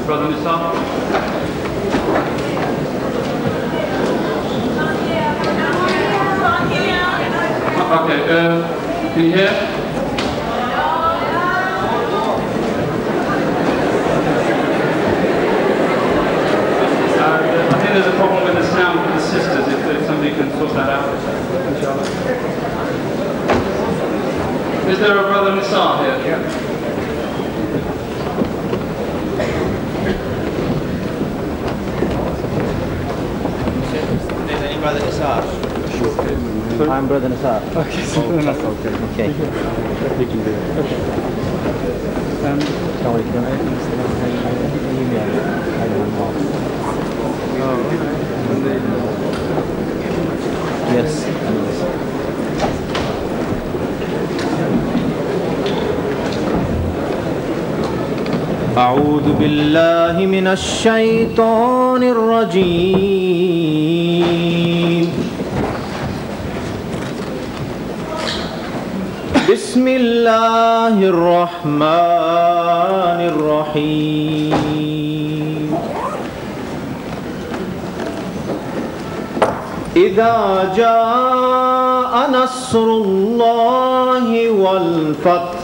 Brother Nisar? Okay, can you hear? I think there's a problem with the sound for the sisters, if somebody can sort that out, inshallah. Is there a Brother Nisar here? Yeah. Is any Brother Nisar? I'm Brother Nisar. Okay, so that's okay. Okay. You can do it. Okay. Sorry, can I yes. أعوذ بالله من الشيطان الرجيم بسم الله الرحمن الرحيم إذا جاء نصر الله والفتح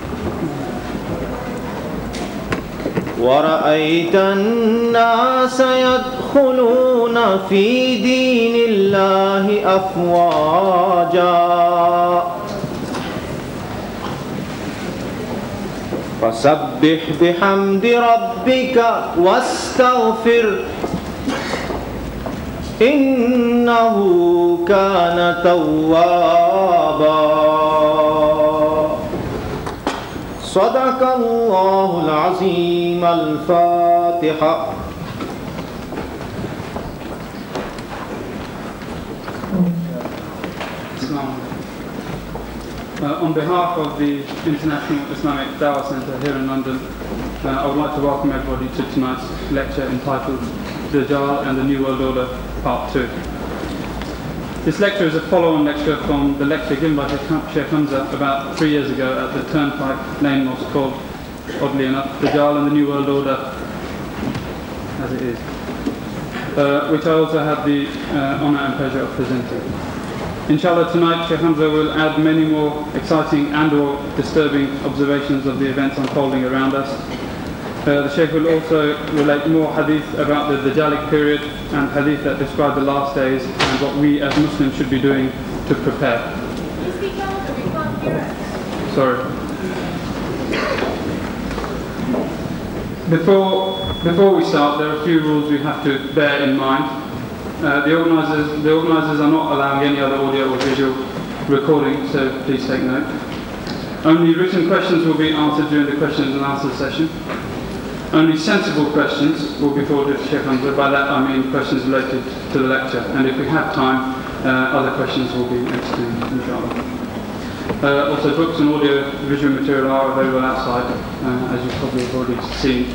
ورأيت الناس يدخلون في دين الله أفواجا فسبح بحمد ربك واستغفر إنه كان توابا صدق الله العظيم. الفاتحة. On behalf of the International Islamic Dawah Centre here in London, I would like to welcome everybody to tonight's lecture entitled Dajjal and the New World Order Part 2. This lecture is a follow-on lecture from the lecture given by Sheikh Hamza about 3 years ago at the Turnpike Lane Mosque called, oddly enough, Dajjal and the New World Order, as it is, which I also had the honour and pleasure of presenting. Inshallah, tonight Sheikh Hamza will add many more exciting and or disturbing observations of the events unfolding around us. The Sheikh will also relate more hadith about the Dajjalic period and hadith that describe the last days and what we as Muslims should be doing to prepare. Can you speak louder? We can't hear it. Sorry. Before we start, there are a few rules we have to bear in mind. The organisers are not allowing any other audio or visual recording, so please take note. Only written questions will be answered during the questions and answers session. Only sensible questions will be forwarded to Sheikh Hamza. By that I mean questions related to the lecture, and if we have time, other questions will be entertained, inshallah. Also, books and audio visual material are available outside, as you've probably already seen.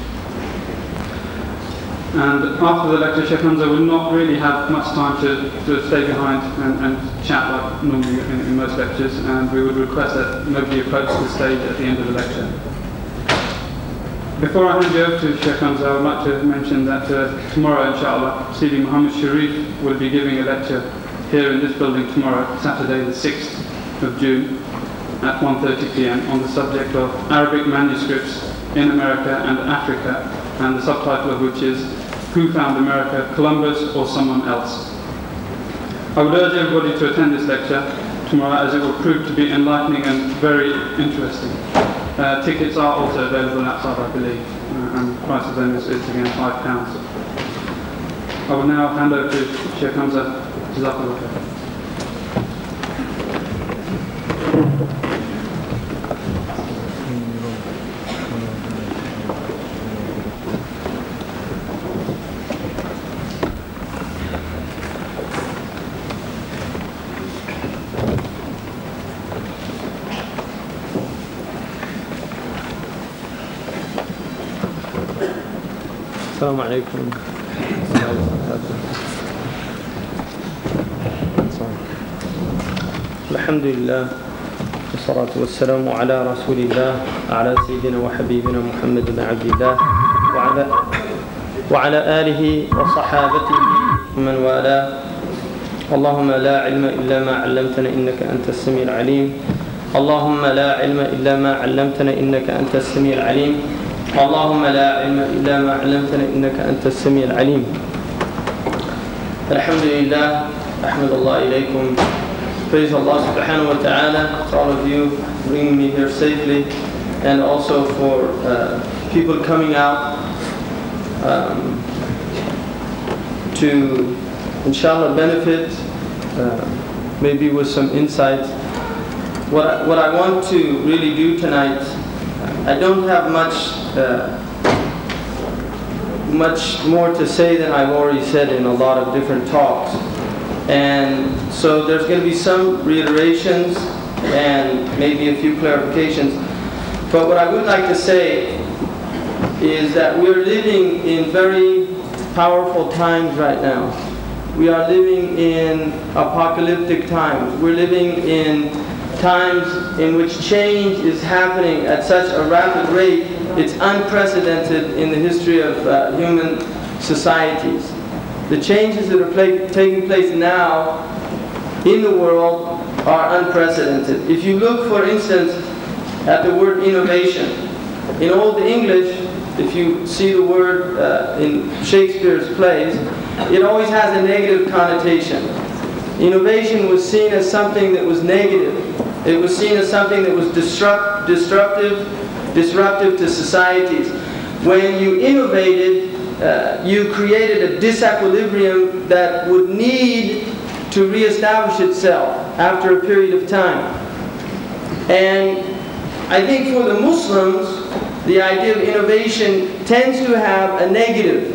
And after the lecture, Sheikh Hamza will not really have much time to stay behind and chat like normally in most lectures, and we would request that nobody approach the stage at the end of the lecture. Before I hand you over to Sheikh Hamza, I would like to mention that tomorrow, inshallah, Sidi Muhammad Sharif will be giving a lecture here in this building tomorrow, Saturday the 6th of June at 1:30 p.m. on the subject of Arabic manuscripts in America and Africa, and the subtitle of which is Who Found America, Columbus or Someone Else? I would urge everybody to attend this lecture tomorrow, as it will prove to be enlightening and very interesting. Tickets are also available outside, I believe, and the price of them is again £5. I will now hand over to Sheikh Hamza. Jazakallah khair. السلام عليكم. الحمد لله والصلاة والسلام على رسول الله، على سيدنا وحبيبنا محمد بن عبد الله وعلى وعلى آله وصحابته ومن والاه. اللهم لا علم إلا ما علمتنا إنك أنت السميع العليم. اللهم لا علم إلا ما علمتنا إنك أنت السميع العليم. اللهم لا علم إلا ما علمتنا إنك أنت السميع العليم. الحمد لله. أحمد الله إليكم. Praise Allah subhanahu wa ta'ala for all of you bringing me here safely, and also for people coming out to inshallah benefit maybe with some insight. What I want to really do tonight, I don't have much more to say than I've already said in a lot of different talks. And so there's going to be some reiterations and maybe a few clarifications. But what I would like to say is that we're living in very powerful times right now. We are living in apocalyptic times. We're living in times in which change is happening at such a rapid rate, it's unprecedented in the history of human societies. The changes that are taking place now in the world are unprecedented. If you look, for instance, at the word innovation, in Old English, if you see the word in Shakespeare's plays, it always has a negative connotation. Innovation was seen as something that was negative. It was seen as something that was disruptive to societies. When you innovated, you created a disequilibrium that would need to reestablish itself after a period of time. And I think for the Muslims, the idea of innovation tends to have a negative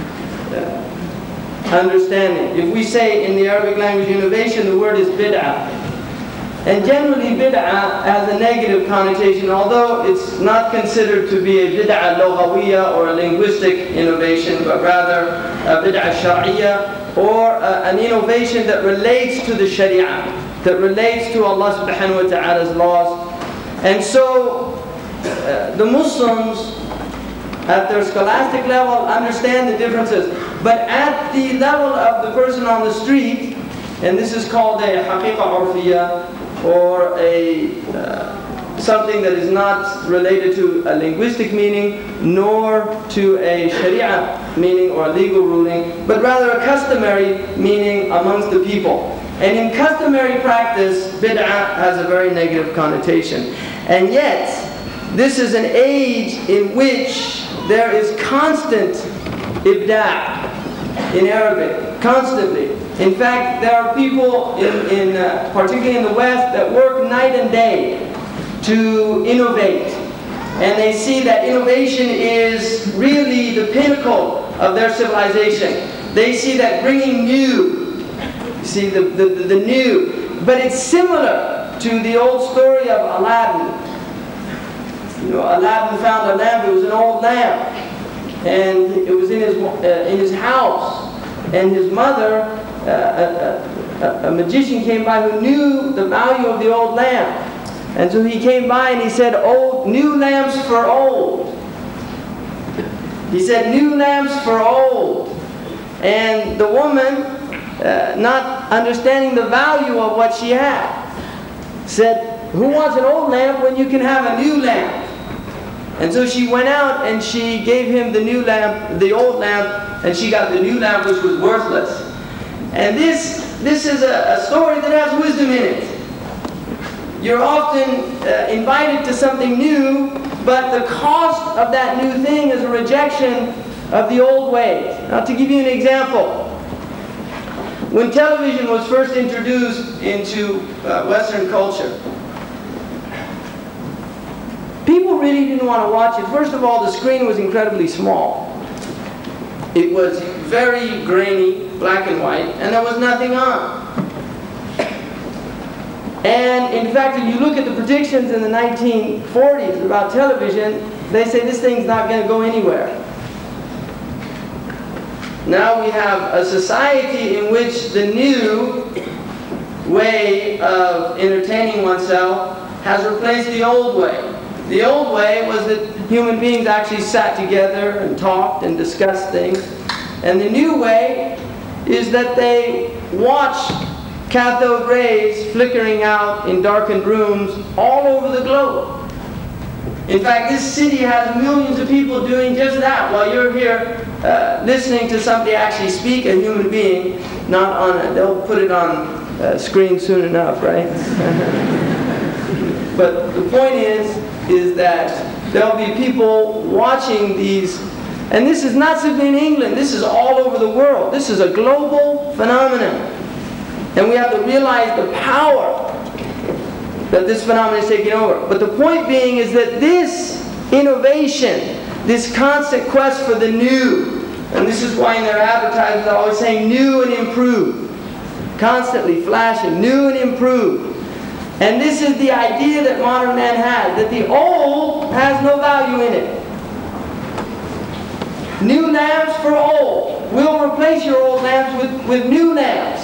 understanding. If we say in the Arabic language innovation, the word is bid'ah. And generally bid'ah has a negative connotation, although it's not considered to be a bid'ah lughawiyya or a linguistic innovation, but rather a bid'ah shar'iyya, or an innovation that relates to the sharia, that relates to Allah subhanahu wa ta'ala's laws. And so the Muslims at their scholastic level understand the differences, but at the level of the person on the street, and this is called a haqiqa urfiyya, or something that is not related to a linguistic meaning nor to a sharia meaning or a legal ruling, but rather a customary meaning amongst the people. And in customary practice, bid'ah has a very negative connotation. And yet, this is an age in which there is constant ibda' in Arabic, constantly. In fact, there are people, particularly in the West, that work night and day to innovate. And they see that innovation is really the pinnacle of their civilization. They see that bringing new, see the new. But it's similar to the old story of Aladdin. You know, Aladdin found a lamp. It was an old lamp, and it was in his house. And his mother, a magician came by who knew the value of the old lamp. And so he came by and he said, "Old, new lamps for old." He said, "New lamps for old." And the woman, not understanding the value of what she had, said, "Who wants an old lamp when you can have a new lamp?" And so she went out and she gave him the new lamp, the old lamp, and she got the new lamp, which was worthless. And this is a story that has wisdom in it. You're often invited to something new, but the cost of that new thing is a rejection of the old ways. Now, to give you an example, when television was first introduced into Western culture, people really didn't want to watch it. First of all, the screen was incredibly small. It was very grainy, black and white, and there was nothing on. And in fact, if you look at the predictions in the 1940s about television, they say this thing's not going to go anywhere. Now we have a society in which the new way of entertaining oneself has replaced the old way. The old way was that human beings actually sat together and talked and discussed things. And the new way is that they watch cathode rays flickering out in darkened rooms all over the globe. In fact, this city has millions of people doing just that while you're here listening to somebody actually speak, a human being, not on they'll put it on screen soon enough, right? But the point is that there'll be people watching these, and this is not simply in England, this is all over the world. This is a global phenomenon. And we have to realize the power that this phenomenon is taking over. But the point being is that this innovation, this constant quest for the new, and this is why in their advertisements they're always saying new and improved, constantly flashing, new and improved. And this is the idea that modern man has, that the old has no value in it. New lamps for old. We'll replace your old lamps with new lamps.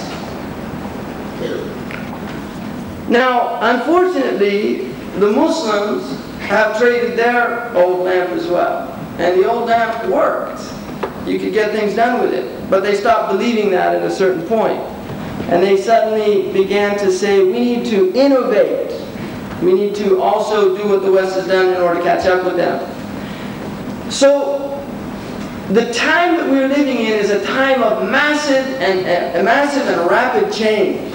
Now, unfortunately, the Muslims have traded their old lamp as well. And the old lamp worked. You could get things done with it. But they stopped believing that at a certain point. And they suddenly began to say, we need to innovate. We need to also do what the West has done in order to catch up with them. So, the time that we're living in is a time of massive and rapid change.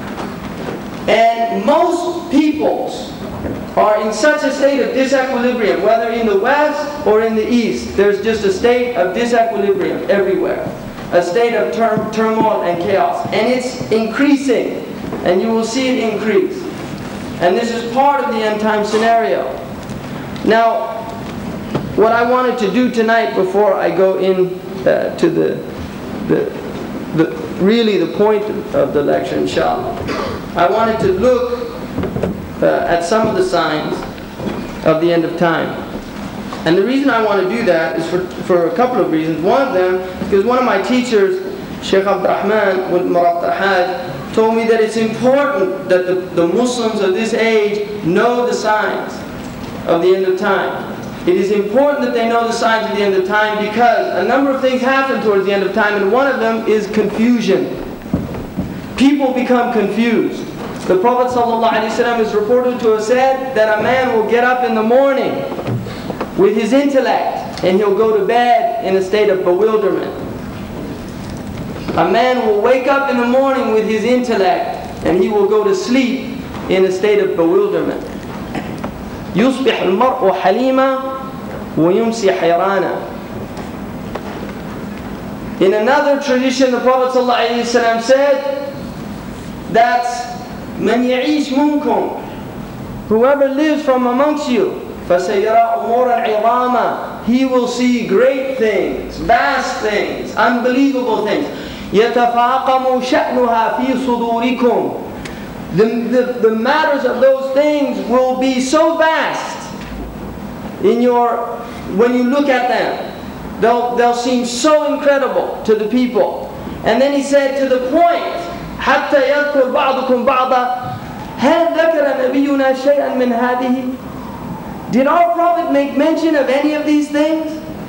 And most peoples are in such a state of disequilibrium, whether in the West or in the East. There's just a state of disequilibrium everywhere. A state of turmoil and chaos. And it's increasing. And you will see it increase. And this is part of the end time scenario. Now, what I wanted to do tonight before I go in to really the point of the lecture, inshallah, I wanted to look at some of the signs of the end of time. And the reason I want to do that is for a couple of reasons. One of them, because one of my teachers, Sheikh Abdurrahman with Hajj, told me that it's important that the Muslims of this age know the signs of the end of time. It is important that they know the signs of the end of time because a number of things happen towards the end of time, and one of them is confusion. People become confused. The Prophet ﷺ is reported to have said that a man will get up in the morning with his intellect and he'll go to bed in a state of bewilderment. A man will wake up in the morning with his intellect and he will go to sleep in a state of bewilderment. يصبح المرء حليما ويمسي حيرانا. In another tradition, the Prophet ﷺ said that من يعيش منكم, whoever lives from amongst you, فسيرى أمورا عظاما, he will see great things, vast things, unbelievable things. يتفاقم شأنها في صدوركم. The matters of those things will be so vast when you look at them. They'll seem so incredible to the people. And then he said to the point, حتى يذكر بعضكم بعضا هل ذكر نبينا شيئا من هذه. Did our Prophet make mention of any of these things?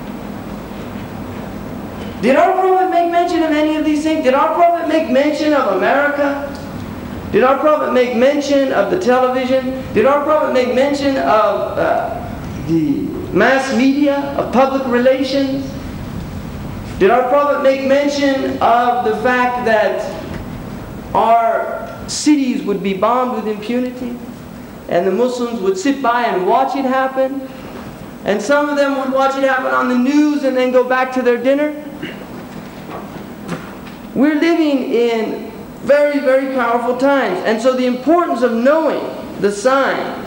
Did our Prophet make mention of any of these things? Did our Prophet make mention of America? Did our Prophet make mention of the television? Did our Prophet make mention of the mass media, of public relations? Did our Prophet make mention of the fact that our cities would be bombed with impunity? And the Muslims would sit by and watch it happen? And some of them would watch it happen on the news and then go back to their dinner? We're living in very, very powerful times. And so the importance of knowing the signs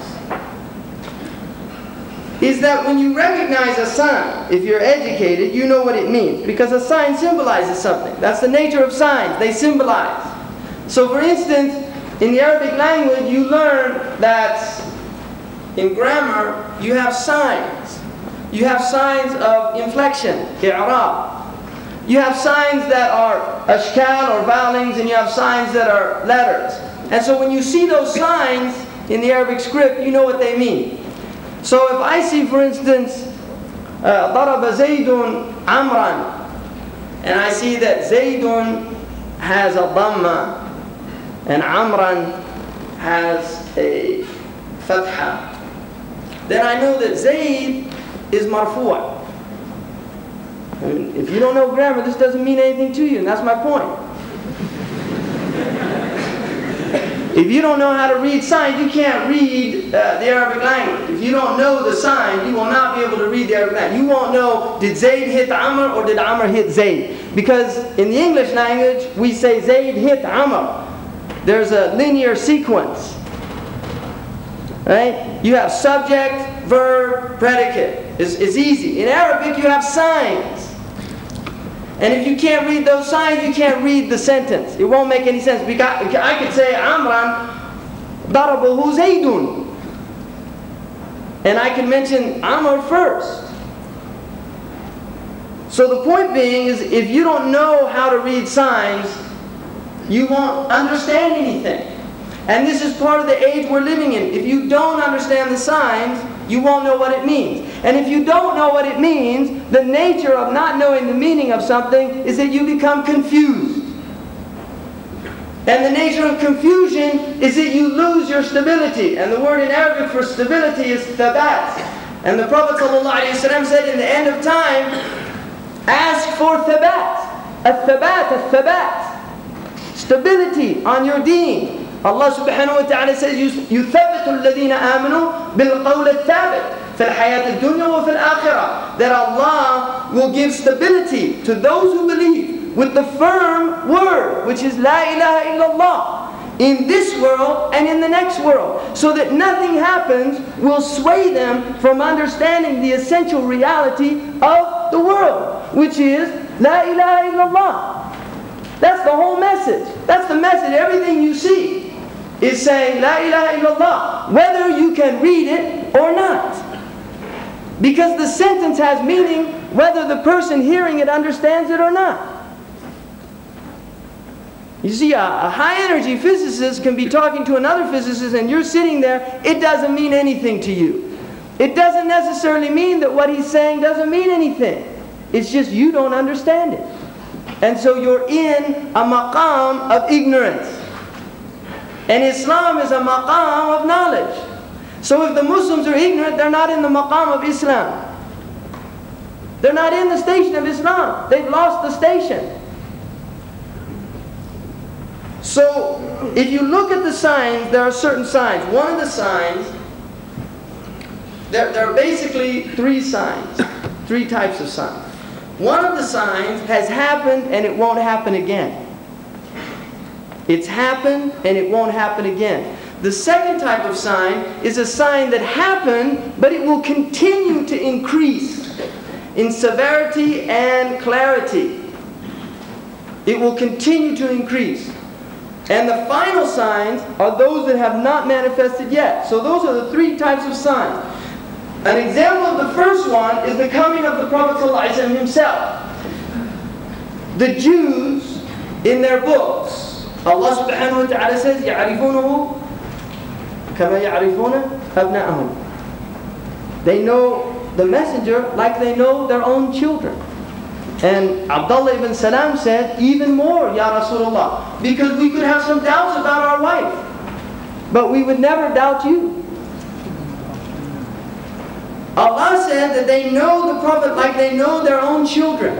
is that when you recognize a sign, if you're educated, you know what it means. Because a sign symbolizes something. That's the nature of signs. They symbolize. So for instance, in the Arabic language, you learn that in grammar, you have signs. You have signs of inflection, i'rab. You have signs that are ashkal or vowelings, and you have signs that are letters. And so when you see those signs in the Arabic script, you know what they mean. So if I see, for instance, ضرب زيد عمرا, and I see that Zaydun has a dhamma and Amran has a fatha, then I know that Zayd is marfu'. I mean, if you don't know grammar, this doesn't mean anything to you, and that's my point. If you don't know how to read signs, you can't read the Arabic language. If you don't know the signs, you will not be able to read the Arabic language. You won't know, did Zayd hit Amr or did Amr hit Zayd? Because in the English language, we say Zayd hit Amr. There's a linear sequence. Right? You have subject, verb, predicate. It's easy. In Arabic, you have signs. And if you can't read those signs, you can't read the sentence. It won't make any sense. I could say, Amran darabahu Zaydun. And I can mention Amr first. So the point being is, if you don't know how to read signs, you won't understand anything. And this is part of the age we're living in. If you don't understand the signs, you won't know what it means. And if you don't know what it means, the nature of not knowing the meaning of something is that you become confused. And the nature of confusion is that you lose your stability. And the word in Arabic for stability is thabat. And the Prophet ﷺ said, in the end of time, ask for thabat. Al-thabat, al-thabat. Stability on your deen. Allah subhanahu wa ta'ala says, يُثَبِّتُ الَّذِينَ آمَنُوا بِالْقَوْلِ الثَّابِتِ فِي الْحَيَاةِ الدُّنْيَا وَفِي الْآخِرَةِ. That Allah will give stability to those who believe with the firm word, which is La ilaha illallah, in this world and in the next world, so that nothing happens will sway them from understanding the essential reality of the world, which is La ilaha illallah. That's the whole message. That's the message. Everything you see is saying La ilaha illallah, whether you can read it or not. Because the sentence has meaning whether the person hearing it understands it or not. You see, a high energy physicist can be talking to another physicist and you're sitting there, it doesn't mean anything to you. It doesn't necessarily mean that what he's saying doesn't mean anything. It's just you don't understand it. And so you're in a maqam of ignorance. And Islam is a maqam of knowledge. So if the Muslims are ignorant, they're not in the maqam of Islam. They're not in the station of Islam. They've lost the station. So if you look at the signs, there are certain signs. One of the signs, there are basically three signs, three types of signs. One of the signs has happened and it won't happen again. It's happened and it won't happen again. The second type of sign is a sign that happened, but it will continue to increase in severity and clarity. It will continue to increase. And the final signs are those that have not manifested yet. So those are the three types of signs. An example of the first one is the coming of the Prophet ﷺ himself. The Jews, in their books, Allah subhanahu wa ta'ala says, يَعْرِفُونَهُ كَمَا يَعْرِفُونَ أَبْنَاءَهُم. They know the messenger like they know their own children. And Abdullah ibn Salam said, even more, Ya Rasulullah, because we could have some doubts about our wife, but we would never doubt you. Allah said that they know the Prophet like they know their own children.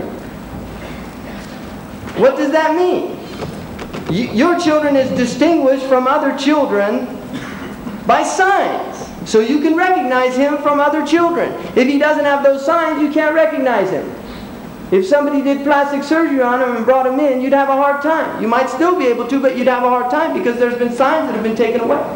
What does that mean? Your children is distinguished from other children by signs. So you can recognize him from other children. If he doesn't have those signs, you can't recognize him. If somebody did plastic surgery on him and brought him in, you'd have a hard time. You might still be able to, but you'd have a hard time because there's been signs that have been taken away.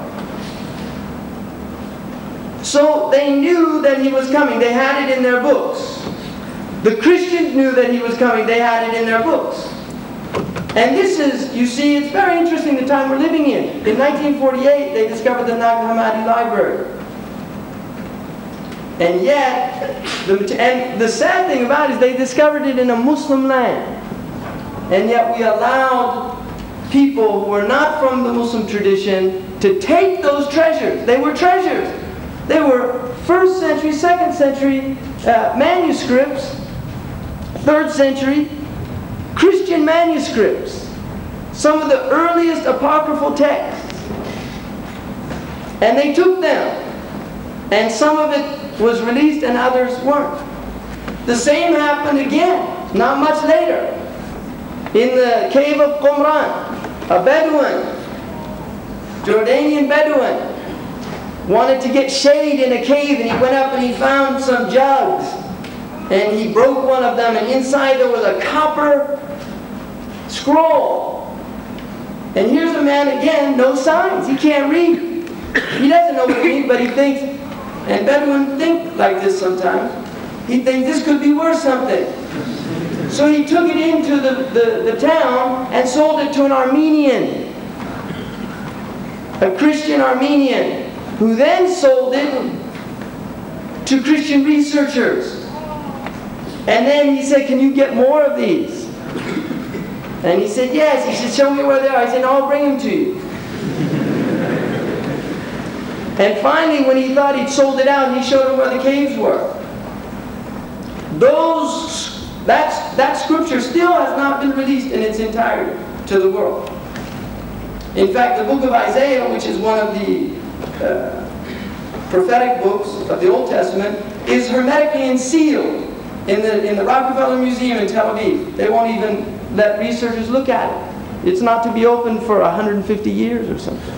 So they knew that he was coming. They had it in their books. The Christians knew that he was coming. They had it in their books. And this is, you see, it's very interesting the time we're living in. In 1948, they discovered the Nag Hammadi Library. And yet, the sad thing about it is they discovered it in a Muslim land. And yet we allowed people who were not from the Muslim tradition to take those treasures. They were treasures. They were 1st century, 2nd century manuscripts, 3rd century Christian manuscripts. Some of the earliest apocryphal texts. And they took them. And some of it was released and others weren't. The same happened again, not much later. In the cave of Qumran, a Bedouin, Jordanian Bedouin, wanted to get shade in a cave, and he went up and he found some jugs. And he broke one of them, and inside there was a copper scroll. And here's a man again, no signs. He can't read. He doesn't know what it means, but he thinks, and Bedouins think like this sometimes, he thinks this could be worth something. So he took it into the town and sold it to an Armenian, a Christian Armenian, who then sold it to Christian researchers. And then he said, "Can you get more of these?" And he said, "Yes." He said, "Show me where they are." I said, "No, I'll bring them to you." And finally, when he thought he'd sold it out, he showed him where the caves were. That scripture still has not been released in its entirety to the world. In fact, the book of Isaiah, which is one of the prophetic books of the Old Testament, is hermetically sealed in the Rockefeller Museum in Tel Aviv. They won't even let researchers look at it. It's not to be opened for 150 years or something.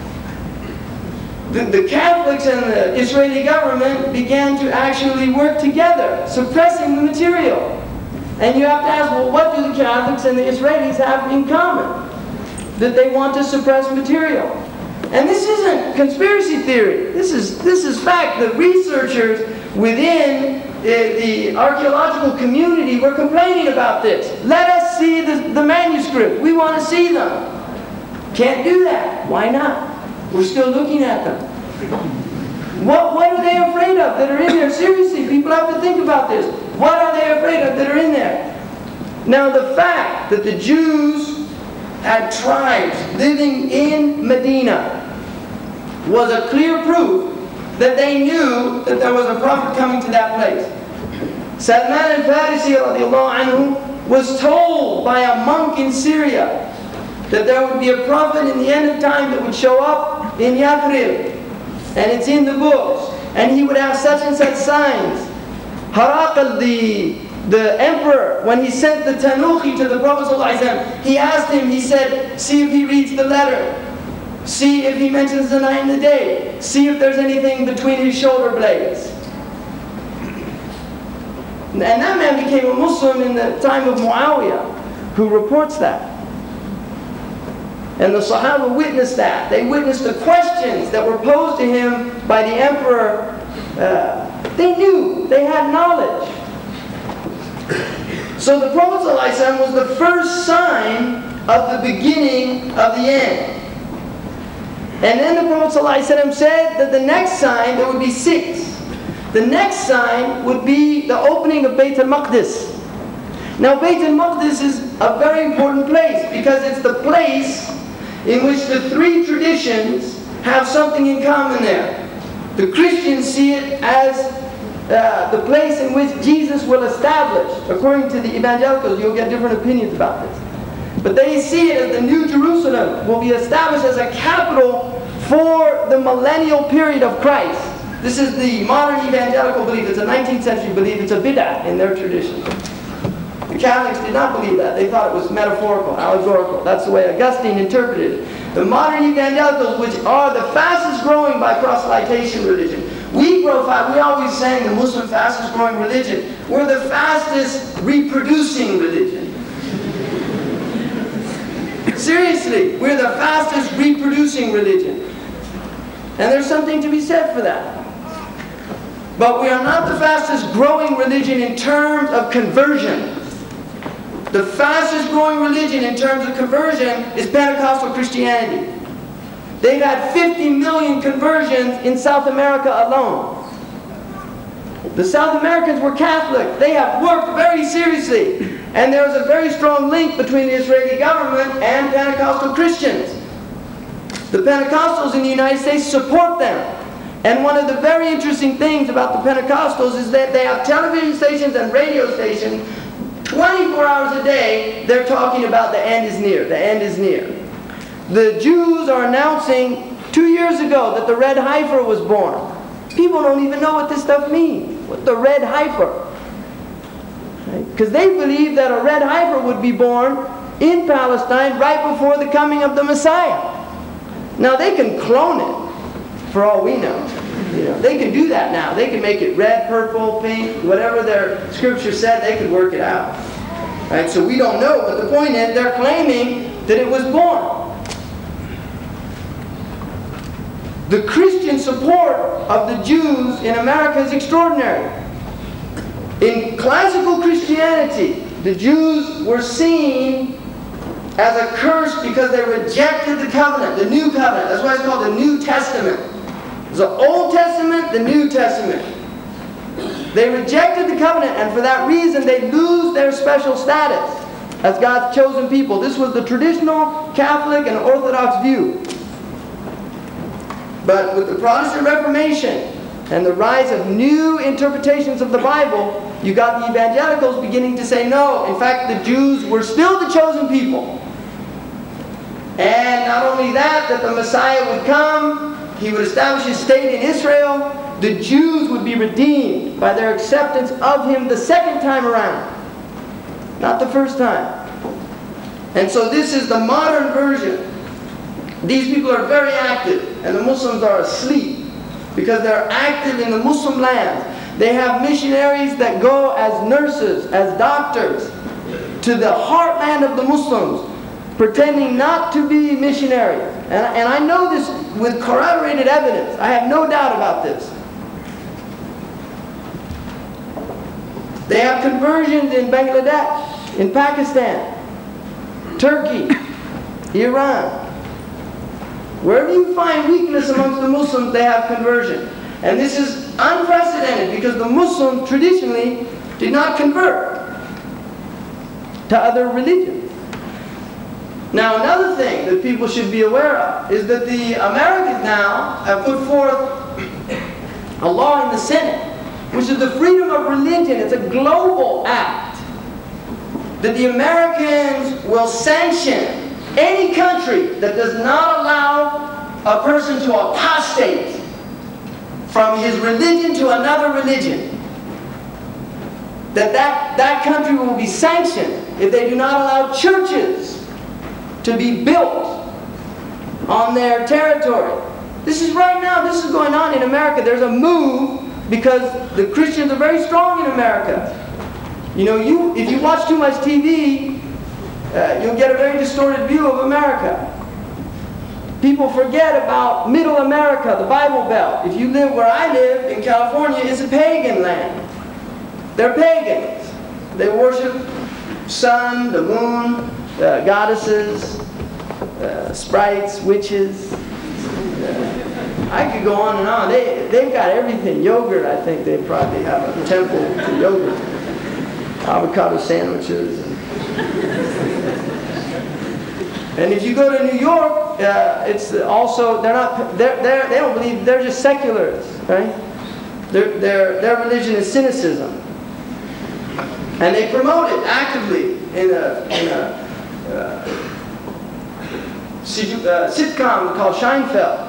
The Catholics and the Israeli government began to actually work together, suppressing the material. And you have to ask, well, what do the Catholics and the Israelis have in common? That they want to suppress material. And this isn't conspiracy theory. This is fact. The researchers within the archaeological community were complaining about this. Let us see the manuscript. We want to see them. Can't do that. Why not? We're still looking at them. What are they afraid of that are in there? Seriously, people have to think about this. What are they afraid of that are in there? Now, the fact that the Jews had tribes living in Medina was a clear proof that they knew that there was a prophet coming to that place. Salman al-Farisi radiallahu anhu was told by a monk in Syria that there would be a prophet in the end of time that would show up in Yathrib, and it's in the books, and he would have such and such signs. Haraqal, the emperor, when he sent the Tanuki to the Prophet ﷺ, he asked him, he said, see if he reads the letter, see if he mentions the night and the day, see if there's anything between his shoulder blades. And that man became a Muslim in the time of Muawiyah, who reports that. And the Sahaba witnessed that. They witnessed the questions that were posed to him by the emperor. They knew, they had knowledge. So the Prophet ﷺ was the first sign of the beginning of the end. And then the Prophet ﷺ said that the next sign, there would be 6. The next sign would be the opening of Bayt al-Maqdis. Now Bayt al-Maqdis is a very important place because it's the place in which the 3 traditions have something in common there. The Christians see it as the place in which Jesus will establish. According to the evangelicals, you'll get different opinions about this. But they see it as the New Jerusalem will be established as a capital for the millennial period of Christ. This is the modern evangelical belief. It's a 19th century belief. It's a bid'ah in their tradition. The Catholics did not believe that. They thought it was metaphorical, allegorical. That's the way Augustine interpreted it. The modern evangelicals, which are the fastest growing by proselytation religion. We always sang the Muslim fastest growing religion. We're the fastest reproducing religion. Seriously, we're the fastest reproducing religion. And there's something to be said for that. But we are not the fastest growing religion in terms of conversion. The fastest growing religion in terms of conversion is Pentecostal Christianity. They've had 50 million conversions in South America alone. The South Americans were Catholic. They have worked very seriously. And there's a very strong link between the Israeli government and Pentecostal Christians. The Pentecostals in the United States support them. And one of the very interesting things about the Pentecostals is that they have television stations and radio stations 24 hours a day. They're talking about the end is near. The end is near. The Jews are announcing 2 years ago that the red heifer was born. People don't even know what this stuff means. What the red heifer? Because they believe that a red heifer would be born in Palestine right before the coming of the Messiah. Now they can clone it, for all we know. They can do that now. They can make it red, purple, pink, whatever their scripture said, they could work it out. Right? So we don't know, but the point is they're claiming that it was born. The Christian support of the Jews in America is extraordinary. In classical Christianity, the Jews were seen as a curse because they rejected the covenant, the new covenant. That's why it's called the New Testament. There's the Old Testament, the New Testament. They rejected the covenant, and for that reason they lose their special status as God's chosen people. This was the traditional Catholic and Orthodox view. But with the Protestant Reformation and the rise of new interpretations of the Bible, you got the evangelicals beginning to say no. In fact, the Jews were still the chosen people. And not only that, that the Messiah would come, he would establish his state in Israel, the Jews would be redeemed by their acceptance of him the second time around, not the first time. And so this is the modern version. These people are very active, and the Muslims are asleep because they're active in the Muslim lands. They have missionaries that go as nurses, as doctors, to the heartland of the Muslims, pretending not to be missionaries. And I know this with corroborated evidence. I have no doubt about this. They have conversions in Bangladesh, in Pakistan, Turkey, Iran. Wherever you find weakness amongst the Muslims, they have conversion. And this is unprecedented because the Muslims traditionally did not convert to other religions. Now another thing that people should be aware of is that the Americans now have put forth a law in the Senate, which is the freedom of religion. It's a global act that the Americans will sanction any country that does not allow a person to apostate from his religion to another religion. That country will be sanctioned if they do not allow churches to be built on their territory. This is right now, this is going on in America. There's a move because the Christians are very strong in America. If you watch too much TV, you'll get a very distorted view of America. People forget about Middle America, the Bible Belt. If you live where I live, in California, it's a pagan land. They're pagans. They worship sun, the moon, goddesses, sprites, witches. I could go on and on. They've got everything. Yogurt, I think they probably have a temple to yogurt. Avocado sandwiches. And if you go to New York, it's also they don't believe, they're just secularists, right? Their religion is cynicism, and they promote it actively in a sitcom called Seinfeld.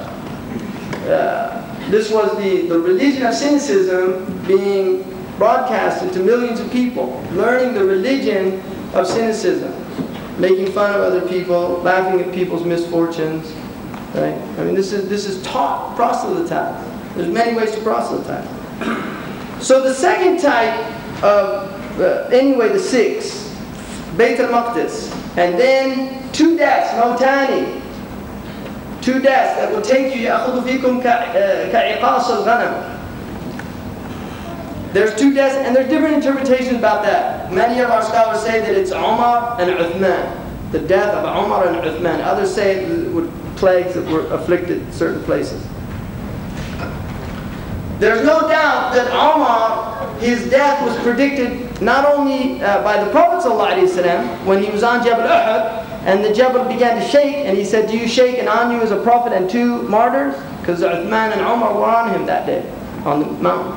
This was the religion of cynicism being broadcasted to millions of people, learning the religion of cynicism. Making fun of other people, laughing at people's misfortunes, right? I mean, this is taught proselytizing. There's many ways to proselytize. So the second type of, the six, Beit al-Maqdis, and then 2 deaths, Mautani, 2 deaths that will take you, يَأْخُذُ فِيكُمْ كَعِقَاصَ الْغَنَمِ. There's 2 deaths, and there's different interpretations about that. Many of our scholars say that it's Umar and Uthman, the death of Umar and Uthman. Others say it were plagues that were afflicted certain places. There's no doubt that Umar his death was predicted not only by the Prophet ﷺ when he was on Jabal Uhud, and the Jabal began to shake, and he said, "Do you shake? And on you is a prophet and 2 martyrs?" Because Uthman and Umar were on him that day, on the mountain.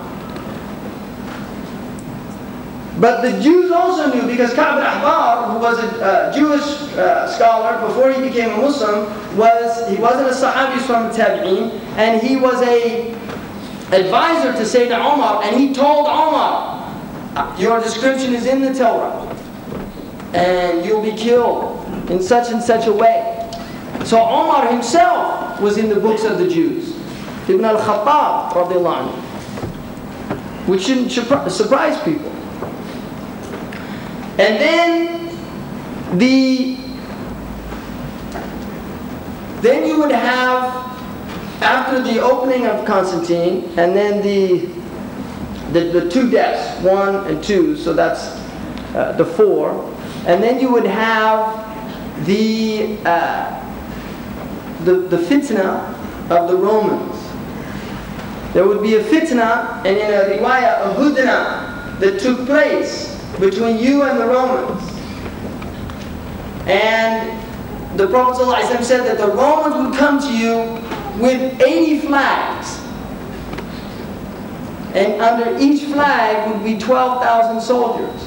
But the Jews also knew, because Ka'b al-Ahbar, who was a Jewish scholar before he became a Muslim, he wasn't a Sahabi, he was from the Tabi'een, and he was a advisor to Sayyidina Umar, and he told Umar, "Your description is in the Torah, and you'll be killed in such and such a way." So Umar himself was in the books of the Jews. Ibn al-Khattab, radiallahu anhu, which shouldn't surprise people. And then you would have, after the opening of Constantine, and then the 2 deaths, 1 and 2, so that's the 4, and then you would have the fitna of the Romans. There would be a fitna, and in a riwayah, a hudna, that took place between you and the Romans. And the Prophet ﷺ said that the Romans would come to you with 80 flags. And under each flag would be 12,000 soldiers.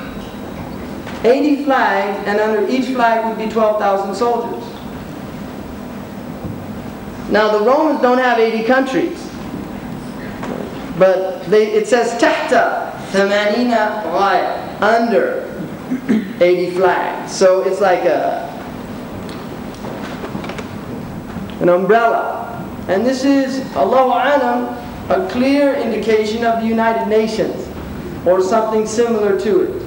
80 flags, and under each flag would be 12,000 soldiers. Now the Romans don't have 80 countries. But it says tahta 80 ghaya, under 80 flags. So it's like an umbrella. And this is, Allahu Alam, a clear indication of the United Nations, or something similar to it.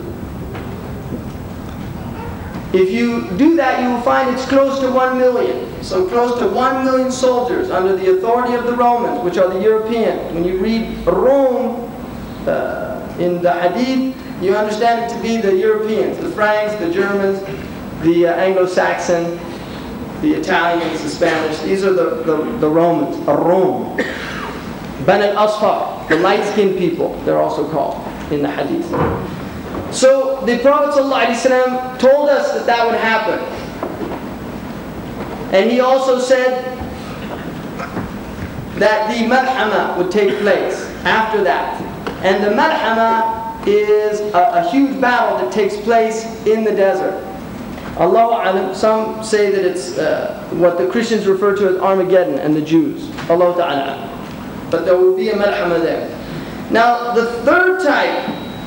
If you do that, you will find it's close to 1 million. So close to 1 million soldiers under the authority of the Romans, which are the Europeans. When you read Rome in the Hadith, you understand it to be the Europeans, the Franks, the Germans, the Anglo-Saxon, the Italians, the Spanish. These are the Romans, Rome. Ban al-Asfar, the light-skinned people, they're also called in the Hadith. So the Prophet ﷺ told us that that would happen. And he also said that the Malhama would take place after that. And the Malhama is a huge battle that takes place in the desert. Allahu Alam, some say that it's what the Christians refer to as Armageddon, and the Jews. Allah Ta'ala. But there will be a Malhama there. Now the third type,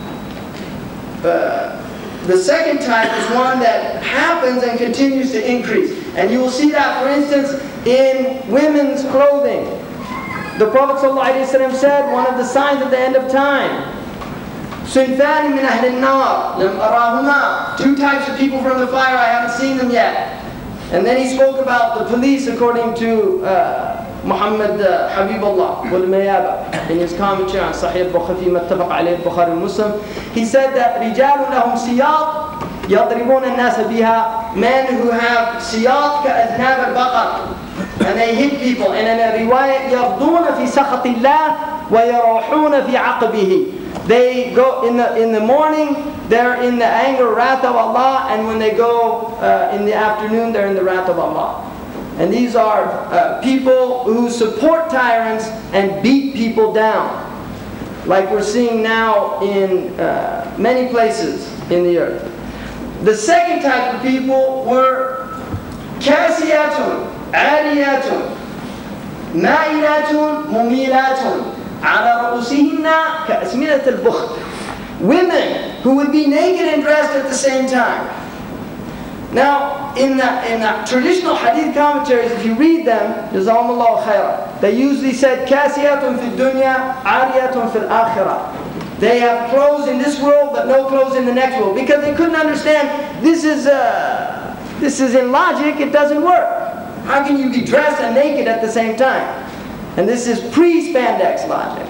the second type is one that happens and continues to increase. And you will see that, for instance, in women's clothing. The Prophet ﷺ said, one of the signs of the end of time, صِنْفَانِ مِنْ أَهْلِ النَّارِ لَمْ أَرَاهُمَا, 2 types of people from the fire, I haven't seen them yet. And then he spoke about the police according to Muhammad Habibullah wal-Mayaba in his commentary on Sahih al-Bukhari, Muttafaq alayhi Bukhari and Muslim. He said that رِجَالٌ لَهُمْ سِيَاطٌ يَضْرِبُونَ النَّاسَ بِهَا, men who have siyat كَأَذْنَابَ الْبَقَرِ, and they hit people. And in a riwayat, يَغْضُونَ فِي سَخَطِ اللَّهِ وَيَرَوْحُونَ فِي عَقْبِهِ, they go in the morning, they're in the anger, wrath of Allah, and when they go in the afternoon, they're in the wrath of Allah. And these are people who support tyrants and beat people down, like we're seeing now in many places in the earth. The second type of people were kasiyatun, aliyatun, ma'ilatun, mumilatun, ala ru'usihinna ka'asmilat al-bukht. Women who would be naked and dressed at the same time. Now, in the traditional hadith commentaries, if you read them, jazakumullahu khairan, they usually said kasiyatun fi dunya, ariyatun fil akhirah. They have clothes in this world, but no clothes in the next world, because they couldn't understand this is in logic. It doesn't work. How can you be dressed and naked at the same time? And this is pre-spandex logic.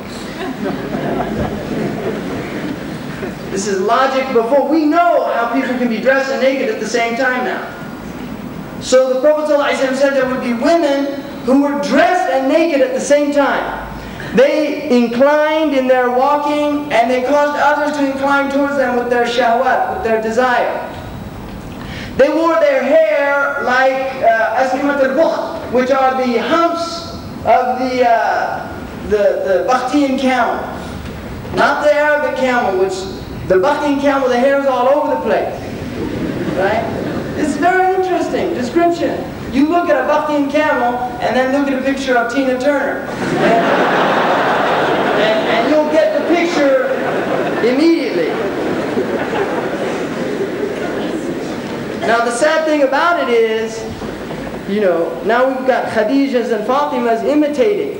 This is logic before. We know how people can be dressed and naked at the same time now. So the Prophet ﷺ said there would be women who were dressed and naked at the same time. They inclined in their walking, and they caused others to incline towards them with their shahwat, with their desire. They wore their hair like aslimat al-bukh, which are the humps of the Bakhtian camel. Not the Arabic camel, which the Bakhtian camel, the hair is all over the place. Right? It's a very interesting description. You look at a Bakhtian camel and then look at a picture of Tina Turner. And you'll get the picture immediately. Now the sad thing about it is, you know, now we've got Khadijas and Fatimas imitating.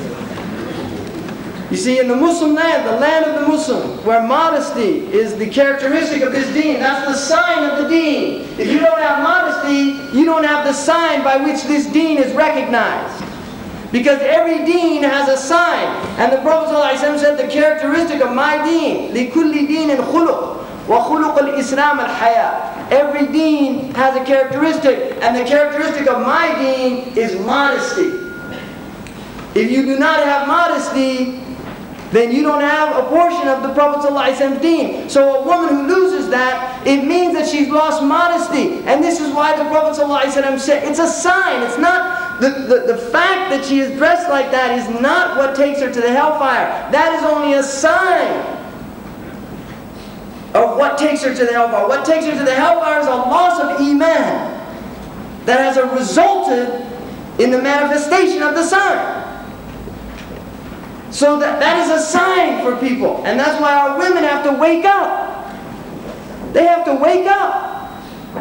You see, in the Muslim land, the land of the Muslims, where modesty is the characteristic of this deen, that's the sign of the deen. If you don't have modesty, you don't have the sign by which this deen is recognized. Because every deen has a sign. And the Prophet ﷺ said the characteristic of my deen, لِكُلِّ دِينٍ خُلُقٍ وَخُلُقَ الْإِسْلَامَ الْحَيَاءِ. Every deen has a characteristic, and the characteristic of my deen is modesty. If you do not have modesty, then you don't have a portion of the Prophet ﷺ's deen. So a woman who loses that, it means that she's lost modesty. And this is why the Prophet ﷺ said, it's a sign. It's not, the fact that she is dressed like that is not what takes her to the hellfire. That is only a sign of what takes her to the hellfire. What takes her to the hellfire is a loss of iman that has resulted in the manifestation of the sign. So that is a sign for people. And that's why our women have to wake up. They have to wake up.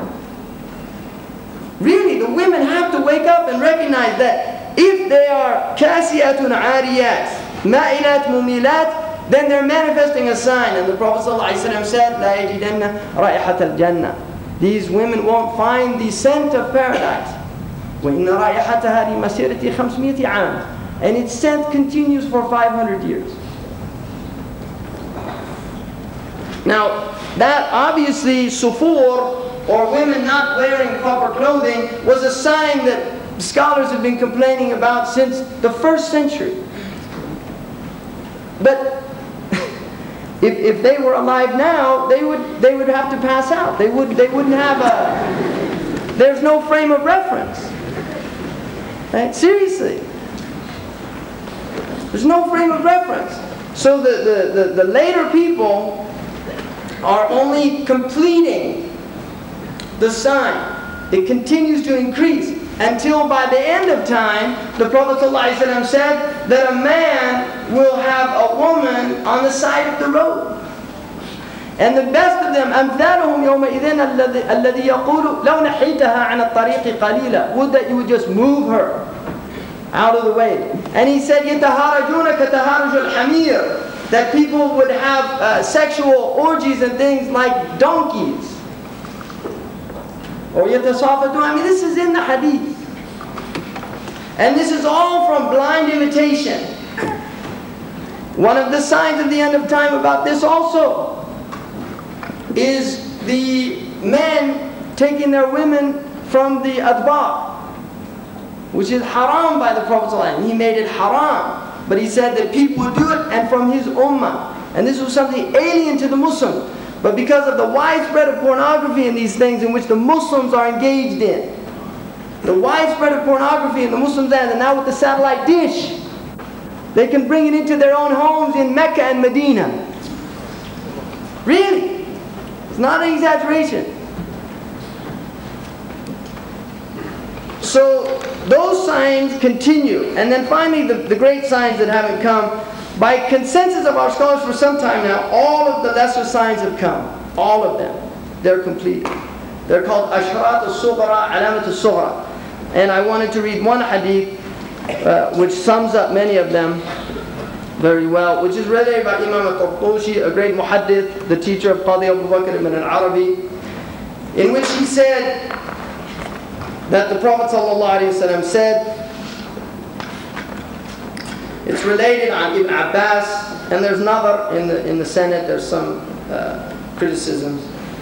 Really, the women have to wake up and recognize that if they are kasiyatun ariyat, ma'ilat mumilat, then they're manifesting a sign. And the Prophet ﷺ said, La yajidanna raihat al-jannah. These women won't find the scent of paradise. وَإِنَّ رَائِحَتَهَا لِمَسِيرَةِ 500 عام. And its scent continues for 500 years. Now, that obviously sufur, or women not wearing proper clothing, was a sign that scholars have been complaining about since the 1st century. But if they were alive now, they would have to pass out. They wouldn't have a. There's no frame of reference. Right? Seriously. There's no frame of reference. So the later people are only completing the sign. It continues to increase until by the end of time, the Prophet ﷺ said that a man will have a woman on the side of the road. And the best of them, أَمْثَالُهُمْ يَوْمَئِذٍ الَّذِي يَقُولُ لَوْ نَحِيتَهَا عَنَ الطَّرِيقِ قَلِيلًا. Would that you would just move her out of the way. And he said, يَتَهَارَجُونَ كَتَهَارُجُ الْحَمِيرِ. That people would have sexual orgies and things like donkeys. Or يَتَصَافَتُونَ. I mean, this is in the hadith. And this is all from blind imitation. One of the signs of the end of time about this also is the men taking their women from the adbar, which is haram by the Prophet ﷺ. He made it haram, but he said that people would do it, and from his ummah. And this was something alien to the Muslims. But because of the widespread of pornography and these things in which the Muslims are engaged in, the widespread of pornography in the Muslim land, and now with the satellite dish, they can bring it into their own homes in Mecca and Medina. Really? It's not an exaggeration. So those signs continue. And then finally the great signs that haven't come. By consensus of our scholars for some time now, all of the lesser signs have come. All of them. They're completed. They're called Ashrat al-Sughra, Alamat al-Sughra. And I wanted to read one hadith which sums up many of them very well, which is related by Imam al-Qurtushi, a great muhaddith, the teacher of Qadi Abu Bakr ibn al-Arabi, in which he said that the Prophet ﷺ said, it's related on Ibn Abbas, and there's another in the Senate, there's some criticisms.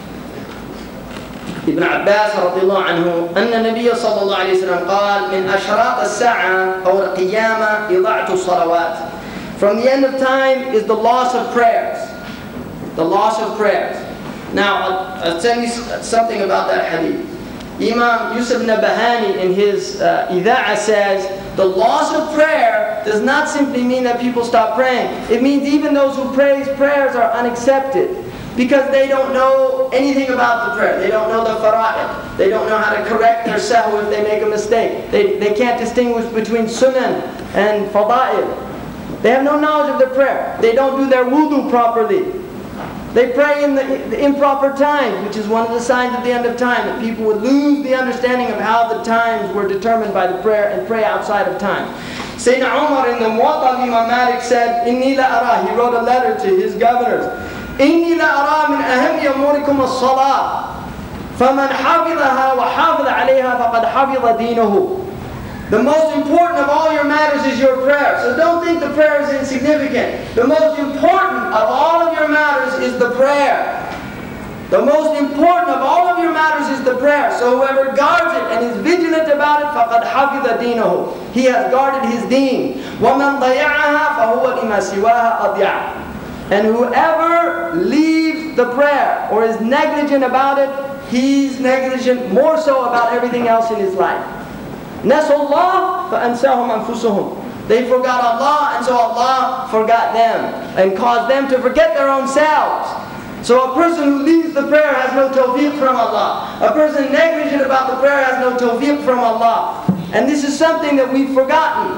Ibn Abbas radiallahu anhu, أن النبي صلى الله عليه وسلم قال من أشراط الساعة أو القيامة إضاعة الصلوات. from the end of time is the loss of prayers. The loss of prayers. Now, I'll tell you something about that hadith. Imam Yusuf Nabahani in his Ida'a says, the loss of prayer does not simply mean that people stop praying. It means even those who praise prayers are unaccepted because they don't know anything about the prayer. They don't know the fara'id. They don't know how to correct their sahw if they make a mistake. They can't distinguish between sunan and fada'il. They have no knowledge of their prayer. They don't do their wudu properly. They pray in the improper times, which is one of the signs of the end of time, that people would lose the understanding of how the times were determined by the prayer and pray outside of time. Sayyidina Umar in the Muwatta of Imam Malik said, Inni la ara, he wrote a letter to his governors, Inni la ara min aham yamurikum as-salah, faman hafidaha wa hafidha alayha faqad hafidha deenahu. The most important of all your matters is your prayer. So don't think the prayer is insignificant. The most important of all of your matters is the prayer. The most important of all of your matters is the prayer. So whoever guards it and is vigilant about it, فَقَدْ حَفِظَ دِينَهُ. He has guarded his deen. وَمَنْ ضَيَعَهَا فَهُوَ لِمَا سِوَاهَا أَضْيَعَ. And whoever leaves the prayer or is negligent about it, he's negligent more so about everything else in his life. نَسُوا اللَّهَ فَأَنْسَاهُمْ أَنفُسُهُمْ. They forgot Allah, and so Allah forgot them and caused them to forget their own selves. So a person who leaves the prayer has no tawfiq from Allah. A person negligent about the prayer has no tawfiq from Allah. And this is something that we've forgotten.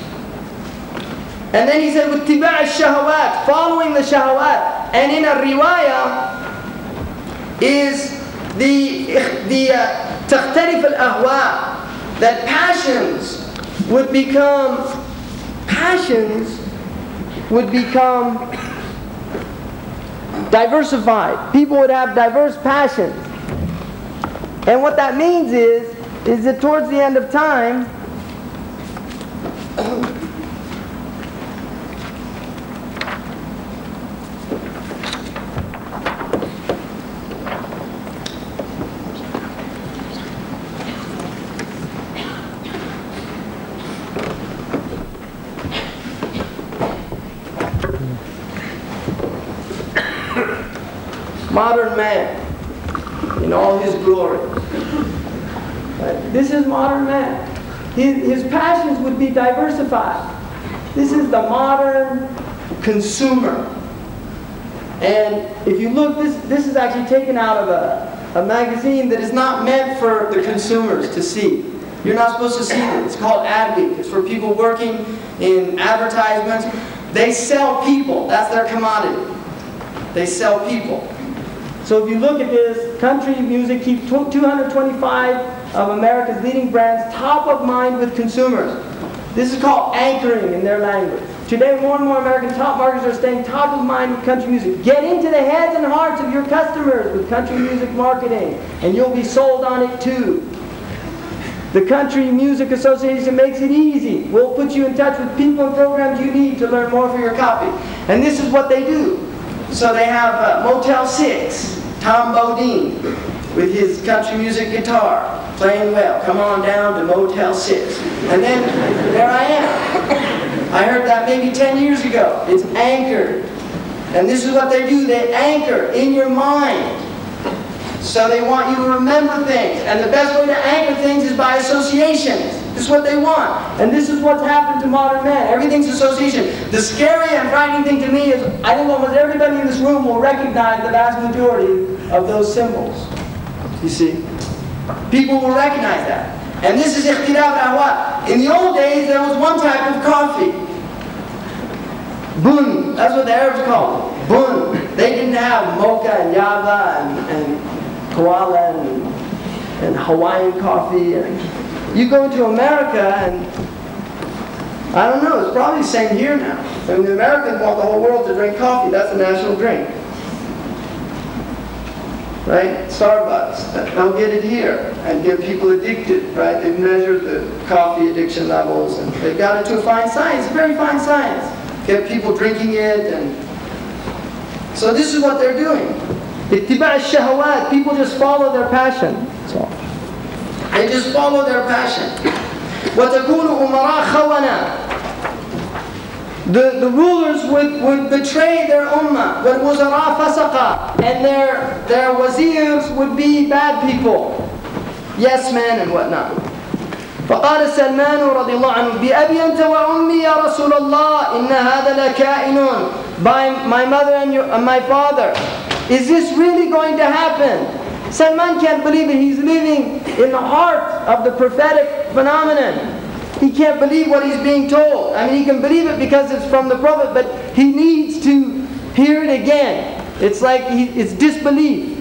And then he said, وَاتِّبَاعِ الشَّهَوَاتِ, following the shahawat. And in a riwayah is the تَخْتَرِفَ الْأَهْوَاءِ, that passions would become diversified. People would have diverse passions. And what that means is that towards the end of time, modern man in all his glory. This is modern man. His passions would be diversified. This is the modern consumer. And if you look, this is actually taken out of a magazine that is not meant for the consumers to see. You're not supposed to see it. It's called Ad Week. It's for people working in advertisements. They sell people. That's their commodity. They sell people. So if you look at this, country music keeps 225 of America's leading brands top of mind with consumers. This is called anchoring in their language. Today, more and more American top marketers are staying top of mind with country music. Get into the heads and hearts of your customers with country music marketing, and you'll be sold on it too. The Country Music Association makes it easy. We'll put you in touch with people and programs you need to learn more for your copy. And this is what they do. So they have Motel 6, Tom Bodine, with his country music guitar, playing well. Come on down to Motel 6. And then, there I am. I heard that maybe 10 years ago. It's anchored. And this is what they do. They anchor in your mind. So they want you to remember things. And the best way to anchor things is by associations. This is what they want. And this is what's happened to modern men. Everything's association. The scary and frightening thing to me is I think almost everybody in this room will recognize the vast majority of those symbols. You see? People will recognize that. And this is ikhtilaf ahwa. In the old days, there was one type of coffee. Bun. That's what the Arabs called it. Bun. They didn't have mocha and yava and koala and Hawaiian coffee. And you go to America and I don't know, it's probably the same here now. I mean, the Americans want the whole world to drink coffee. That's a national drink. Right? Starbucks, they'll get it here and get people addicted, right? They've measured the coffee addiction levels and they've got it to a fine science, a very fine science. Get people drinking it, and so this is what they're doing. Ittiba' al-shahawat, people just follow their passion. So they just follow their passion. وَتَكُونُ أُمَرَاءَ خَوَنًا. The rulers would betray their ummah. وَالْوُزَرَاء فَسَقًا. And their wazirs would be bad people. Yes men and whatnot. فقال سلمان رضي الله عنه بأبي أنت وأمي يا رسول الله إن هذا لكائن. By my mother and my father, is this really going to happen? Salman can't believe it. He's living in the heart of the prophetic phenomenon. He can't believe what he's being told. I mean, he can believe it because it's from the Prophet, but he needs to hear it again. It's like it's disbelief.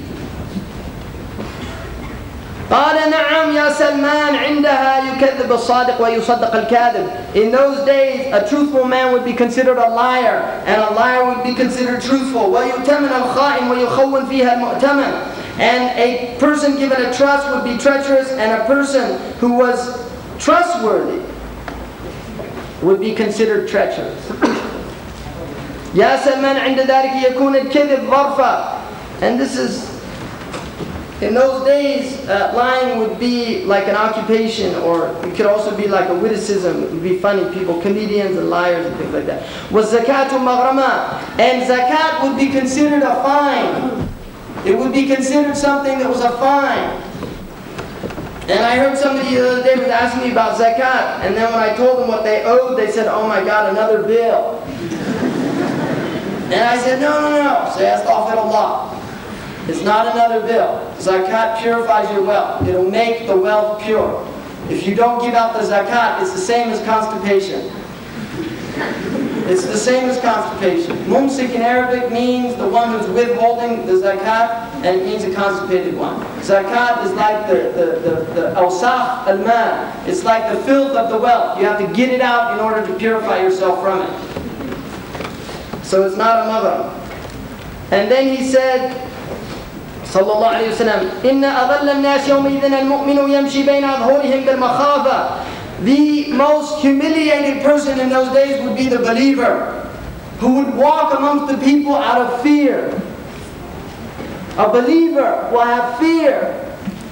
قال نعم يا سلمان عندها يكذب الصادق ويصدق الكاذب. In those days, a truthful man would be considered a liar, and a liar would be considered truthful. ويؤتمن الخائن ويخون فيها المؤتمن. And a person given a trust would be treacherous, and a person who was trustworthy would be considered treacherous. يا سلمان عند ذلك يكون الكذب ظرفا. And this is, in those days, lying would be like an occupation, or it could also be like a witticism. It would be funny, people, comedians and liars and things like that. وَالزَّكَاةُ مَغْرَمًا. And zakat would be considered a fine. It would be considered something that was a fine. And I heard somebody the other day was asking me about zakat, and then when I told them what they owed, they said, oh my God, another bill. And I said, no, say astaghfirullah. It's not another bill. Zakat purifies your wealth. It'll make the wealth pure. If you don't give out the zakat, it's the same as constipation. It's the same as constipation. Mumsik in Arabic means the one who's withholding the zakat, and it means a constipated one. Zakat is like the awsakh al-mal. It's like the filth of the wealth. You have to get it out in order to purify yourself from it. So it's not a maghram. And then he said, sallallahu alayhi wa sallam, إِنَّ أَضَلَّ النَّاسِ يَوْمَئِذٍ الْمُؤْمِنُ يَمْشِي بَيْنَ أَظْهُرِهِمْ بِالْمَخَافَةِ. The most humiliated person in those days would be the believer, who would walk amongst the people out of fear. A believer will have fear.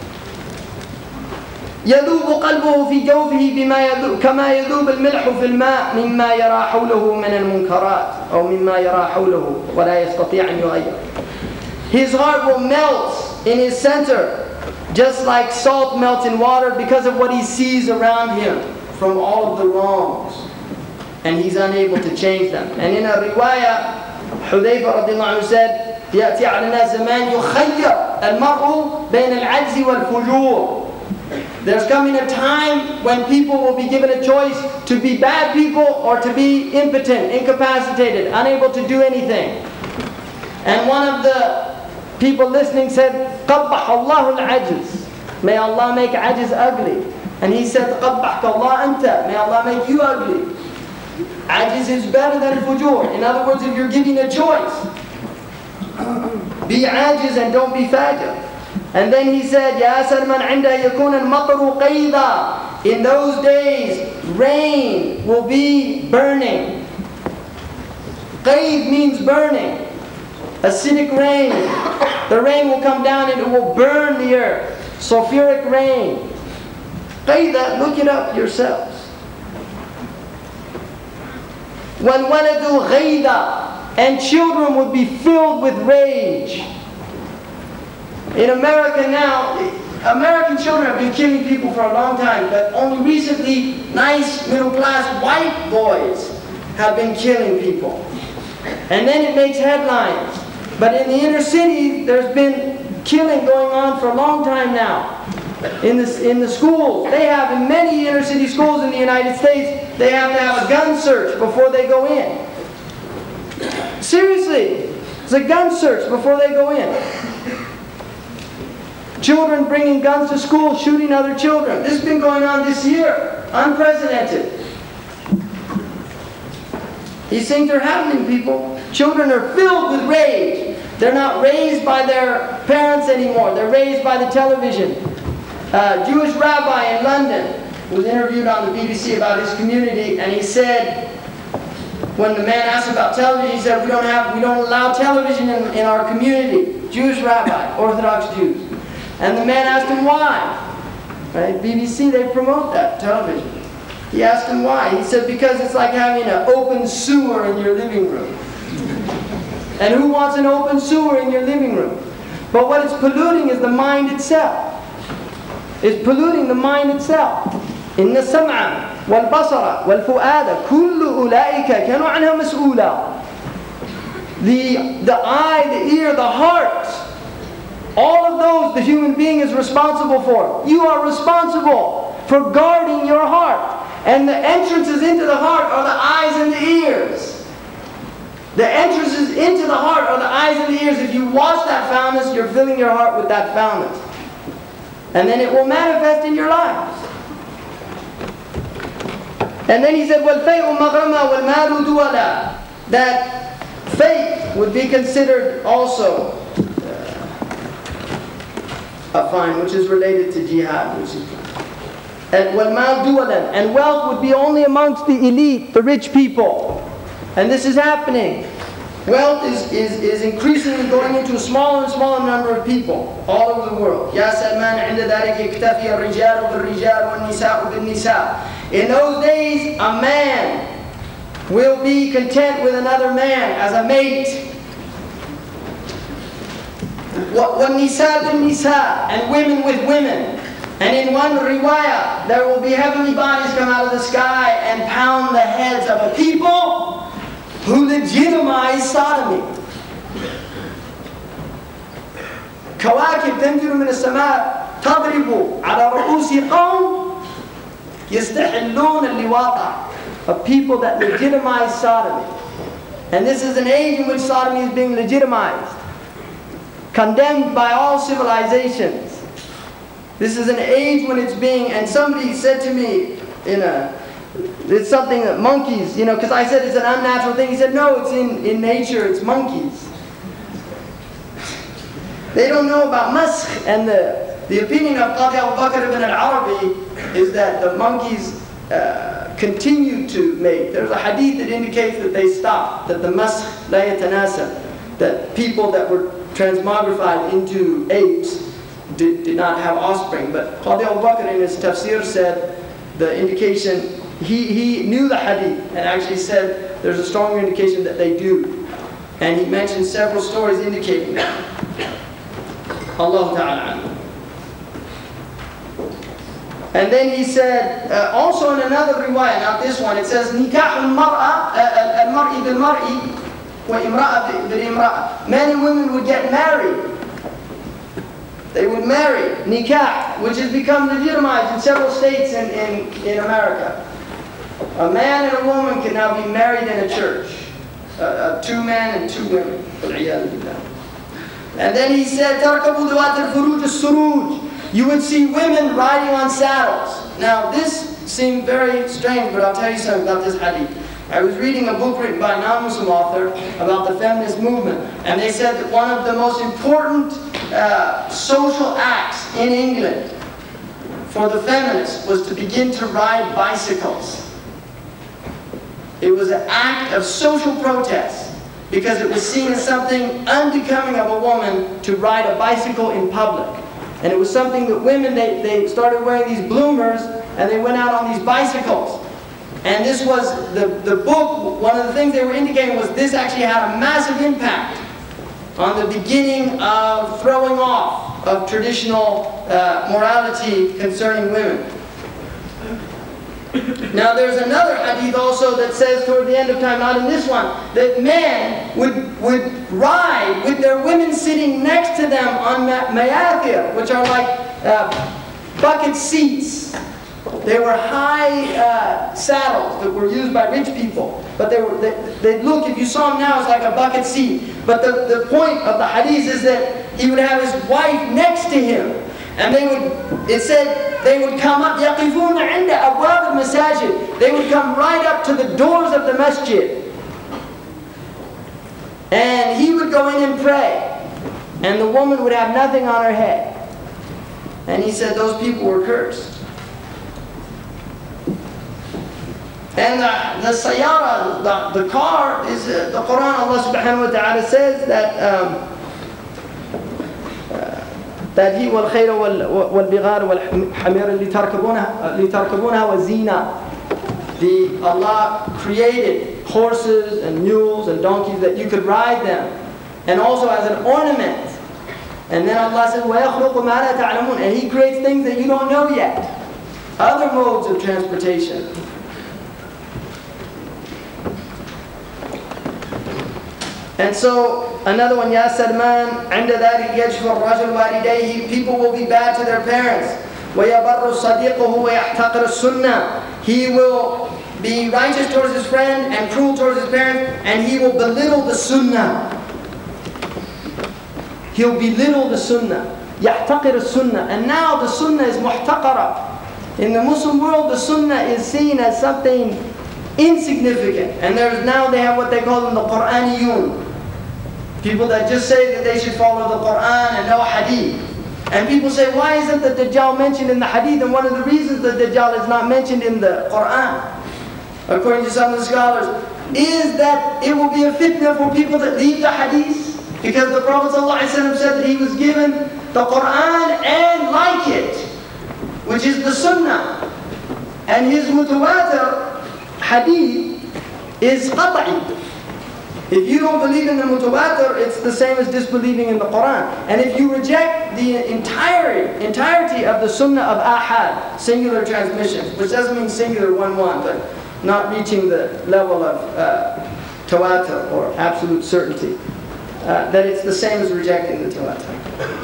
يذوب قلبه في جوفه بما كما يذوب الملح في الماء مما يرى حوله من المنكرات أو مما يرى حوله ولا يستطيع أن يغير. His heart will melt in his center, just like salt melts in water, because of what he sees around him from all of the wrongs, and he's unable to change them. And in a riwayah, Hudayfa radiallahu anhu said, يأتي على الناس زمان يخير المرء بين العجز والفجور. There's coming a time when people will be given a choice to be bad people or to be impotent, incapacitated, unable to do anything. And one of the people listening said, قَبَّحَ اللَّهُ الْعَجِزِ. May Allah make ajiz ugly. And he said, قَبَّحْكَ اللَّهُ أَنْتَ. May Allah make you ugly. Ajiz is better than fujur. In other words, if you're giving a choice, be ajiz and don't be fajr. And then he said, يَا سَلْمَنْ عِنْدَهَا يَكُونَ الْمَطَرُ قَيْضًا. In those days, rain will be burning. Qayd means burning. Acidic rain. The rain will come down and it will burn the earth. Sulfuric rain. Qayda, look it up yourselves. وَالْوَلَدُ غَيْدًا. And children would be filled with rage. In America now, American children have been killing people for a long time, but only recently, nice middle-class white boys have been killing people. And then it makes headlines. But in the inner city, there's been killing going on for a long time now. In the schools, they have, in many inner city schools in the United States, they have to have a gun search before they go in. Seriously, it's a gun search before they go in. Children bringing guns to school, shooting other children. This has been going on this year, unprecedented. These things are happening, people. Children are filled with rage. They're not raised by their parents anymore. They're raised by the television. A Jewish rabbi in London was interviewed on the BBC about his community, and he said, when the man asked about television, he said, we don't allow television in our community. Jewish rabbi, Orthodox Jews. And the man asked him why. Right? BBC, they promote that television. He asked him why. He said, because it's like having an open sewer in your living room. And who wants an open sewer in your living room? But what it's polluting is the mind itself. It's polluting the mind itself. إن السمع والبصر والفؤاد كل أولئك كانوا عنها مسؤولا. The eye, the ear, the heart, all of those the human being is responsible for. You are responsible for guarding your heart. And the entrances into the heart are the eyes and the ears. The entrances into the heart are the eyes and the ears. If you wash that foulness, you're filling your heart with that foulness. And then it will manifest in your lives. And then he said, وَالْفَيْءُ مَغْرَمَا وَالْمَالُ دُوَلًا. That faith would be considered also a fine, which is related to jihad. And وَالْمَالُ دُوَلًا. And wealth would be only amongst the elite, the rich people. And this is happening. Wealth is increasingly going into a smaller and smaller number of people all over the world. يَا سَلْمَانَ عِنْدَ ذَلِكَ اكْتَفِيَ الرِّجَالُ بِالرِّجَالِ وَالنِّسَاءُ بِالنِّسَاءِ. In those days, a man will be content with another man as a mate. وَالنِّسَاءُ بِالنِّسَاءِ. And women with women. And in one riwayah, there will be heavenly bodies come out of the sky and pound the heads of a people who legitimize sodomy. كواكب تنزل من السماء تضرب على رؤوس قوم يستحلون اللواط. Of people that legitimize sodomy. And this is an age in which sodomy is being legitimized, condemned by all civilizations. This is an age when it's being, and somebody said to me it's something that monkeys, because I said it's an unnatural thing. He said, no, it's in nature, it's monkeys. They don't know about maskh, and the opinion of Qadi Abu Bakr ibn al-Arabi is that the monkeys continue to mate. There's a hadith that indicates that they stopped, that the maskh la yatanasa, that people that were transmogrified into apes did not have offspring. But Qadi Abu Bakr in his tafsir said the indication, he knew the hadith and actually said there's a strong indication that they do. And he mentioned several stories indicating that. Allah Ta'ala. And then he said, also in another riwayah, not this one, it says, Nikah al-mar'i bil-mar'i wa imra'a bil-imra'a. Men and women would get married. They would marry, nikah, which has become legitimized in several states in America. A man and a woman can now be married in a church. 2 men and 2 women. And then he said, تَرْكَبُ ذُوَاتِ الْفُرُوجِ السُّرُوجِ. You would see women riding on saddles. Now this seemed very strange, but I'll tell you something about this hadith. I was reading a book written by a non-Muslim author about the feminist movement, and they said that one of the most important social acts in England for the feminists was to begin to ride bicycles. It was an act of social protest because it was seen as something unbecoming of a woman to ride a bicycle in public. And it was something that women, they started wearing these bloomers and they went out on these bicycles. And this was, the book, one of the things they were indicating was this actually had a massive impact on the beginning of throwing off of traditional morality concerning women. Now there's another hadith also that says toward the end of time, not in this one, that men would ride with their women sitting next to them on mayathir, which are like bucket seats. They were high saddles that were used by rich people. But they'd look, if you saw them now, it's like a bucket seat. But the point of the hadith is that he would have his wife next to him. And it said, they would come up, يَقِفُونَ عِنْدَ أَبْوَابِ الْمَسَاجِدِ. They would come right up to the doors of the masjid. And he would go in and pray. And the woman would have nothing on her head. And he said those people were cursed. And the sayyara, the car, is the Quran. Allah subhanahu wa ta'ala says that he والخيل والبغال والحمير لتركبونها وزينة. Allah created horses and mules and donkeys that you could ride them, and also as an ornament. And then Allah says, وَيَخْلُقُ مَا لَا تَعْلَمُونَ, and He creates things that you don't know yet. Other modes of transportation. And so, another one, يَا سَلْمَانْ عِنْدَ ذَلِكَ يَجْفُ الرَّجُلُ وَالِدَيْهِ, people will be bad to their parents. وَيَبَرُّ صَدِيقُهُ وَيَحْتَقِرُ السُّنَّةِ, he will be righteous towards his friend and cruel towards his parents, and he will belittle the sunnah. He'll belittle the sunnah. يَحْتَقِرُ السُّنَّةِ, and now the sunnah is muhtaqara. In the Muslim world, the sunnah is seen as something insignificant. And now they have what they call them the Qur'aniyun. People that just say that they should follow the Qur'an and no hadith. And people say, why isn't the Dajjal mentioned in the hadith? And one of the reasons the Dajjal is not mentioned in the Qur'an, according to some of the scholars, is that it will be a fitna for people that leave the hadith. Because the Prophet ﷺ said that he was given the Qur'an and like it, which is the Sunnah. And his mutawatir hadith is qat'i. If you don't believe in the mutawatir, it's the same as disbelieving in the Quran. And if you reject the entirety of the Sunnah of ahad, singular transmissions, which doesn't mean singular 1-1, but not reaching the level of tawatur or absolute certainty, that it's the same as rejecting the tawatur.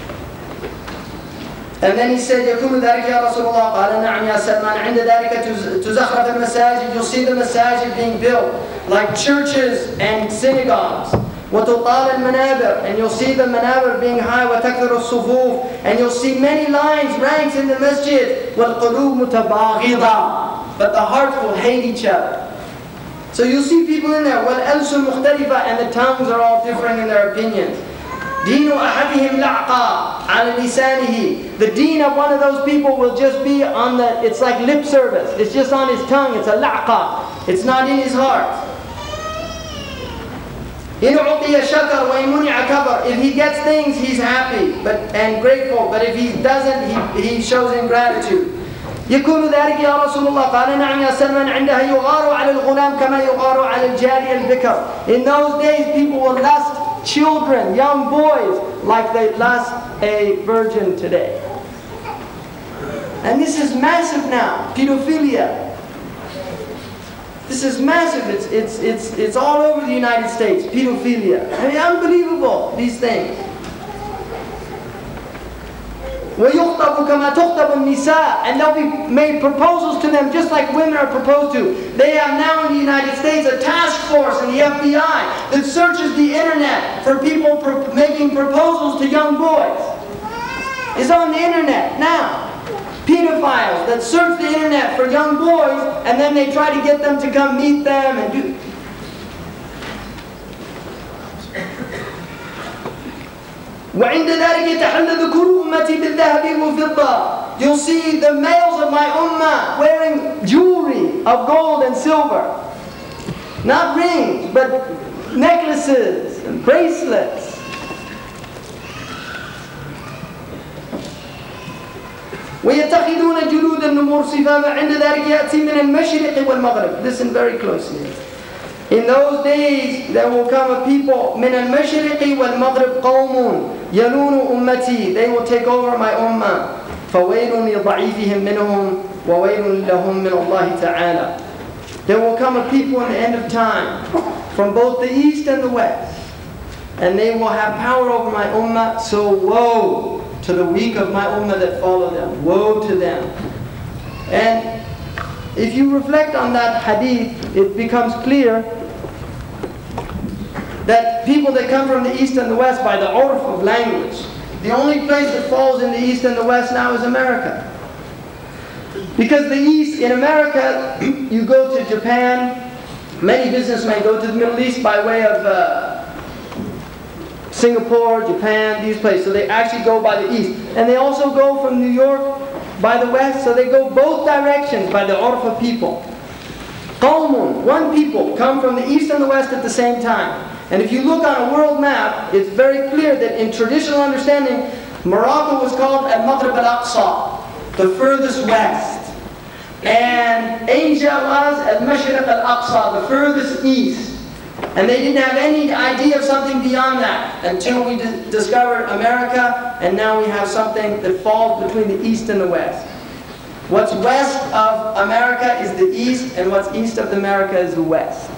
And then he said, يَكُونُ ذَلِكَ يَا رَسُولَ اللَّهِ قَالَ نَعْمْ يَا سَلْمَانَ عِنْدَ ذَلِكَ تُزَخْرَفَ الْمَسَاجِدِ, you'll see the masajid being built like churches and synagogues. وَتُطَالَ الْمَنَابِرِ, and you'll see the manabir being high. وَتَكْثُرُ الصُّفُوفِ, and you'll see many lines, ranks in the masjid. وَالْقُلُوبُ مُتَبَاغِضَةٌ, but the hearts will hate each other. So you'll see people in there, وَالْأَلْسُ مُخْتَلِفَةٌ, and the tongues are all different in their opinions. دين أحدهم لعقا على لسانه, the deen of one of those people will just be on the, it's like lip service, it's just on his tongue, it's a la'qa, it's not in his heart. إن أعطي شكر وإن منع كفر, if he gets things he's happy and grateful, but if he doesn't he shows ingratitude. يكون ذلك يا رسول الله قال نعم يا سلمان عندها يغار على الغلام كما يغار على الجارية البكر. In those days people will lust children, young boys, like they lust a virgin today. And this is massive now, pedophilia. This is massive, it's all over the United States, pedophilia. I mean, unbelievable, these things. وَيُخْطَبُ كَمَا تُخْطَبُ النِّسَاء, and they'll be made proposals to them just like women are proposed to. They have now in the United States a task force in the FBI that searches the internet for people making proposals to young boys. It's on the internet now. Pedophiles that search the internet for young boys, and then they try to get them to come meet them and do. وعند ذلك يتحلى ذكور أمتي بالذهب والفضة. You'll see the males of my ummah wearing jewelry of gold and silver. Not rings, but necklaces and bracelets. ويتخذون جلود النمور صفافا عند ذلك يأتي من المشرق والمغرب. Listen very closely. In those days there will come a people من المشرق والمغرب قوم يلون أمتي, they will take over my ummah. فويل لضعيفهم منهم وويل لهم من الله تعالى. There will come a people in the end of time from both the east and the west, and they will have power over my ummah. So woe to the weak of my ummah that follow them. Woe to them. And if you reflect on that hadith, it becomes clear that people that come from the east and the west by the urf of language, the only place that falls in the east and the west now is America. Because the east, in America, you go to Japan, many businessmen go to the Middle East by way of Singapore, Japan, these places. So they actually go by the east. And they also go from New York by the west, so they go both directions by the urf of people. Qawmun, one people, come from the east and the west at the same time. And if you look on a world map, it's very clear that in traditional understanding, Morocco was called Al-Maghrib Al-Aqsa, the furthest west. And Asia was al-Mashriq al-Aqsa, the furthest east. And they didn't have any idea of something beyond that until we discovered America, and now we have something that falls between the east and the west. What's west of America is the east, and what's east of America is the west.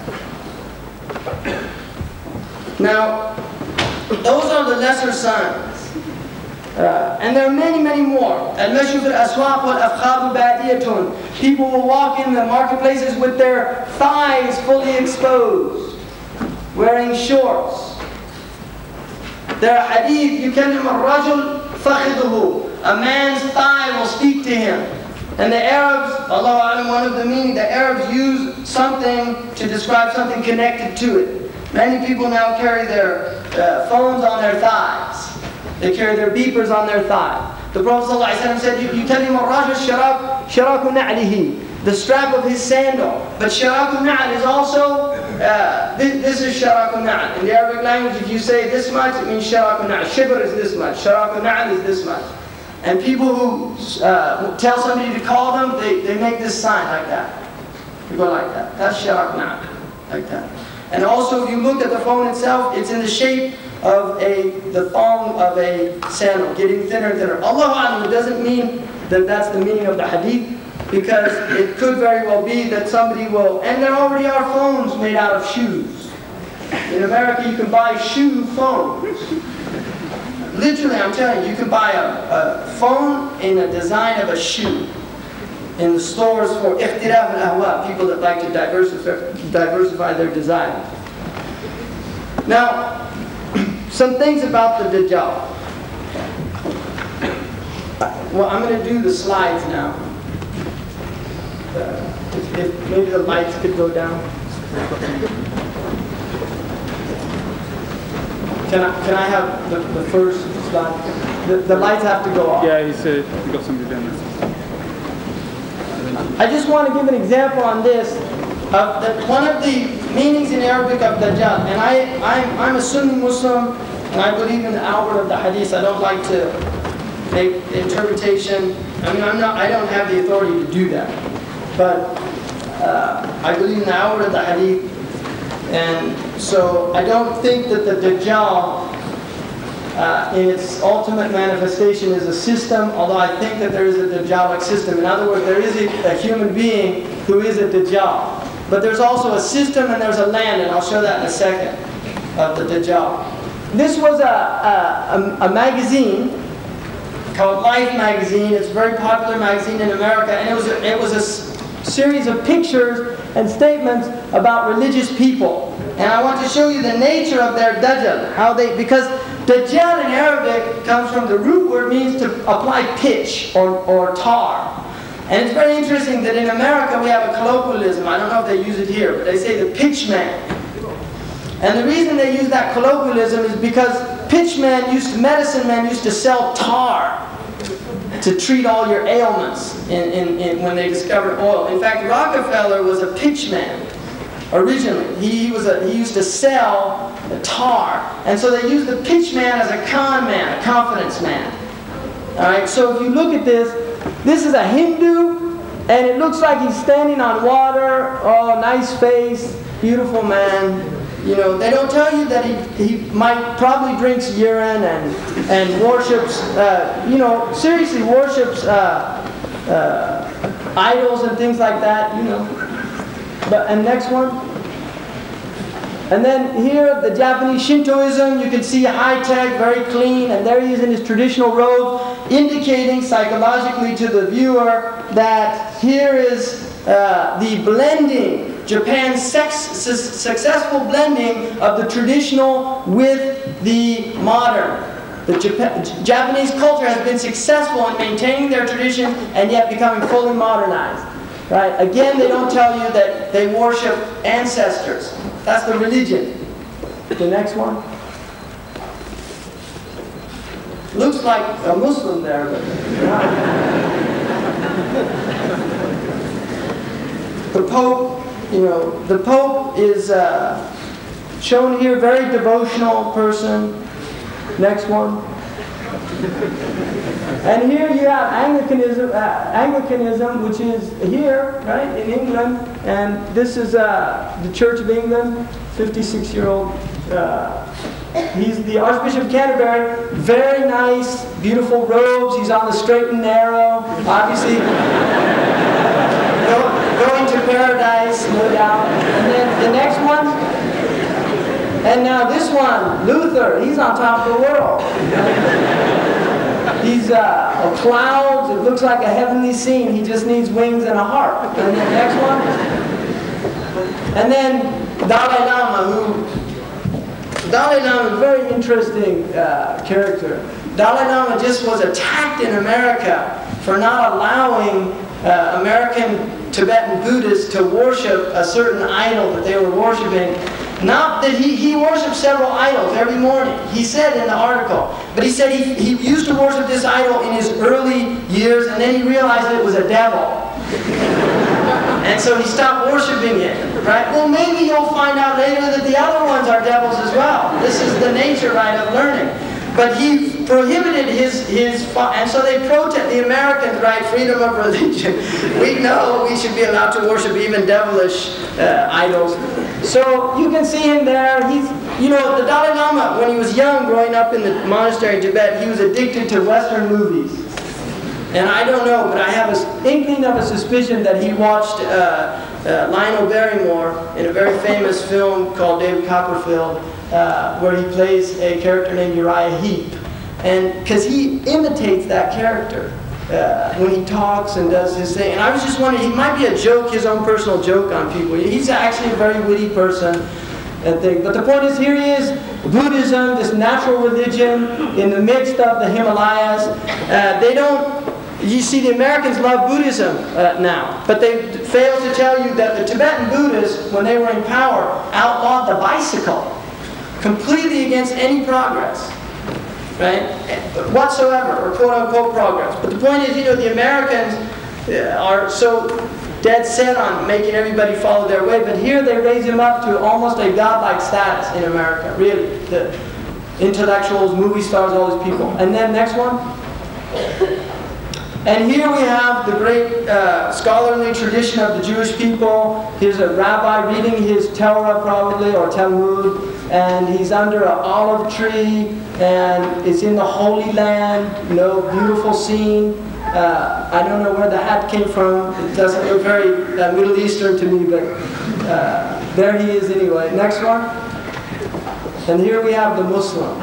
Now, those are the lesser signs. And there are many, many more. Al-Mashu fil aswaq wal afkhadu badiyatun. People will walk in the marketplaces with their thighs fully exposed, wearing shorts. There are hadith, yukallim al-rajul fakhiduhu. A man's thigh will speak to him. And the Arabs, Allahu Alam, one of the meaning, the Arabs use something to describe something connected to it. Many people now carry their phones on their thighs. They carry their beepers on their thigh. The Prophet ﷺ said, yukallim al-rajul sharaku na'lihi, the strap of his sandal. But sharaku na'al is also, this is sharaku na'al. In the Arabic language, if you say this much, it means sharaku na'al. Shibr is this much, sharaku na'al is this much. And people who tell somebody to call them, they make this sign like that. You go like that. That's sharaku na'al, like that. And also, if you look at the phone itself, it's in the shape of the thong of a sandal, getting thinner and thinner. Allahu Alam, it doesn't mean that that's the meaning of the hadith, because it could very well be that somebody will, and there already are phones made out of shoes. In America, you can buy shoe phones. Literally, I'm telling you, you can buy a phone in a design of a shoe in the stores for ikhtiraf al-ahwa, people that like to diversify their design. Now, some things about the Dajjal. Well, I'm going to do the slides now. If maybe the lights could go down. Can I have the first slide? The lights have to go off. Yeah, he said he got somebody down there. I just want to give an example on this. One of the meanings in Arabic of Dajjal, and I'm a Sunni Muslim, and I believe in the outward of the hadith. I don't like to make the interpretation. I mean, I don't have the authority to do that. But I believe in the outward of the hadith, and so I don't think that the Dajjal, in its ultimate manifestation, is a system, although I think that there is a Dajjalic system. In other words, there is a human being who is a Dajjal. But there's also a system and there's a land, and I'll show that in a second, of the Dajjal. This was a magazine called Life magazine. It's a very popular magazine in America, and it was a series of pictures and statements about religious people. And I want to show you the nature of their Dajjal, because Dajjal in Arabic comes from the root word, means to apply pitch or tar. And it's very interesting that in America we have a colloquialism. I don't know if they use it here, but they say the pitch man. And the reason they use that colloquialism is because medicine men used to sell tar to treat all your ailments when they discovered oil. In fact, Rockefeller was a pitch man originally. He used to sell tar. And so they used the pitch man as a con man, a confidence man. Alright, so if you look at this is a Hindu, and it looks like he's standing on water. Oh, nice face, beautiful man. You know, they don't tell you that he might probably drinks urine and worships, seriously worships idols and things like that, you know. And next one. And then here, the Japanese Shintoism, you can see high-tech, very clean, and there he is in his traditional robe, indicating psychologically to the viewer that here is the blending, Japan's successful blending of the traditional with the modern. The Japanese culture has been successful in maintaining their traditions and yet becoming fully modernized. Right? Again, they don't tell you that they worship ancestors. That's the religion. The next one. Looks like a Muslim there, but the Pope, the Pope is shown here, very devotional person. Next one. And here you have Anglicanism, which is here, right, in England. And this is the Church of England, 56-year-old. He's the Archbishop of Canterbury. Very nice, beautiful robes. He's on the straight and narrow. Obviously, going to paradise, no doubt. And then the next one. And now this one, Luther. He's on top of the world. He's clouds. It looks like a heavenly scene. He just needs wings and a harp. And then next one. And then Dalai Lama, Dalai Lama is a very interesting character. Dalai Lama just was attacked in America for not allowing American Tibetan Buddhists to worship a certain idol that they were worshiping. Not that he worshipped several idols every morning, he said in the article. But he said he used to worship this idol in his early years, and then he realized that it was a devil. And so he stopped worshiping it, right? Well, maybe you'll find out later that the other ones are devils as well. This is the nature, right, of learning. But he prohibited and so they protest, the Americans, right, freedom of religion. We know we should be allowed to worship even devilish idols. So you can see him there. He's, the Dalai Lama, when he was young, growing up in the monastery in Tibet, he was addicted to Western movies. And I don't know, but I have an inkling of a suspicion that he watched Lionel Barrymore in a very famous film called David Copperfield, where he plays a character named Uriah Heep. And because he imitates that character when he talks and does his thing. And I was just wondering, he might be a joke, his own personal joke on people. He's actually a very witty person. But the point is, here he is, Buddhism, this natural religion in the midst of the Himalayas. You see, the Americans love Buddhism now, but they fail to tell you that the Tibetan Buddhists, when they were in power, outlawed the bicycle, completely against any progress, right, whatsoever, or quote-unquote progress. But the point is, the Americans are so dead set on making everybody follow their way, but here they raise him up to almost a godlike status in America, really. The intellectuals, movie stars, all these people. And then next one. And here we have the great scholarly tradition of the Jewish people. Here's a rabbi reading his Torah probably, or Talmud, and he's under an olive tree, and it's in the Holy Land, beautiful scene. I don't know where the hat came from. It doesn't look very Middle Eastern to me, but there he is anyway. Next one. And here we have the Muslim.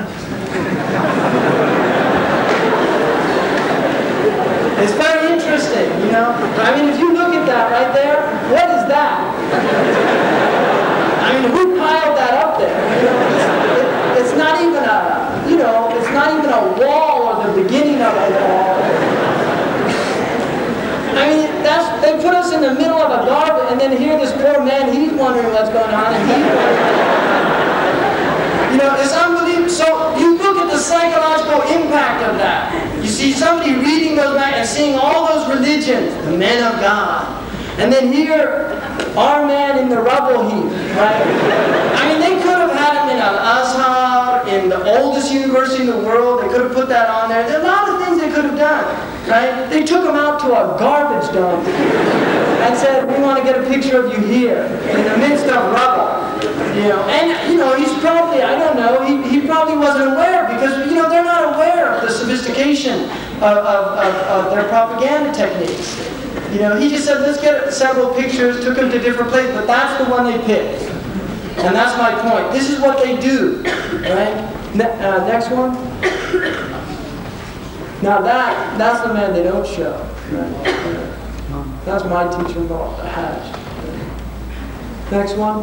It's very interesting, I mean, if you look at that right there, what is that? I mean, who piled that up there? It's not even it's not even a wall or the beginning of a wall. I mean, they put us in the middle of a garden, and then here this poor man, he's wondering what's going on, and it's unbelievable. So you look at the psychological impact of that. You see somebody reading those back and seeing all those religions, the men of God. And then here, our man in the rubble heap, right? I mean, they could have had him in Al-Azhar, in the oldest university in the world. They could have put that on there. There are a lot of things they could have done, right? They took him out to a garbage dump and said, we want to get a picture of you here, in the midst of rubble. He's probably, I don't know, he probably wasn't aware, because, they're not aware of the sophistication of their propaganda techniques. He just said, let's get several pictures, took them to different places, but that's the one they picked. And that's my point. This is what they do, right? Next one. Now that's the man they don't show. Right? That's my teacher, the Hajj. Next one.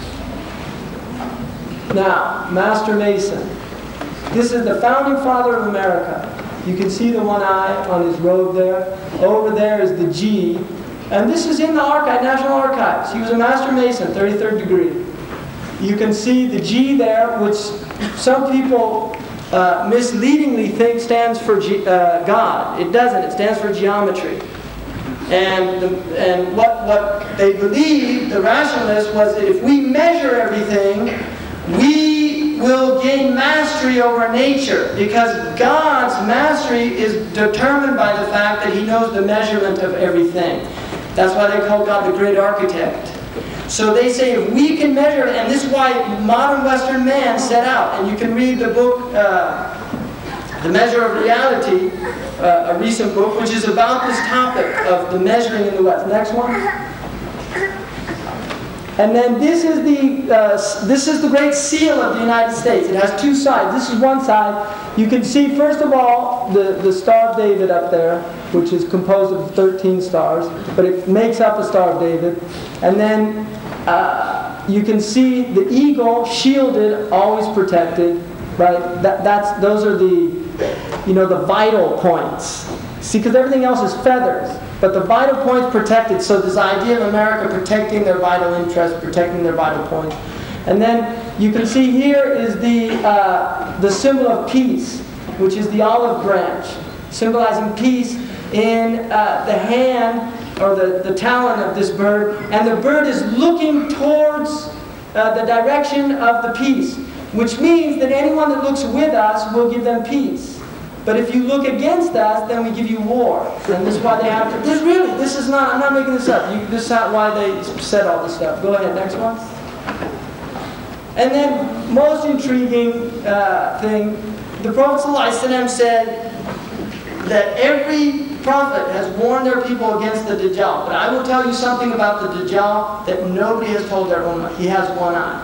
Now, Master Mason. This is the founding father of America. You can see the one eye on his robe there. Over there is the G. And this is in the National Archives. He was a Master Mason, 33rd degree. You can see the G there, which some people misleadingly think stands for God. It doesn't. It stands for geometry. And what they believed, the rationalists, was that if we measure everything, we will gain mastery over nature, because God's mastery is determined by the fact that He knows the measurement of everything. That's why they call God the great architect. So they say if we can measure it, and this is why modern Western man set out, and you can read the book, The Measure of Reality, a recent book, which is about this topic of the measuring in the West. Next one. And then this is the Great Seal of the United States. It has two sides. This is one side. You can see, first of all, the Star of David up there, which is composed of 13 stars, but it makes up a Star of David. And then you can see the eagle, shielded, always protected. Right? Those are the vital points. See, because everything else is feathers. But the vital points protected. So this idea of America protecting their vital interests, protecting their vital points. And then you can see here is the symbol of peace, which is the olive branch, symbolizing peace in the hand or the talon of this bird. And the bird is looking towards the direction of the peace, which means that anyone that looks with us will give them peace. But if you look against us, then we give you war. And this is why they have to... This is not... I'm not making this up. This is why they said all this stuff. Go ahead, next one. And then, most intriguing thing, the Prophet ﷺ said that every prophet has warned their people against the Dajjal. But I will tell you something about the Dajjal that nobody has told their ummah. He has one eye.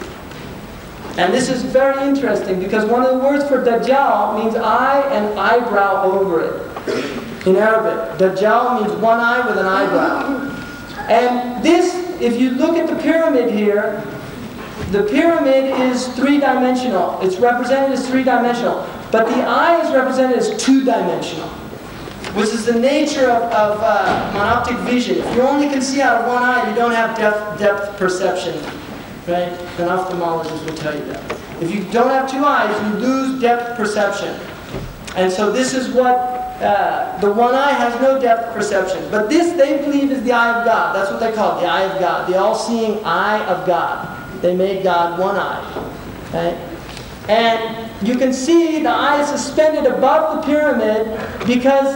And this is very interesting, because one of the words for Dajjal means eye and eyebrow over it. In Arabic, Dajjal means one eye with an eyebrow. And this, if you look at the pyramid here, the pyramid is three-dimensional. It's represented as three-dimensional. But the eye is represented as two-dimensional, which is the nature of monoptic vision. If you only can see out of one eye, you don't have depth perception. Right? An ophthalmologist will tell you that. If you don't have two eyes, you lose depth perception. And so this is what, the one eye has no depth perception. But this, they believe, is the eye of God. That's what they call it, the eye of God. The all-seeing eye of God. They made God one eye. Right? And you can see the eye is suspended above the pyramid, because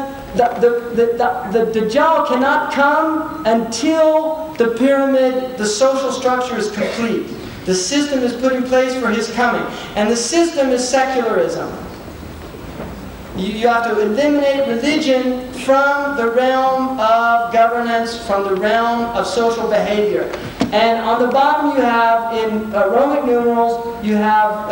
the Dajjal cannot come until the pyramid, the social structure is complete. The system is put in place for his coming. And the system is secularism. You have to eliminate religion from the realm of governance, from the realm of social behavior. And on the bottom you have, in Roman numerals, you have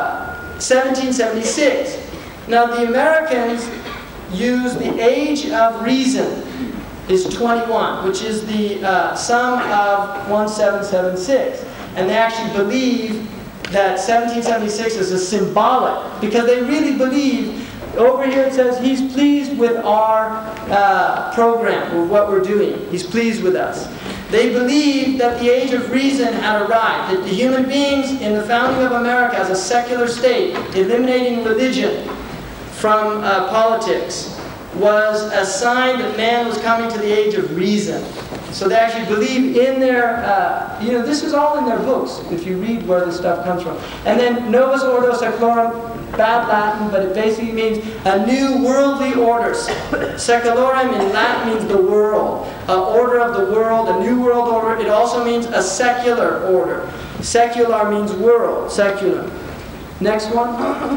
1776. Now the Americans use the age of reason is 21, which is the sum of 1776. And they actually believe that 1776 is a symbolic, because they really believe, over here it says, He's pleased with our program, with what we're doing. He's pleased with us. They believe that the age of reason had arrived, that the human beings in the founding of America as a secular state, eliminating religion from politics, was a sign that man was coming to the age of reason. So they actually believe in their, this is all in their books, if you read where this stuff comes from. And then Novus Ordo Seclorum, bad Latin, but it basically means a new worldly order. Secularum in Latin means the world, an order of the world, a new world order. It also means a secular order. Secular means world, secular. Next one.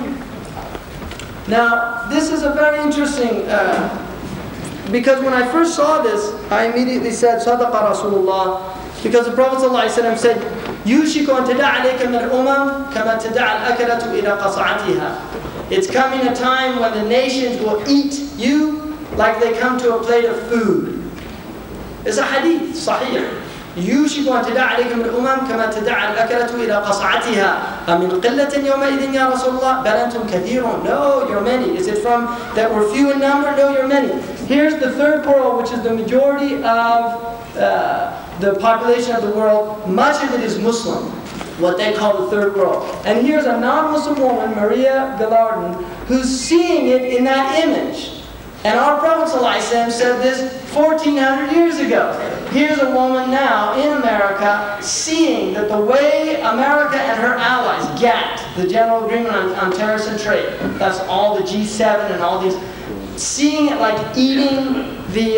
Now, this is a very interesting, because when I first saw this, I immediately said, Sadaqa Rasulullah, because the Prophet ﷺ said, يُوشِكُ أَن تَدَعَ عَلَيْكَ مِنَ الْأُمَمِ كَمَا تَدَعَ الْأَكَلَةُ إِلَى قَصْعَتِهَا. It's coming a time when the nations will eat you like they come to a plate of food. It's a hadith, sahih. يوشك أن تدع عليكم الأمم كما تدع الأكلة إلى قصعتها أمن قلة يومئذ يا رسول الله بل أنتم كثيرون. No, you're many. Is it from that we're few in number? No, you're many. Here's the third world, which is the majority of the population of the world. Much of it is Muslim, what they call the third world. And here's a non-Muslim woman, Maria Gallardin, who's seeing it in that image. And our Prophet ﷺ said this 1400 years ago. Here's a woman now in America seeing that the way America and her allies, GATT, the General Agreement on Terrorist and Trade, that's all the G7 and all these, seeing it like eating the...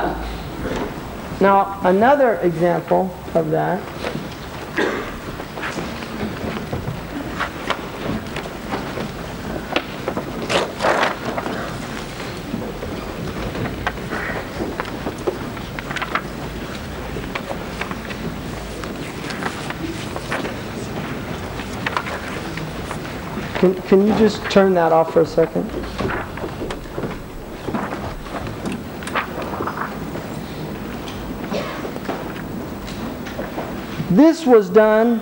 Now, another example of that. Can you just turn that off for a second? This was done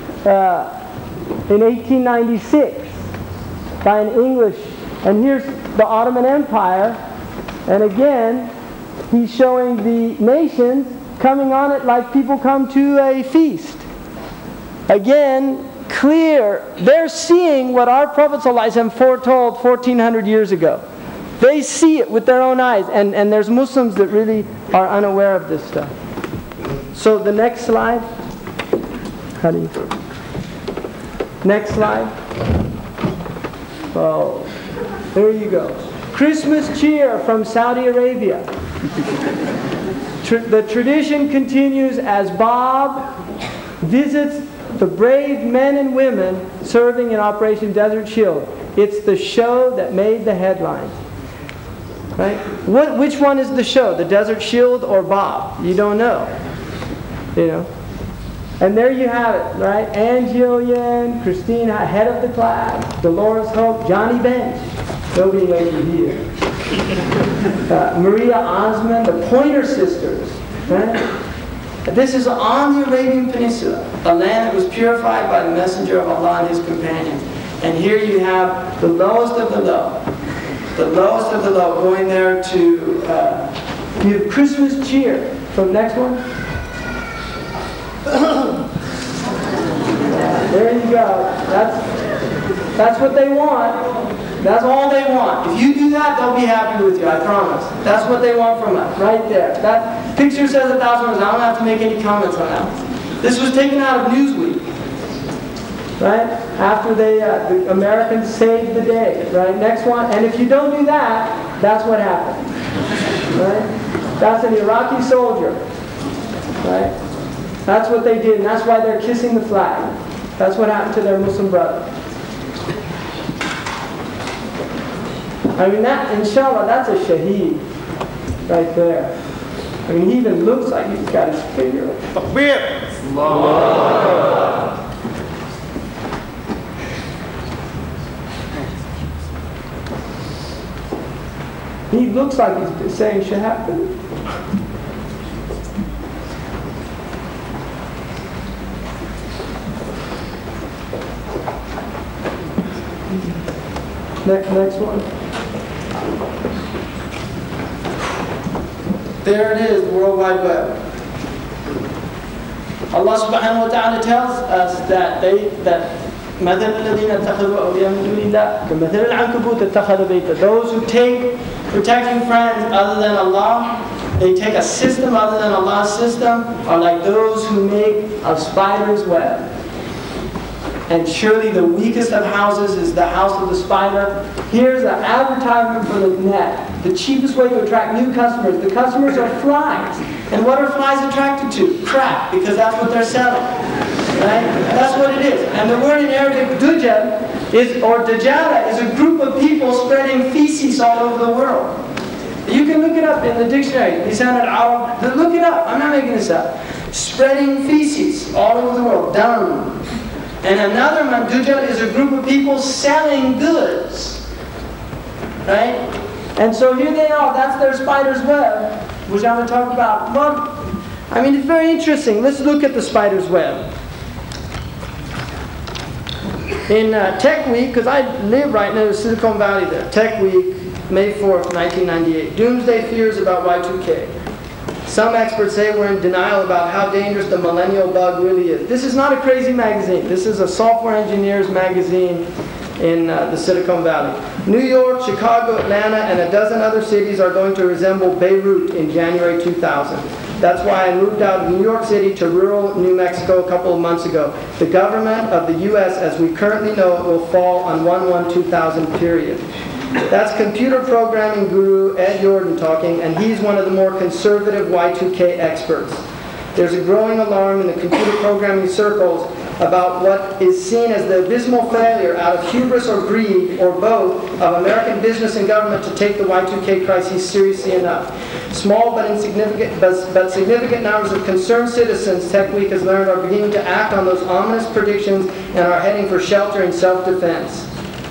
in 1896 by an English, and here's the Ottoman Empire, and again he's showing the nations coming on it like people come to a feast. Again, clear, they're seeing what our Prophet ﷺ foretold 1400 years ago. They see it with their own eyes, and there's Muslims that really are unaware of this stuff. So the next slide. How do you... Next slide. Oh, there you go. Christmas cheer from Saudi Arabia. The tradition continues as Bob visits the brave men and women serving in Operation Desert Shield. It's the show that made the headlines. Right? Which one is the show? The Desert Shield or Bob? You don't know. You know. And there you have it, right? Ann Jillian, Christina, head of the class, Dolores Hope, Johnny Bench. Nobody knows you here. Maria Osman, the Pointer Sisters. Right? This is on the Arabian Peninsula, a land that was purified by the Messenger of Allah and his companions. And here you have the lowest of the low. The lowest of the low going there to give Christmas cheer. So next one. There you go. That's what they want. That's all they want. If you do that, they'll be happy with you, I promise. That's what they want from us, right there. That picture says 1,000 words. I don't have to make any comments on that. This was taken out of Newsweek, right? After the Americans saved the day, right? Next one. And if you don't do that, that's what happened, right? That's an Iraqi soldier, right? That's what they did, and that's why they're kissing the flag. That's what happened to their Muslim brother. I mean, that, inshallah, that's a shaheed right there. I mean, he even looks like he's got his finger. Takbir! Allah. He looks like he's saying shahada. Next one. There it is, the World Wide Web. Allah subhanahu wa ta'ala tells us that those who take protecting friends other than Allah, they take a system other than Allah's system, are like those who make a spider's web. And surely the weakest of houses is the house of the spider. Here's an advertisement for the net. The cheapest way to attract new customers. The customers are flies. And what are flies attracted to? Crap, because that's what they're selling. Right? That's what it is. And the word in Arabic, Dajjal, or Dajjal, is a group of people spreading feces all over the world. You can look it up in the dictionary. Lisan al-Arab. Look it up. I'm not making this up. Spreading feces all over the world. Dung. And another Dajjal is a group of people selling goods. Right? And so here they are, that's their spider's web, which I'm going to talk about. Well, I mean, it's very interesting. Let's look at the spider's web. In Tech Week, because I live right near the Silicon Valley there, Tech Week, May 4th, 1998. Doomsday fears about Y2K. Some experts say we're in denial about how dangerous the millennial bug really is. This is not a crazy magazine. This is a software engineer's magazine. in the Silicon Valley. New York, Chicago, Atlanta, and a dozen other cities are going to resemble Beirut in January 2000. That's why I moved out of New York City to rural New Mexico a couple of months ago. The government of the U.S. as we currently know it will fall on 1/1/2000, period. That's computer programming guru Ed Jordan talking, and he's one of the more conservative Y2K experts. There's a growing alarm in the computer programming circles about what is seen as the abysmal failure out of hubris or greed, or both, of American business and government to take the Y2K crisis seriously enough. Small but significant numbers of concerned citizens, Tech Week has learned, are beginning to act on those ominous predictions and are heading for shelter and self-defense.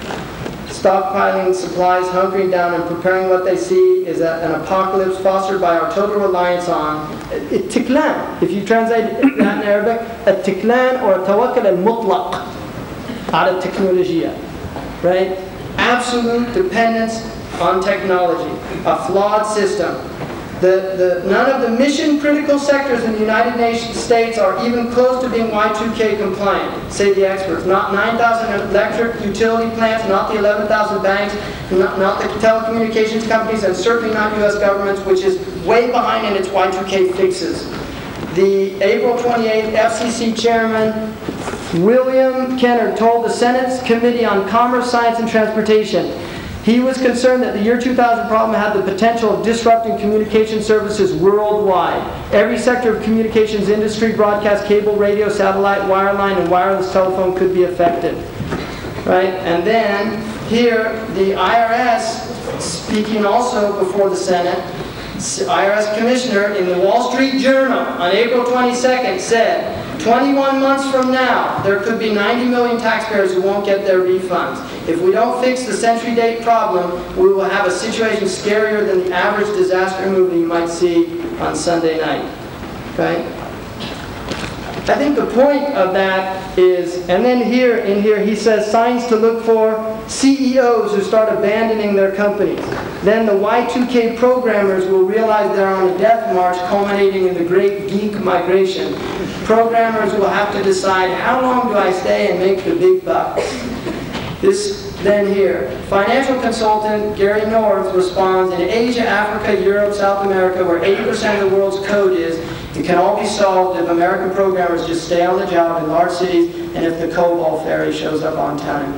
Stockpiling supplies, hunkering down, and preparing what they see is an apocalypse fostered by our total reliance on tiklan. If you translate that in Arabic, a tiklan or a tawakkul al-mutlaq ala technologia, right? Absolute dependence on technology, a flawed system. None of the mission-critical sectors in the United States are even close to being Y2K compliant, say the experts. Not 9,000 electric utility plants, not the 11,000 banks, not the telecommunications companies, and certainly not U.S. governments, which is way behind in its Y2K fixes. The April 28th FCC chairman, William Kenner, told the Senate's Committee on Commerce, Science, and Transportation he was concerned that the year 2000 problem had the potential of disrupting communication services worldwide. Every sector of communications industry, broadcast, cable, radio, satellite, wireline, and wireless telephone could be affected. Right? And then here, the IRS, speaking also before the Senate, IRS Commissioner in the Wall Street Journal on April 22nd said, 21 months from now, there could be 90 million taxpayers who won't get their refunds. If we don't fix the century date problem, we will have a situation scarier than the average disaster movie you might see on Sunday night. Okay? I think the point of that is, and then in here he says signs to look for: CEOs who start abandoning their companies. Then the Y2K programmers will realize they're on a death march culminating in the great geek migration. Programmers will have to decide, how long do I stay and make the big bucks? Then here, financial consultant Gary North responds, in Asia, Africa, Europe, South America, where 80% of the world's code is, it can all be solved if American programmers just stay on the job in large cities and if the COBOL ferry shows up on time.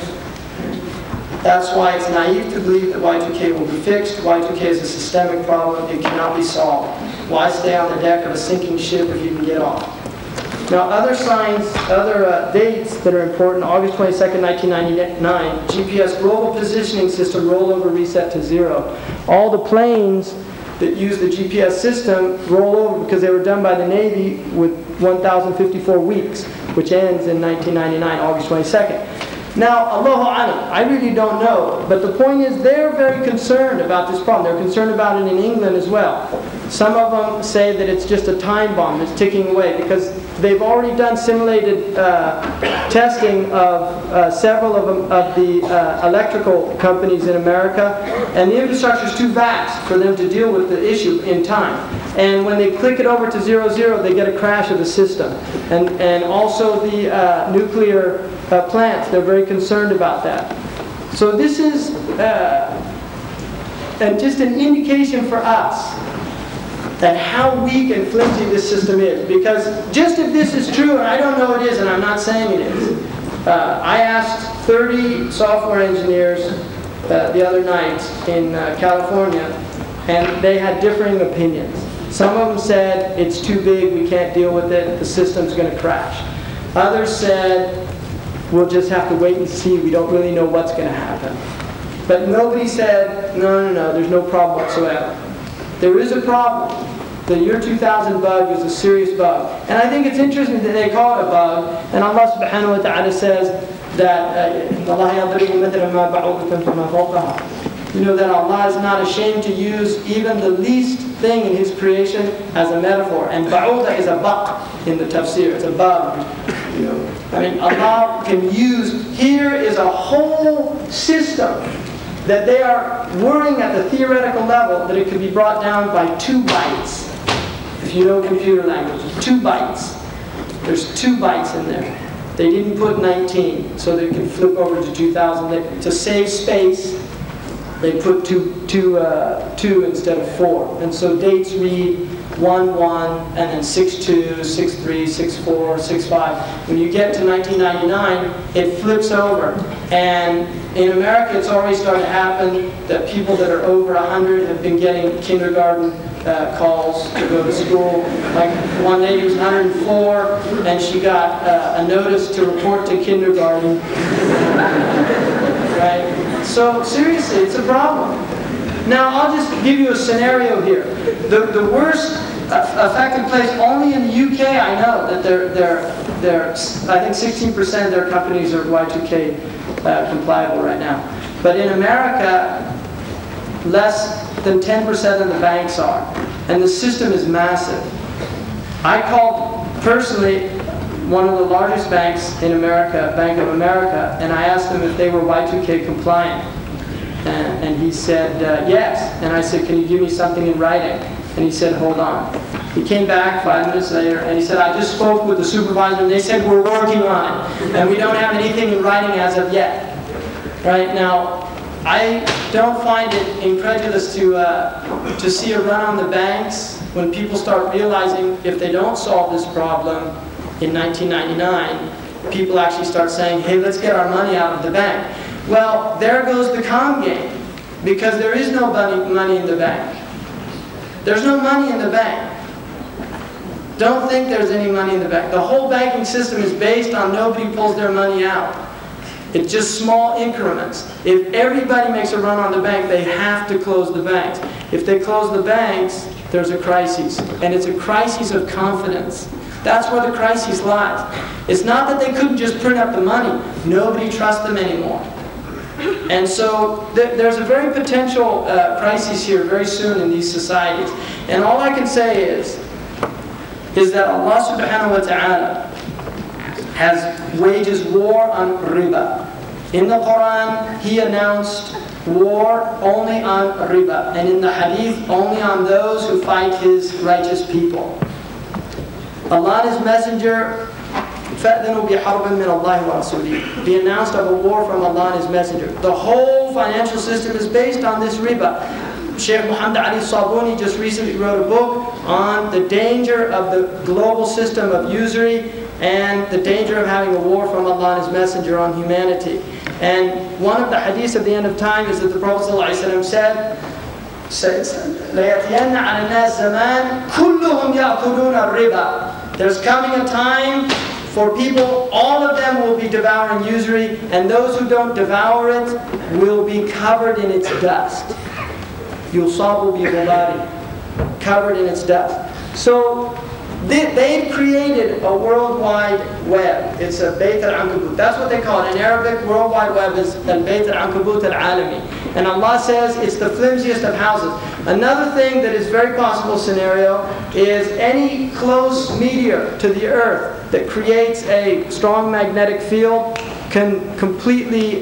That's why it's naive to believe that Y2K will be fixed. Y2K is a systemic problem. It cannot be solved. Why stay on the deck of a sinking ship if you can get off? Now, other signs, other dates that are important: August 22nd, 1999, GPS global positioning system rollover reset to 0. All the planes that use the GPS system roll over because they were done by the Navy with 1,054 weeks, which ends in 1999, August 22nd. Now, Allahu Alam, I really don't know, but the point is they're very concerned about this problem. They're concerned about it in England as well. Some of them say that it's just a time bomb that's ticking away because they've already done simulated testing of several of the electrical companies in America, and the infrastructure is too vast for them to deal with the issue in time. And when they click it over to 00, they get a crash of the system. And also the nuclear plants, they're very concerned about that. So this is just an indication for us that how weak and flimsy this system is. Because just if this is true, and I don't know it is, and I'm not saying it is, I asked 30 software engineers the other night in California, and they had differing opinions. Some of them said, it's too big, we can't deal with it, the system's going to crash. Others said, we'll just have to wait and see, we don't really know what's going to happen. But nobody said, no, there's no problem whatsoever. There is a problem. The year 2000 bug is a serious bug. And I think it's interesting that they call it a bug, and Allah subhanahu wa ta'ala says that you know that Allah is not ashamed to use even the least thing in His creation as a metaphor. And ba'uda is a baq in the tafsir. It's a bug. You know, I mean, Allah can use. Here is a whole system that they are worrying at the theoretical level that it could be brought down by 2 bytes. If you know computer language, 2 bytes. There's 2 bytes in there. They didn't put 19, so they could flip over to 2000. To save space, they put two instead of 4. And so dates read 1-1, and then 6-2, 6-3, 6-4, 6-5. When you get to 1999, it flips over. And in America, it's already started to happen that people that are over 100 have been getting kindergarten calls to go to school. Like one lady was 104, and she got a notice to report to kindergarten. Right? So seriously, it's a problem. Now, I'll just give you a scenario here. The worst affected place, only in the UK, I know that they're I think 16% of their companies are Y2K compliable right now. But in America, less than 10% of the banks are. And the system is massive. I called personally one of the largest banks in America, Bank of America, and I asked them if they were Y2K compliant. And he said, yes. And I said, can you give me something in writing? And he said, hold on. He came back 5 minutes later, and he said, I just spoke with the supervisor, and they said, we're working on it. And we don't have anything in writing as of yet. Right? Now, I don't find it incredulous to see a run on the banks when people start realizing if they don't solve this problem in 1999, people actually start saying, hey, let's get our money out of the bank. Well, there goes the con game, because there is no money in the bank. There's no money in the bank. Don't think there's any money in the bank. The whole banking system is based on nobody pulls their money out. It's just small increments. If everybody makes a run on the bank, they have to close the banks. If they close the banks, there's a crisis. And it's a crisis of confidence. That's where the crisis lies. It's not that they couldn't just print up the money. Nobody trusts them anymore. And so there's a very potential crisis here very soon in these societies. And all I can say is that Allah subhanahu wa ta'ala wages war on riba. In the Quran, He announced war only on riba. And in the Hadith, only on those who fight His righteous people. Allah and His Messenger, فَأْذَنُوا بِحَرْبٍ مِّنَ اللَّهِ وَرَسُولِهِ. The announced of a war from Allah and His Messenger. The whole financial system is based on this riba. Sheikh Muhammad Ali Sabuni just recently wrote a book on the danger of the global system of usury and the danger of having a war from Allah and His Messenger on humanity. And one of the hadiths at the end of time is that the Prophet ﷺ said, لَيَأْتِيَنَّ عَلَى النَّاسِ زَمَانٍ كُلُّهُمْ يَأْكُلُونَ الرِّبَا. There's coming a time for people, all of them will be devouring usury, and those who don't devour it will be covered in its dust. Yusabu bi-ghubari, covered in its dust. So they've created a worldwide web. It's a Bayt al-Ankabut. That's what they call it. In Arabic, World Wide Web is al-Bayt al-Ankabut al-Alami. And Allah says it's the flimsiest of houses. Another thing that is very possible scenario is any close meteor to the earth that creates a strong magnetic field can completely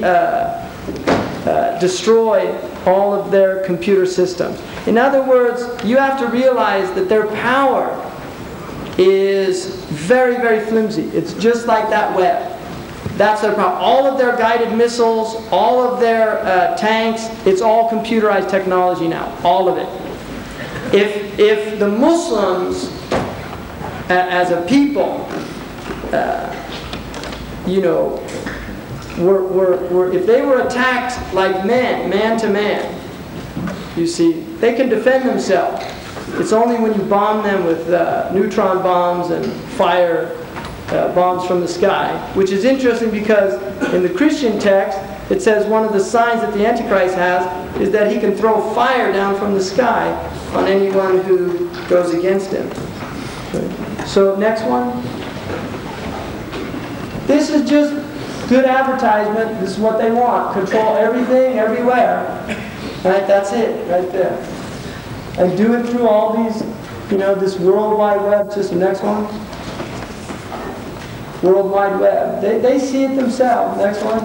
destroy all of their computer systems. In other words, you have to realize that their power is very, very flimsy. It's just like that web. That's their problem. All of their guided missiles, all of their tanks, it's all computerized technology now. All of it. If the Muslims, as a people, if they were attacked like man to man, you see, they can defend themselves. It's only when you bomb them with neutron bombs and fire bombs from the sky, which is interesting because in the Christian text, it says one of the signs that the Antichrist has is that he can throw fire down from the sky on anyone who goes against him. So next one. This is just good advertisement. This is what they want. Control everything, everywhere. Right? That's it, right there. And do it through all these, this World Wide Web system. Next one. World Wide Web. They see it themselves. Next one.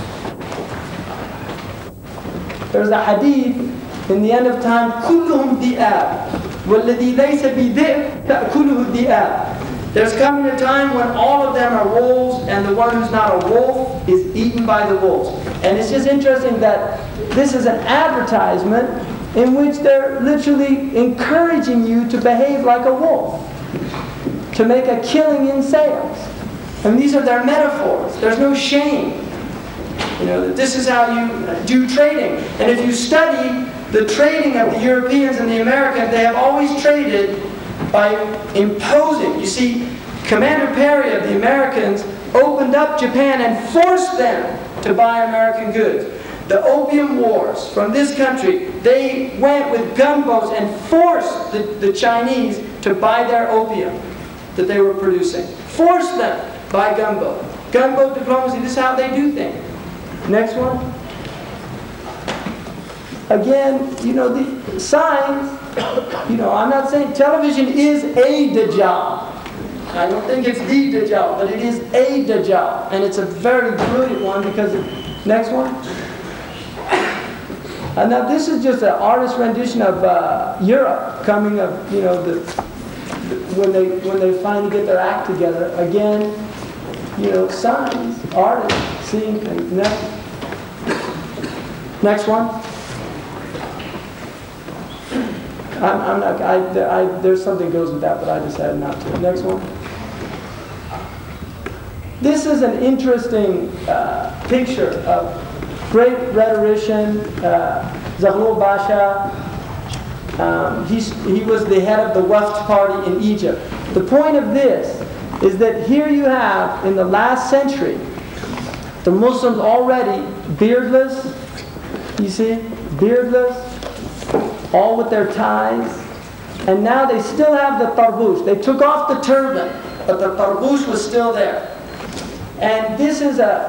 There's a hadith in the end of time. كلهم ذئاب والذي ليس بذئب تأكله الذئاب. There's coming a time when all of them are wolves, and the one who's not a wolf is eaten by the wolves. And it's just interesting that this is an advertisement in which they're literally encouraging you to behave like a wolf, to make a killing in sales. And these are their metaphors. There's no shame. You know, this is how you do trading. And if you study the trading of the Europeans and the Americans, they have always traded by imposing. You see, Commander Perry of the Americans opened up Japan and forced them to buy American goods. The Opium Wars from this country, they went with gunboats and forced the Chinese to buy their opium that they were producing. Forced them by gunboat. Gunboat diplomacy, this is how they do things. Next one. Again, you know, the signs, you know, I'm not saying television is a Dajjal. I don't think it's the Dajjal, but it is a Dajjal. And it's a very brilliant one because, next one. Now this is just an artist rendition of Europe coming of, you know, when they finally get their act together. Again, you know, signs, artists, seeing things. Next one. I'm not. There's something goes with that, but I decided not to. Next one. This is an interesting picture of great rhetorician Zaghloul Basha. He was the head of the Wafd party in Egypt. The point of this is that here you have, in the last century, the Muslims already beardless. You see, beardless, all with their ties, and now they still have the tarbush. They took off the turban, but the tarbush was still there. And this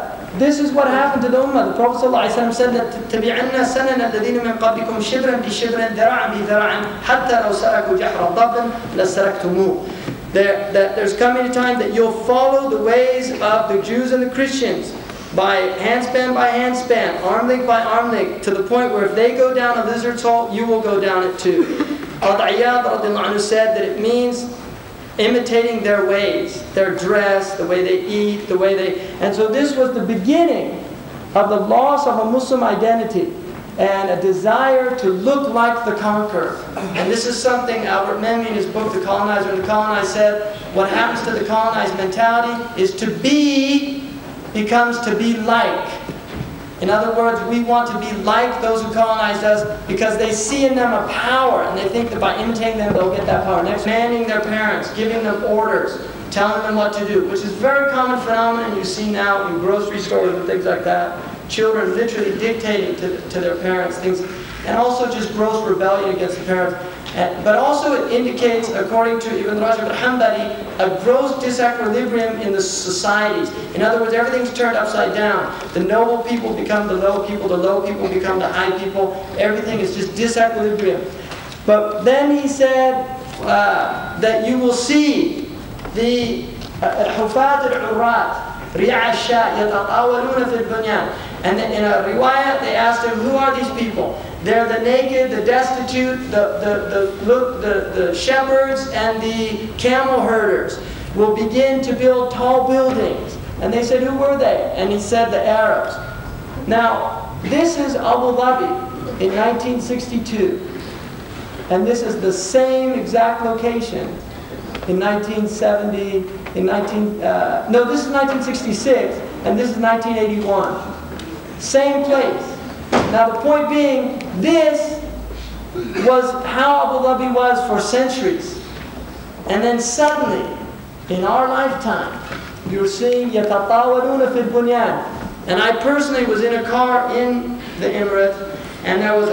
is what happened to the Ummah. The Prophet ﷺ said that تَبِعَنَّ سَنَنَ الَّذِينَ مِنْ قَبْلِكُمْ شِبْرًا بِشِبْرٍ ذِرَاعًا بِذِرَاعٍ حَتَّى لَوْ سَلَكُوا جَحْرَ ضَبٍّ لَسَلَكْتُمُوهُ. There's coming a time that you'll follow the ways of the Jews and the Christians by handspan, arm length by arm length, to the point where if they go down a lizard's hole, you will go down it too. Al-Iyad radiallahu anhu said that it means imitating their ways, their dress, the way they eat, the way they... And so this was the beginning of the loss of a Muslim identity and a desire to look like the conqueror. And this is something Albert Memmi in his book, The Colonizer and the Colonized, said, what happens to the colonized mentality is to be becomes to be like. In other words, we want to be like those who colonized us because they see in them a power and they think that by imitating them they'll get that power. Next, commanding their parents, giving them orders, telling them what to do, which is a very common phenomenon you see now in grocery stores and things like that. Children literally dictating to their parents things, and also just gross rebellion against the parents. But also it indicates, according to Ibn Rajab al-Hanbali, a gross disequilibrium in the societies. In other words, everything's turned upside down. The noble people become the low people become the high people. Everything is just disequilibrium. But then he said that you will see the al-hufat al-urrat, ri'a al-sha' yatatawaluna fil bunyan. And in a riwayat they asked him, who are these people? They're the naked, the destitute, the shepherds, and the camel herders will begin to build tall buildings. And they said, who were they? And he said, the Arabs. Now, this is Abu Dhabi in 1962. And this is the same exact location in 1970, no, this is 1966, and this is 1981. Same place. Now the point being, this was how Abu Dhabi was for centuries. And then suddenly, in our lifetime, you're seeing يَتَطَاوَلُونَ فِي الْبُنْيَانِ. And I personally was in a car in the Emirates, and there was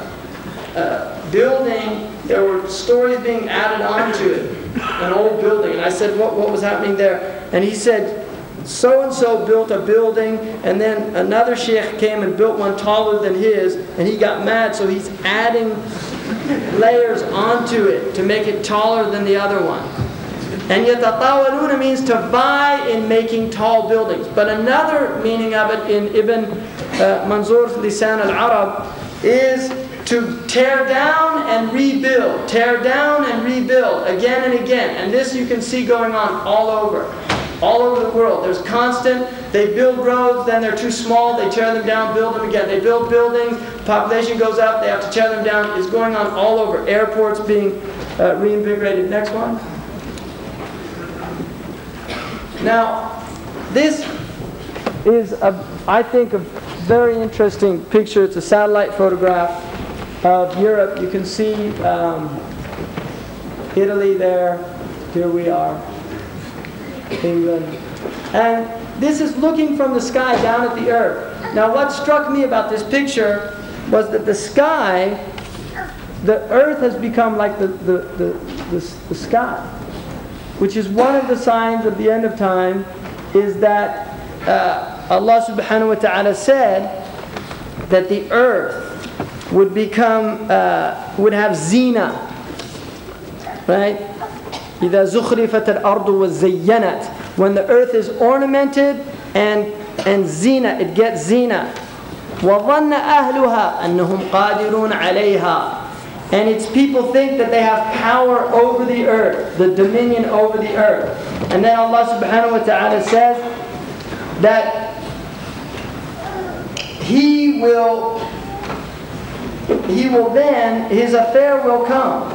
a building, there were stories being added onto it, an old building. And I said, what was happening there? And he said, so-and-so built a building, and then another sheikh came and built one taller than his, and he got mad, so he's adding layers onto it to make it taller than the other one. And yatatawaluna means to buy in making tall buildings. But another meaning of it in Ibn Manzur's Lisan al-Arab is to tear down and rebuild. rebuild, tear down and rebuild again and again. And this you can see going on all over the world. There's constant, they build roads, then they're too small, they tear them down, build them again. They build buildings, population goes up, they have to tear them down. It's going on all over. Airports being reinvigorated. Next one. Now, this is, I think, a very interesting picture. It's a satellite photograph of Europe. You can see Italy there. Here we are, England. And this is looking from the sky down at the earth. Now, what struck me about this picture was that the sky, the earth has become like the sky, which is one of the signs of the end of time, is that Allah subhanahu wa ta'ala said that the earth would become, would have zina, right? إِذَا زُخْرِفَتَ الْأَرْضُ وَزَيَّنَتْ. When the earth is ornamented and zina, it gets zina. وَظَنَّ أَهْلُهَا أَنَّهُمْ قَادِرُونَ عَلَيْهَا. And its people think that they have power over the earth, the dominion over the earth. And then Allah subhanahu wa ta'ala says that He will then, His affair will come.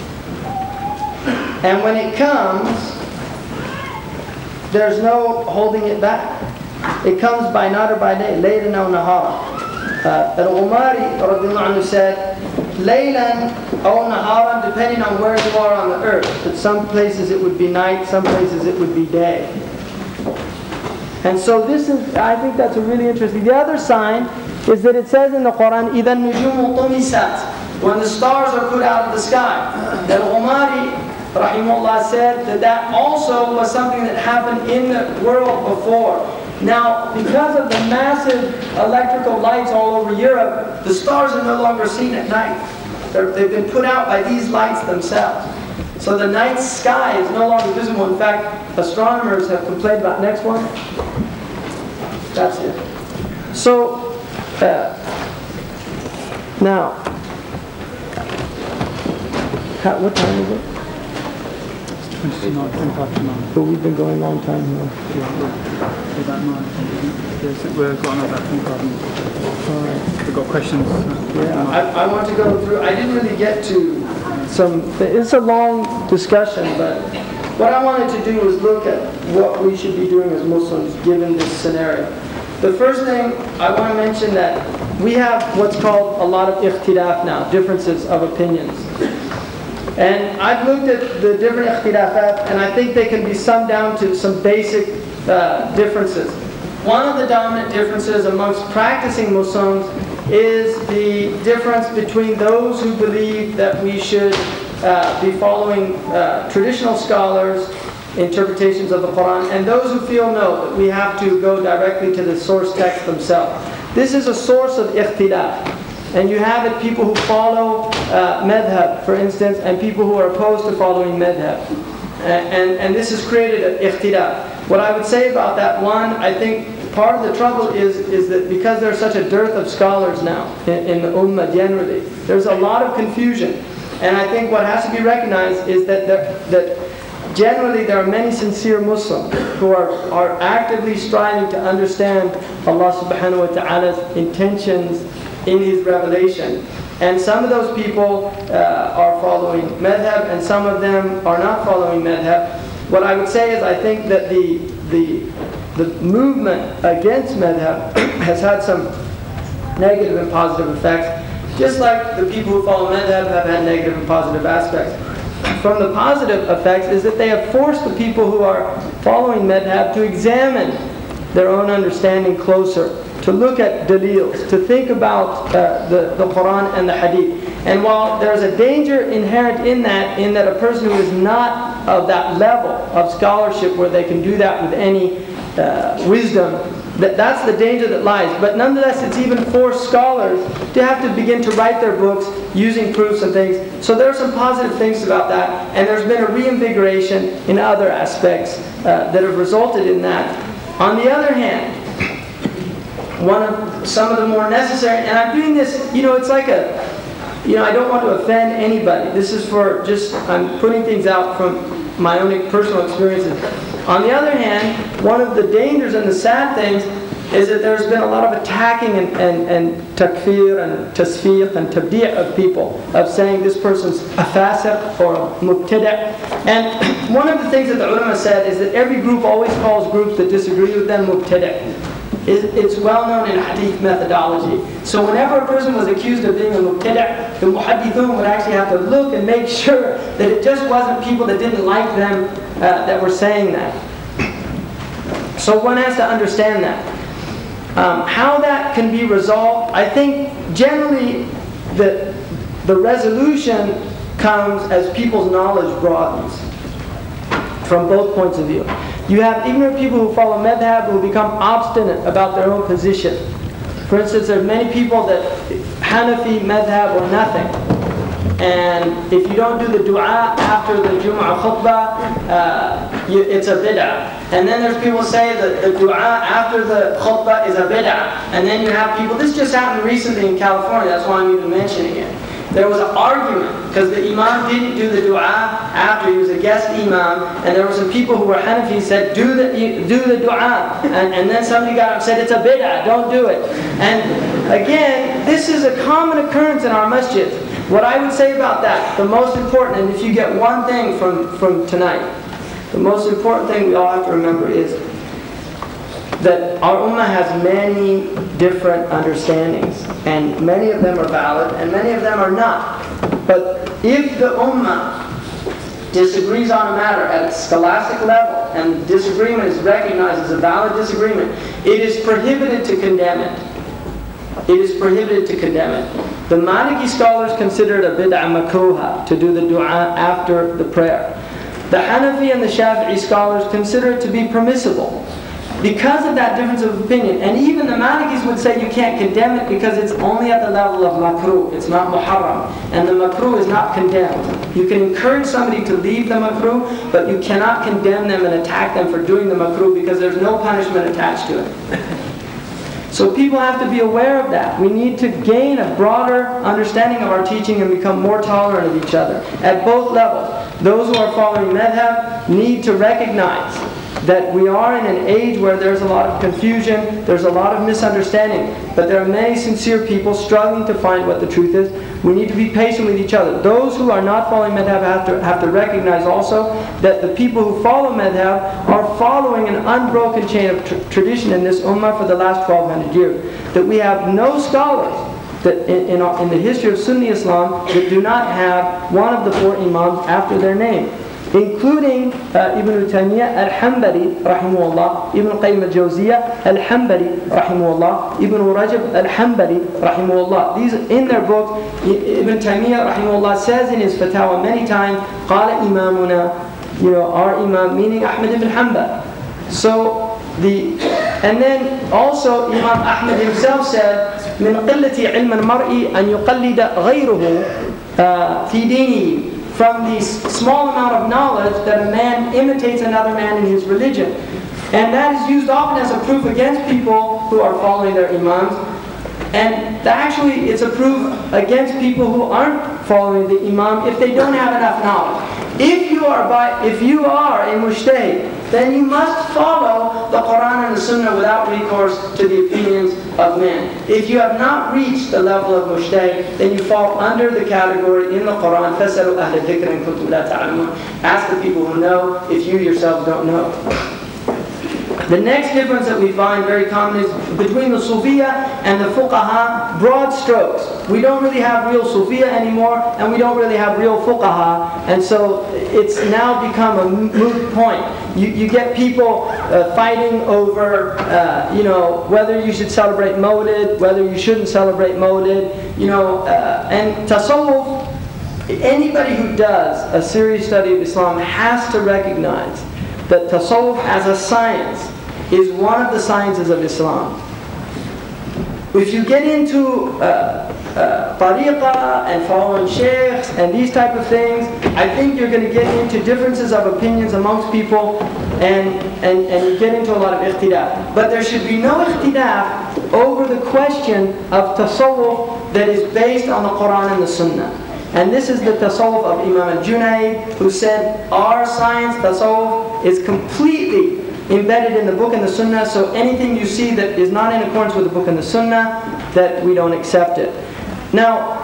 And when it comes, there's no holding it back. It comes by night or by day, laylan aw nahara. Al-Umari radiyallahu anhu said, laylan aw naharan, depending on where you are on the earth. But some places it would be night, some places it would be day. And so this is, I think that's a really interesting. The other sign is that it says in the Quran, إِذَا النُّجُومُ طُمِسَتْ, when the stars are put out of the sky. That Umari, rahimahullah, said that also was something that happened in the world before. Now, because of the massive electrical lights all over Europe, the stars are no longer seen at night. They've been put out by these lights themselves. So the night sky is no longer visible. In fact, astronomers have complained about. Next one. That's it. So, now, what time is it? It's 25 to 9. But we've been going a long time here. Yeah, about 9. Yes, we've got another 25 minutes. All right. We've got questions. Yeah, I want to go through. I didn't really get to some. It's a long discussion, but what I wanted to do was look at what we should be doing as Muslims given this scenario. The first thing I want to mention that we have what's called a lot of ikhtilaf now, differences of opinions. And I've looked at the different ikhtilafat, and I think they can be summed down to some basic differences. One of the dominant differences amongst practicing Muslims is the difference between those who believe that we should be following traditional scholars' interpretations of the Quran, and those who feel no, that we have to go directly to the source text themselves. This is a source of ikhtilaf. And you have it people who follow madhab, for instance, and people who are opposed to following madhab. And this has created an ikhtilaf. What I would say about that, one, I think part of the trouble is that because there's such a dearth of scholars now in the ummah generally, there's a lot of confusion. And I think what has to be recognized is that generally there are many sincere Muslims who are actively striving to understand Allah subhanahu wa ta'ala's intentions in His revelation. And some of those people are following madhab, and some of them are not following madhab. What I would say is I think that the movement against madhab has had some negative and positive effects, just like the people who follow madhab have had negative and positive aspects. From the positive effects is that they have forced the people who are following madhab to examine their own understanding closer, to look at dalils, to think about the Quran and the Hadith. And while there's a danger inherent in that a person who is not of that level of scholarship where they can do that with any wisdom, that's the danger that lies. But nonetheless, it's even forced scholars to have to begin to write their books using proofs and things. So there are some positive things about that, and there's been a reinvigoration in other aspects that have resulted in that. On the other hand, some of the more necessary, and I'm doing this, it's like I don't want to offend anybody. This is for just, I'm putting things out from my own personal experiences. On the other hand, one of the dangers and the sad things is that there's been a lot of attacking and takfir and tasfiq and tabdi' of people, of saying this person's a fasiq or a mubtada'. And one of the things that the ulama said is that every group always calls groups that disagree with them mubtada'. It's well known in hadith methodology. So whenever a person was accused of being a mubtada', the muhaddithun would actually have to look and make sure that it just wasn't people that didn't like them that were saying that. So one has to understand that. How that can be resolved, I think generally the resolution comes as people's knowledge broadens from both points of view. You have ignorant people who follow madhab who become obstinate about their own position. For instance, there are many people that Hanafi, madhab, or nothing. And if you don't do the dua after the Jumu'ah khutbah, it's a bid'ah. And then there's people who say that the dua after the khutbah is a bid'ah. And then you have people, this just happened recently in California, that's why I'm even mentioning it. There was an argument because the imam didn't do the dua after, he was a guest imam, and there were some people who were Hanafi said, do the dua. And then somebody got up and said, it's a bid'ah, don't do it. And again, this is a common occurrence in our masjid. What I would say about that, the most important, and if you get one thing from tonight, the most important thing we all have to remember is that our ummah has many different understandings, and many of them are valid and many of them are not. But if the ummah disagrees on a matter at a scholastic level and disagreement is recognized as a valid disagreement, it is prohibited to condemn it. It is prohibited to condemn it. The Maliki scholars consider it a bid'ah makruha to do the dua after the prayer. The Hanafi and the Shafi'i scholars consider it to be permissible because of that difference of opinion. And even the Malikis would say you can't condemn it because it's only at the level of makruh. It's not muharram. And the makruh is not condemned. You can encourage somebody to leave the makruh, but you cannot condemn them and attack them for doing the makruh because there's no punishment attached to it. So people have to be aware of that. We need to gain a broader understanding of our teaching and become more tolerant of each other at both levels. Those who are following madhab need to recognize that we are in an age where there's a lot of confusion, there's a lot of misunderstanding, but there are many sincere people struggling to find what the truth is. We need to be patient with each other. Those who are not following madhab have to recognize also that the people who follow madhab are following an unbroken chain of tradition in this ummah for the last 1200 years. That we have no scholars that in the history of Sunni Islam that do not have one of the four imams after their name, including Ibn Taymiyyah al-Hanbali rahimahullah, Ibn Qayyim al-Jawziyah al-Hanbali rahimahullah, Ibn Rajab al-Hanbali rahimahullah. These in their book, Ibn Taymiyyah rahimahullah says in his fatwa many times, qala imamuna, our imam, meaning Ahmad ibn Hanbal. So and then also Imam Ahmad himself said, من قلة علم المرء أن يقلد غيره في دينه. From the small amount of knowledge that a man imitates another man in his religion. And that is used often as a proof against people who are following their imams. And actually it's a proof against people who aren't following the imam if they don't have enough knowledge. If you are a mujtahid, then you must follow the Quran and the Sunnah without recourse to the opinions of men. If you have not reached the level of mujtahid, then you fall under the category in the Quran, فَاسْأَلُوا أَهْلَ الذِّكْرِ إِن كُنتُمْ لَا تَعْلَمُونَ. Ask the people who know if you yourselves don't know. The next difference that we find very common is between the Sufiya and the Fuqaha, broad strokes. We don't really have real Sufiya anymore, and we don't really have real Fuqaha, and so it's now become a moot point. You get people fighting over, whether you should celebrate Mawlid, whether you shouldn't celebrate Mawlid, and Tasawwuf. Anybody who does a serious study of Islam has to recognize that Tasawwuf as a science is one of the sciences of Islam. If you get into tariqah and following sheikhs and these type of things, I think you're going to get into differences of opinions amongst people and you get into a lot of ikhtilaf. But there should be no ikhtilaf over the question of tasawwuf that is based on the Quran and the Sunnah. And this is the tasawwuf of Imam al-Junayd, who said our science, tasawwuf, is completely embedded in the book and the Sunnah, so anything you see that is not in accordance with the book and the Sunnah, that we don't accept it. Now,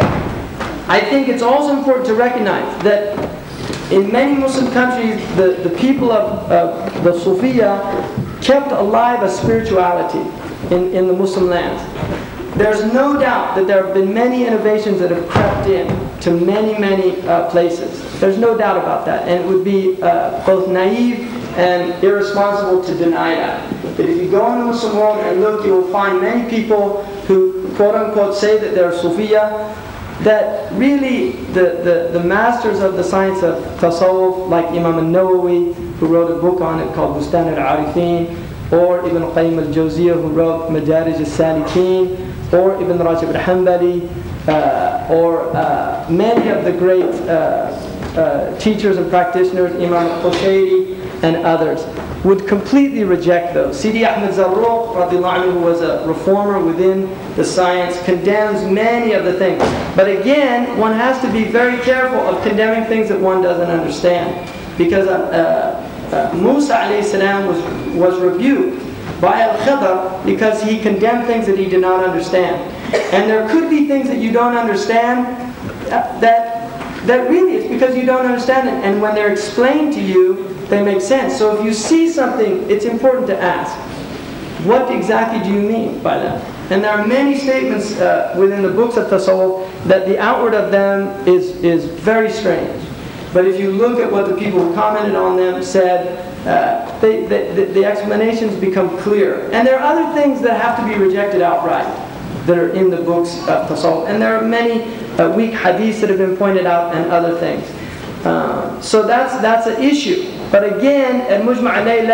I think it's also important to recognize that in many Muslim countries, the people of the Sufiya kept alive a spirituality in the Muslim lands. There's no doubt that there have been many innovations that have crept in to many places. There's no doubt about that. And it would be both naive and irresponsible to deny that. But if you go in the Muslim world and look, you will find many people who, quote-unquote, say that they're Sufiya, that really the masters of the science of tasawwuf, like Imam al-Nawawi, who wrote a book on it called Bustan al-Arifin, or Ibn Qayyim al-Jawziyah, who wrote Madarij al-Salikin, or Ibn Rajab al-Hanbali, or many of the great teachers and practitioners, Imam al-Qushayri and others, would completely reject those. Sidi Ahmed Zarruq, radiallahu anhu, who was a reformer within the science, condemns many of the things. But again, one has to be very careful of condemning things that one doesn't understand. Because Musa alayhi salam was rebuked by Al-Khidr because he condemned things that he did not understand. And there could be things that you don't understand that really it's because you don't understand it. And when they're explained to you, they make sense. So if you see something, it's important to ask, what exactly do you mean by that? And there are many statements within the books of Tasawwuf that the outward of them is very strange. But if you look at what the people who commented on them said, the explanations become clear. And there are other things that have to be rejected outright that are in the books of Tasawwuf. And there are many weak hadiths that have been pointed out and other things. So that's an issue. But again, المجمع عليه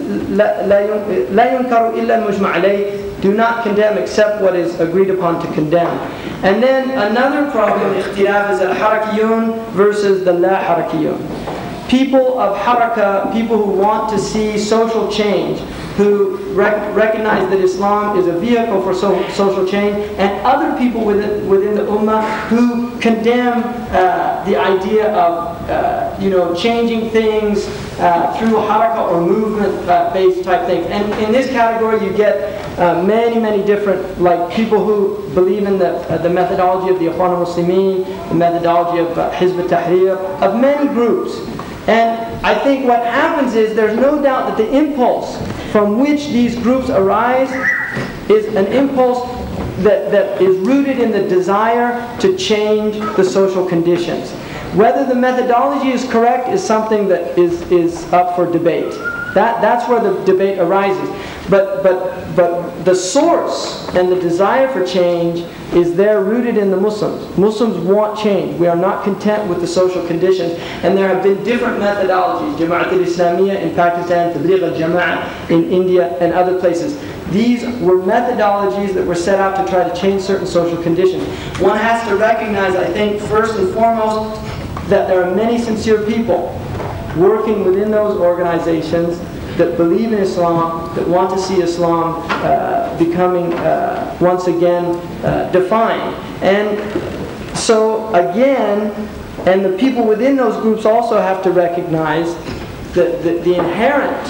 لا ينكر إلا المجمع عليه. Do not condemn except what is agreed upon to condemn. And then another problem, اختلاف, is al-harakiyun versus the la-harakiyun. People of haraka, people who want to see social change, who recognize that Islam is a vehicle for social change, and other people within the ummah who condemn the idea of changing things through haraka or movement-based type things. And in this category, you get many different, like people who believe in the methodology of the Ikhwan al-Muslimin, the methodology of Hizb al-Tahrir, of many groups. And I think what happens is there's no doubt that the impulse from which these groups arise is an impulse that is rooted in the desire to change the social conditions. Whether the methodology is correct is something that is up for debate. That's where the debate arises. But the source and the desire for change is there, rooted in the Muslims. Muslims want change. We are not content with the social conditions. And there have been different methodologies. Jama'at al-Islamiyya in Pakistan, Tabligh al-Jama'ah in India and other places. These were methodologies that were set out to try to change certain social conditions. One has to recognize, I think, first and foremost, that there are many sincere people working within those organizations that believe in Islam, that want to see Islam becoming once again defined. And so again, and the people within those groups also have to recognize the inherent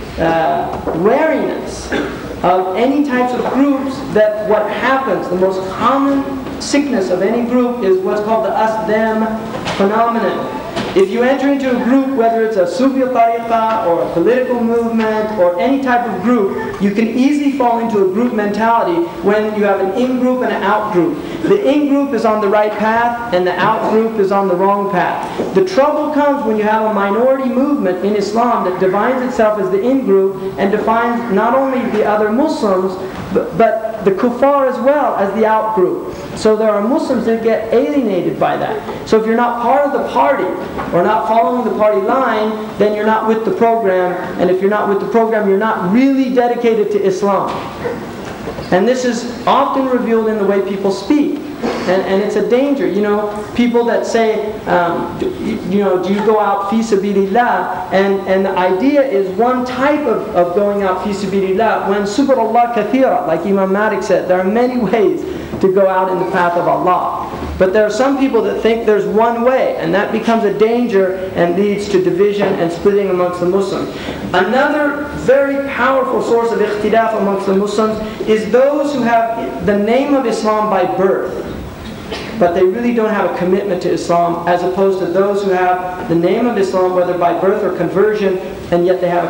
wariness of any types of groups, that what happens, the most common sickness of any group is what's called the us-them phenomenon. If you enter into a group, whether it's a Sufi tariqah or a political movement or any type of group, you can easily fall into a group mentality when you have an in-group and an out-group. The in-group is on the right path and the out-group is on the wrong path. The trouble comes when you have a minority movement in Islam that defines itself as the in-group and defines not only the other Muslims, but the kuffar as well as the out-group. So there are Muslims that get alienated by that. So if you're not part of the party or not following the party line, then you're not with the program. And if you're not with the program, you're not really dedicated to Islam. And this is often revealed in the way people speak. And it's a danger. You know, people that say, do you go out fi sabilillah? And the idea is one type of going out fi sabilillah, when subhanallah kathira, like Imam Malik said, there are many ways to go out in the path of Allah. But there are some people that think there's one way, and that becomes a danger and leads to division and splitting amongst the Muslims. Another very powerful source of ikhtilaf amongst the Muslims is those who have the name of Islam by birth, but they really don't have a commitment to Islam, as opposed to those who have the name of Islam, whether by birth or conversion, and yet they have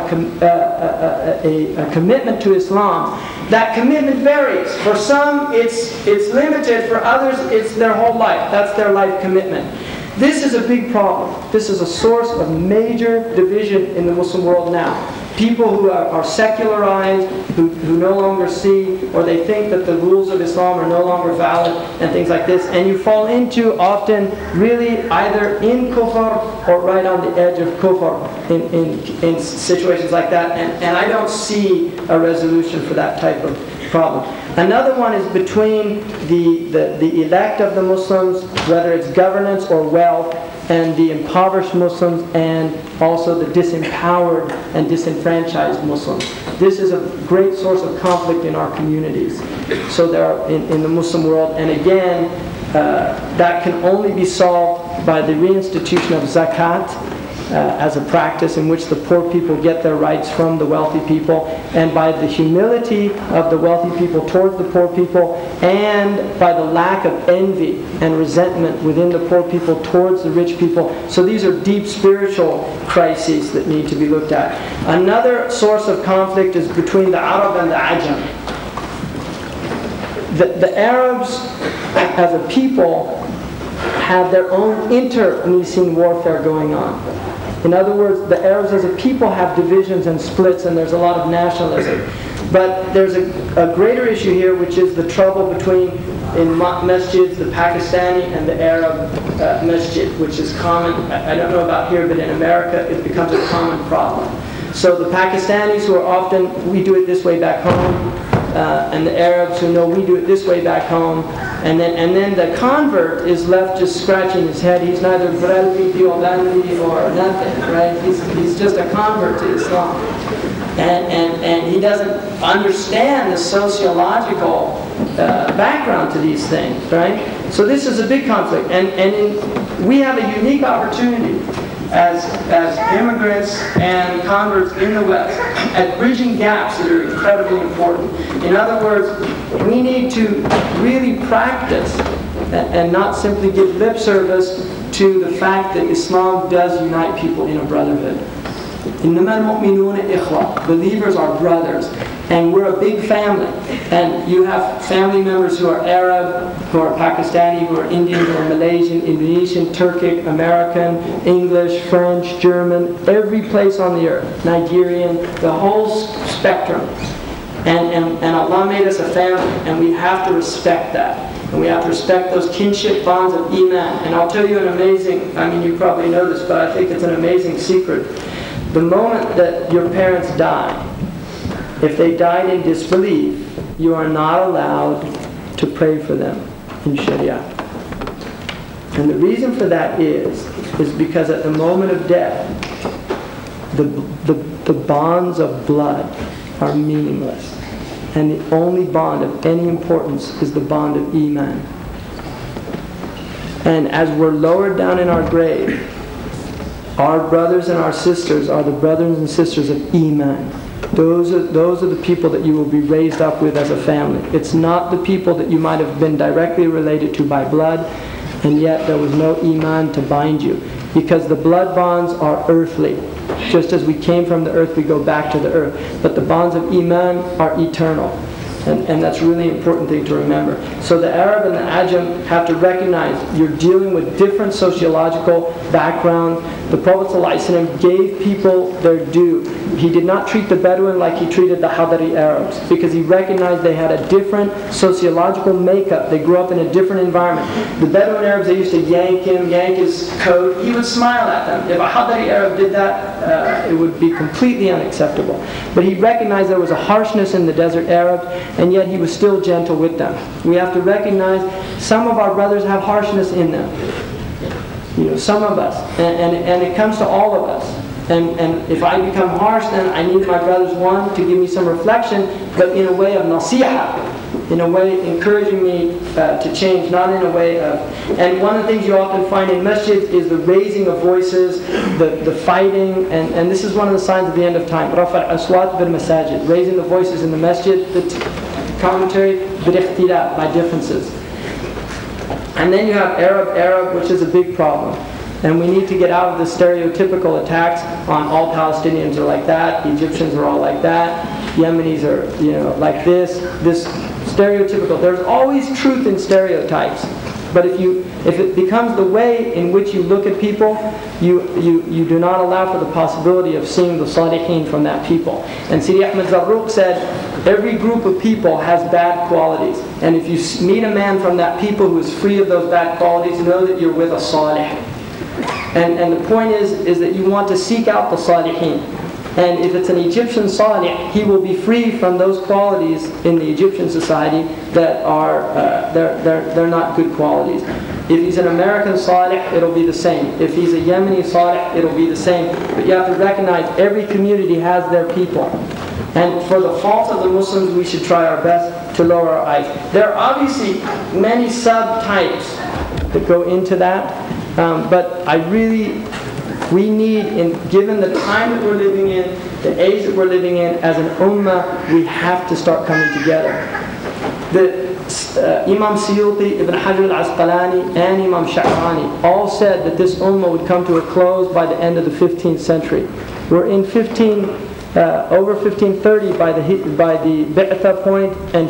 a commitment to Islam. That commitment varies. For some, it's limited. For others, it's their whole life. That's their life commitment. This is a big problem. This is a source of major division in the Muslim world now. People who are secularized, who no longer see, or they think that the rules of Islam are no longer valid, and things like this. And you fall into often really either in kufr or right on the edge of kufr in situations like that. And I don't see a resolution for that type of problem. Another one is between the elect of the Muslims, whether it's governance or wealth, and the impoverished Muslims, and also the disempowered and disenfranchised Muslims. This is a great source of conflict in our communities. So there are in the Muslim world, and again, that can only be solved by the reinstitution of zakat as a practice in which the poor people get their rights from the wealthy people, and by the humility of the wealthy people towards the poor people, and by the lack of envy and resentment within the poor people towards the rich people. So these are deep spiritual crises that need to be looked at. Another source of conflict is between the Arab and the Ajam. The Arabs as a people have their own internecine warfare going on. In other words, the Arabs as a people have divisions and splits, and there's a lot of nationalism. But there's a greater issue here, which is the trouble between, in masjids, the Pakistani and the Arab masjid, which is common. I don't know about here, but in America it becomes a common problem. So the Pakistanis who are often, we do it this way back home, and the Arabs who know we do it this way back home, and then the convert is left just scratching his head. He's neither Brelvi, Diobandi, or nothing, right? He's just a convert to Islam. And he doesn't understand the sociological background to these things, right? So this is a big conflict, and we have a unique opportunity as immigrants and converts in the West at bridging gaps that are incredibly important. In other words, we need to really practice and not simply give lip service to the fact that Islam does unite people in a brotherhood. Believers are brothers, and we're a big family. And you have family members who are Arab, who are Pakistani, who are Indian, who are Malaysian, Indonesian, Turkic, American, English, French, German, every place on the earth, Nigerian, the whole spectrum. And Allah made us a family, and we have to respect that. And we have to respect those kinship bonds of Iman. And I'll tell you an amazing, I mean you probably know this, but I think it's an amazing secret. The moment that your parents die, if they died in disbelief, you are not allowed to pray for them in Sharia. And the reason for that is because at the moment of death, the bonds of blood are meaningless. And the only bond of any importance is the bond of Iman. And as we're lowered down in our grave, our brothers and our sisters are the brothers and sisters of Iman. Those are the people that you will be raised up with as a family. It's not the people that you might have been directly related to by blood, and yet there was no Iman to bind you. Because the blood bonds are earthly. Just as we came from the earth, we go back to the earth. But the bonds of Iman are eternal. And that's a really important thing to remember. So the Arab and the Ajam have to recognize you're dealing with different sociological backgrounds. The Prophet ﷺ gave people their due. He did not treat the Bedouin like he treated the Hadari Arabs, because he recognized they had a different sociological makeup. They grew up in a different environment. The Bedouin Arabs, they used to yank him, yank his coat. He would smile at them. If a Hadari Arab did that, it would be completely unacceptable. But he recognized there was a harshness in the desert Arabs, and yet he was still gentle with them. We have to recognize some of our brothers have harshness in them. Some of us, and it comes to all of us. And if I become harsh, then I need my brothers, one, to give me some reflection, but in a way of nasiha, in a way encouraging me to change, not in a way of... And one of the things you often find in masjid is the raising of voices, the fighting, and this is one of the signs of the end of time. Rafa' al-aswat bil-masajid, raising the voices in the masjid, the commentary, bil-ikhtilaf, by differences. And then you have Arab, which is a big problem. And we need to get out of the stereotypical attacks on all Palestinians are like that, Egyptians are all like that, Yemenis are, like this stereotypical. There's always truth in stereotypes. But if it becomes the way in which you look at people, you do not allow for the possibility of seeing the salihin from that people. And Sidi Ahmed Zarruq said, every group of people has bad qualities. And if you meet a man from that people who is free of those bad qualities, know that you're with a salih. And the point is that you want to seek out the salihin. And if it's an Egyptian salih, he will be free from those qualities in the Egyptian society that are they're not good qualities. If he's an American salih, it'll be the same. If he's a Yemeni salih, it'll be the same. But you have to recognize every community has their people. And for the fault of the Muslims, we should try our best to lower our eyes. There are obviously many subtypes that go into that. But we need, given the time that we're living in, the age that we're living in, as an ummah, we have to start coming together. Imam Suyuti, Ibn Hajar al-Asqalani, and Imam Sha'rani all said that this ummah would come to a close by the end of the 15th century. We're in over 1530 by the Bi'tha point, and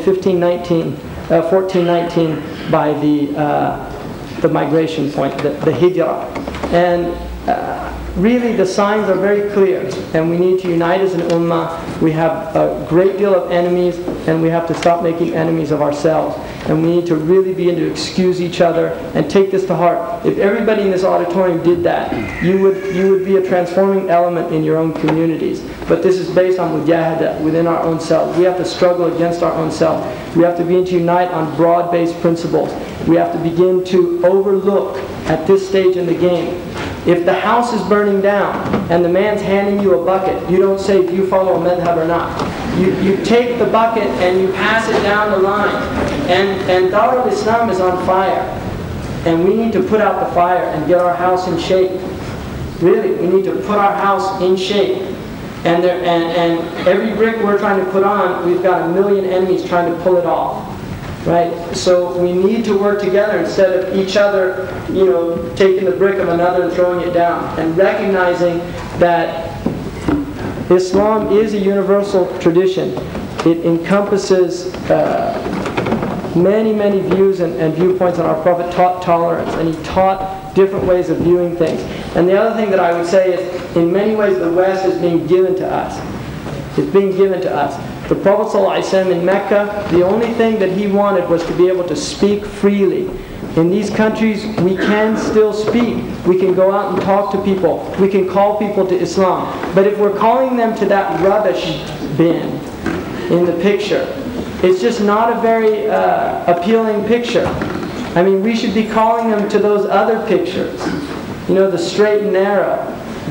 1419 by the migration point, the hijrah. And really the signs are very clear, and we need to unite as an ummah. We have a great deal of enemies, and we have to stop making enemies of ourselves. And we need to really begin to excuse each other and take this to heart. If everybody in this auditorium did that, you would be a transforming element in your own communities. But this is based on mujahada, within our own selves. We have to struggle against our own self. We have to begin to unite on broad-based principles. We have to begin to overlook, at this stage in the game, if the house is burning down and the man's handing you a bucket, you don't say, do you follow a madhab or not? You take the bucket and you pass it down the line. And Dar al-Islam is on fire. And we need to put out the fire and get our house in shape. Really, we need to put our house in shape. And every brick we're trying to put on, we've got a million enemies trying to pull it off. Right? So we need to work together instead of each other, taking the brick of another and throwing it down. And recognizing that Islam is a universal tradition. It encompasses many, many views and viewpoints, and our Prophet taught tolerance, and he taught different ways of viewing things. And the other thing that I would say is, in many ways, the West is being given to us. It's being given to us. The Prophet ﷺ in Mecca, the only thing that he wanted was to be able to speak freely. In these countries, we can still speak. We can go out and talk to people. We can call people to Islam. But if we're calling them to that rubbish bin in the picture, it's just not a very appealing picture. I mean, we should be calling them to those other pictures. The straight and narrow,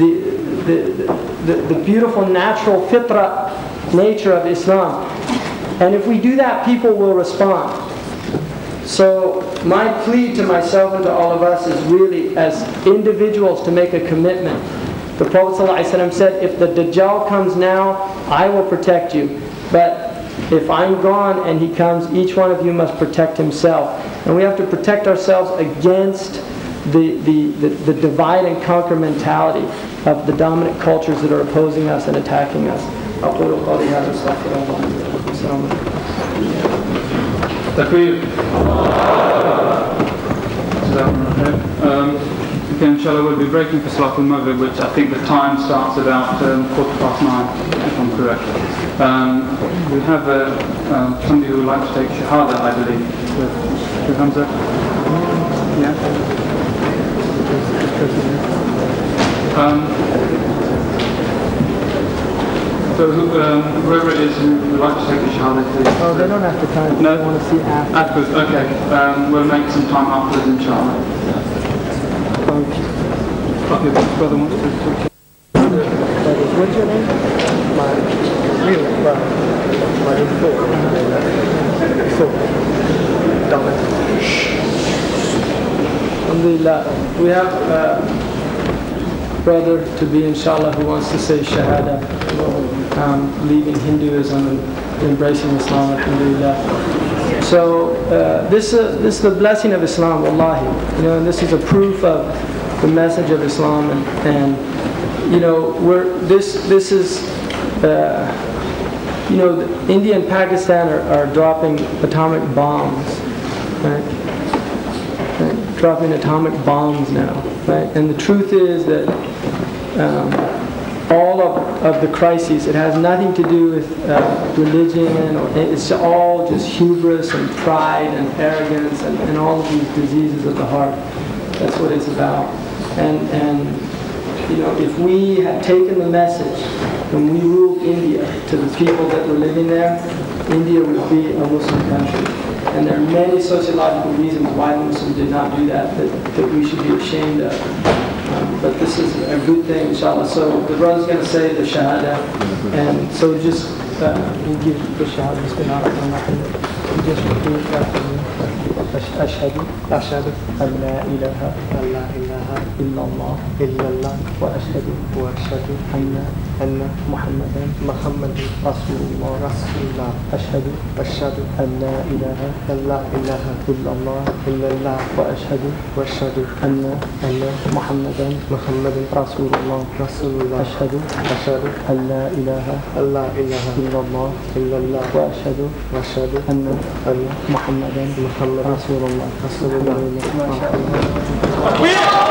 the beautiful natural fitra nature of Islam. And if we do that, people will respond. So my plea to myself and to all of us is really, as individuals, to make a commitment. The Prophet ﷺ said, if the Dajjal comes now, I will protect you. But if I'm gone and he comes, each one of you must protect himself. And we have to protect ourselves against the divide and conquer mentality of the dominant cultures that are opposing us and attacking us. Takbir. Okay, inshallah, we'll be breaking for Salat al-Maghrib, which I think the time starts about 9:15, if I'm correct. We have somebody who would like to take Shahada, I believe. With Hamza? Yeah? So whoever it is who would like to take the shahada, please. Oh, they don't have to come. No? They want to see after. Afterwards, okay. We'll make some time afterwards, inshallah. Okay, this brother wants to talk to you. What's your name? My name is Alhamdulillah, we have a brother to be inshallah who wants to say shahada, leaving Hinduism and embracing Islam, alhamdulillah. So this is the blessing of Islam, wallahi. You know, and this is a proof of the message of Islam, and you know, this is you know, India and Pakistan are dropping atomic bombs, right? Dropping atomic bombs now, right? And the truth is that all of the crises, it has nothing to do with religion, or it's all just hubris and pride and arrogance and all of these diseases of the heart. That's what it's about. And you know, if we had taken the message when we ruled India to the people that were living there, India would be a Muslim country. And there are many sociological reasons why Muslims did not do that we should be ashamed of. But this is a good thing, inshallah. So the brother's going to say the shahada. And so just we'll give the shahada. Just repeat after me. أشهد أن لا إله إلا الله وأشهد أن محمدا رسول الله أشهد أن لا إله إلا الله وأشهد أن محمدا رسول الله أشهد أن لا إله إلا الله وأشهد أن محمدا رسول الله. ما شاء الله.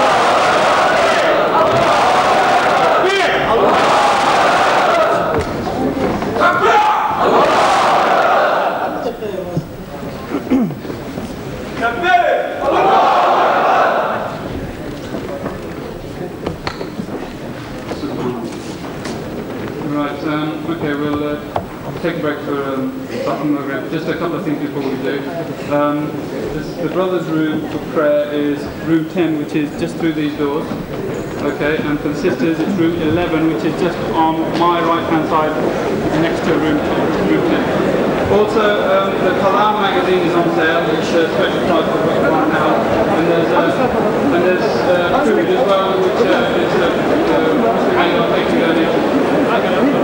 Okay, we'll take a break for just a couple of things before we do. The brothers' room for prayer is room 10, which is just through these doors. Okay, and for the sisters it's room 11, which is just on my right hand side next to room 10. Also, the Kalam magazine is on sale, which is a special price for one now. And there's food as well, which is a taking donation.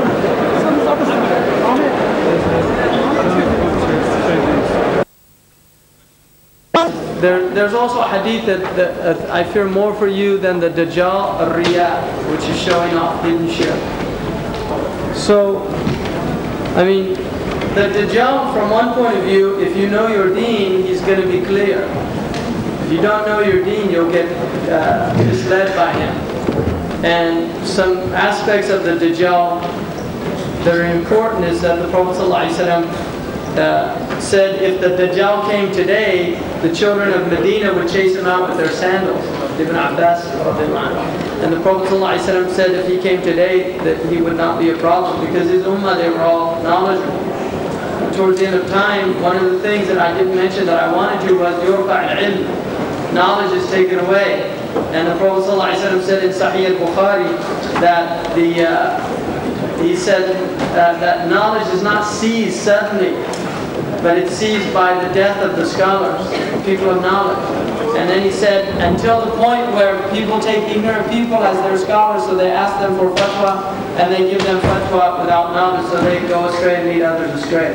There's also a hadith that I fear more for you than the Dajjal al-Riya, which is showing off hidden shirk. So, I mean, the Dajjal, from one point of view, if you know your deen, he's going to be clear. If you don't know your deen, you'll get misled by him. And some aspects of the Dajjal that are important is that the Prophet ﷺ said if the Dajjal came today, the children of Medina would chase him out with their sandals. Ibn Abbas. And the Prophet ﷺ said if he came today, that he would not be a problem because his ummah, they were all knowledgeable. And towards the end of time, one of the things that I didn't mention that I wanted to was yurfa al-ilm. Knowledge is taken away. And the Prophet ﷺ said in Sahih al-Bukhari that he said that knowledge is not seized suddenly, but it's seized by the death of the scholars, people of knowledge. And then he said, until the point where people take ignorant people as their scholars, so they ask them for fatwa, and they give them fatwa without knowledge, so they go astray and lead others astray.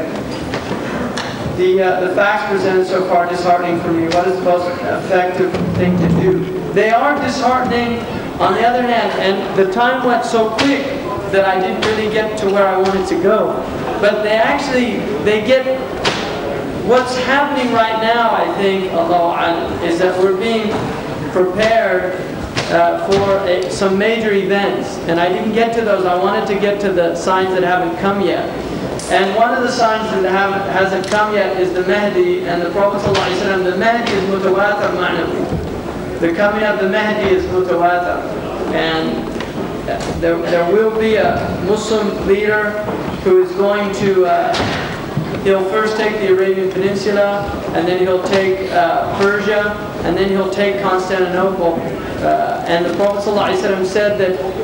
The facts presented so far are disheartening for me. What is the most effective thing to do? They are disheartening. On the other hand, and the time went so quick that I didn't really get to where I wanted to go. But they get, what's happening right now, I think, is that we're being prepared for some major events. And I didn't get to those. I wanted to get to the signs that haven't come yet. And one of the signs that hasn't come yet is the Mahdi. And the Prophet ﷺ, the Mahdi is mutawatir ma'nawi. The coming of the Mahdi is mutawatir. And there will be a Muslim leader who is going to, he'll first take the Arabian Peninsula, and then he'll take Persia, and then he'll take Constantinople. And the Prophet ﷺ said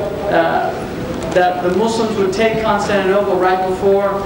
that the Muslims would take Constantinople right before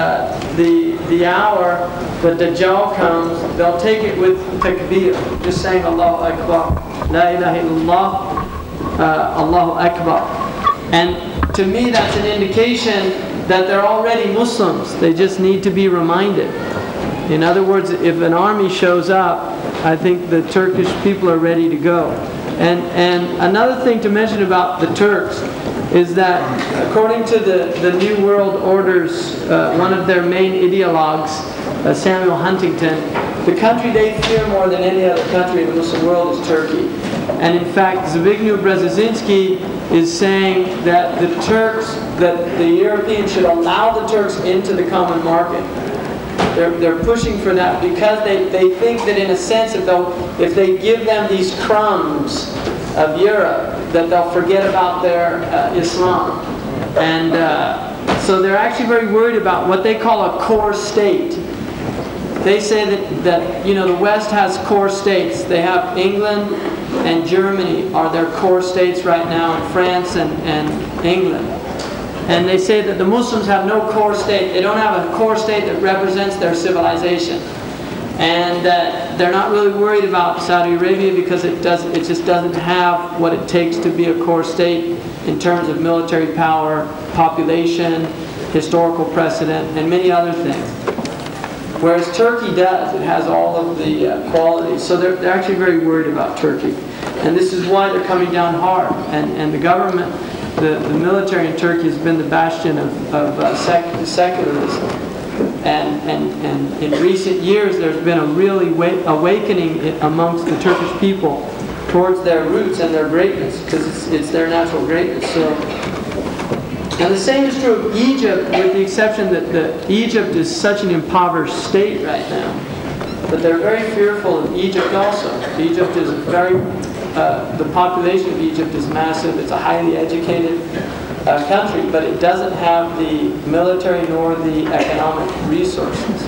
the hour that Dajjal comes. They'll take it with takbir, just saying Allahu Akbar, La ilaha illallah, Allahu Akbar. And to me that's an indication that they're already Muslims. They just need to be reminded. In other words, if an army shows up, I think the Turkish people are ready to go. And another thing to mention about the Turks is that according to the New World Order's, one of their main ideologues, Samuel Huntington, the country they fear more than any other country in the Muslim world is Turkey. And in fact, Zbigniew Brzezinski is saying that the Turks, that the Europeans should allow the Turks into the common market. They're pushing for that because they think that in a sense if they give them these crumbs of Europe, that they'll forget about their Islam. And so they're actually very worried about what they call a core state. They say that you know, the West has core states. They have England and Germany are their core states right now, and France and England. And they say that the Muslims have no core state. They don't have a core state that represents their civilization. And that they're not really worried about Saudi Arabia because it just doesn't have what it takes to be a core state in terms of military power, population, historical precedent, and many other things. Whereas Turkey does. It has all of the qualities. So they're actually very worried about Turkey. And this is why they're coming down hard. And the government, the military in Turkey has been the bastion of secularism. And in recent years there's been a really awakening amongst the Turkish people towards their roots and their greatness, because it's their natural greatness. So, and the same is true of Egypt, with the exception that Egypt is such an impoverished state right now. But they're very fearful of Egypt also. Egypt is the population of Egypt is massive. It's a highly educated country, but it doesn't have the military nor the economic resources.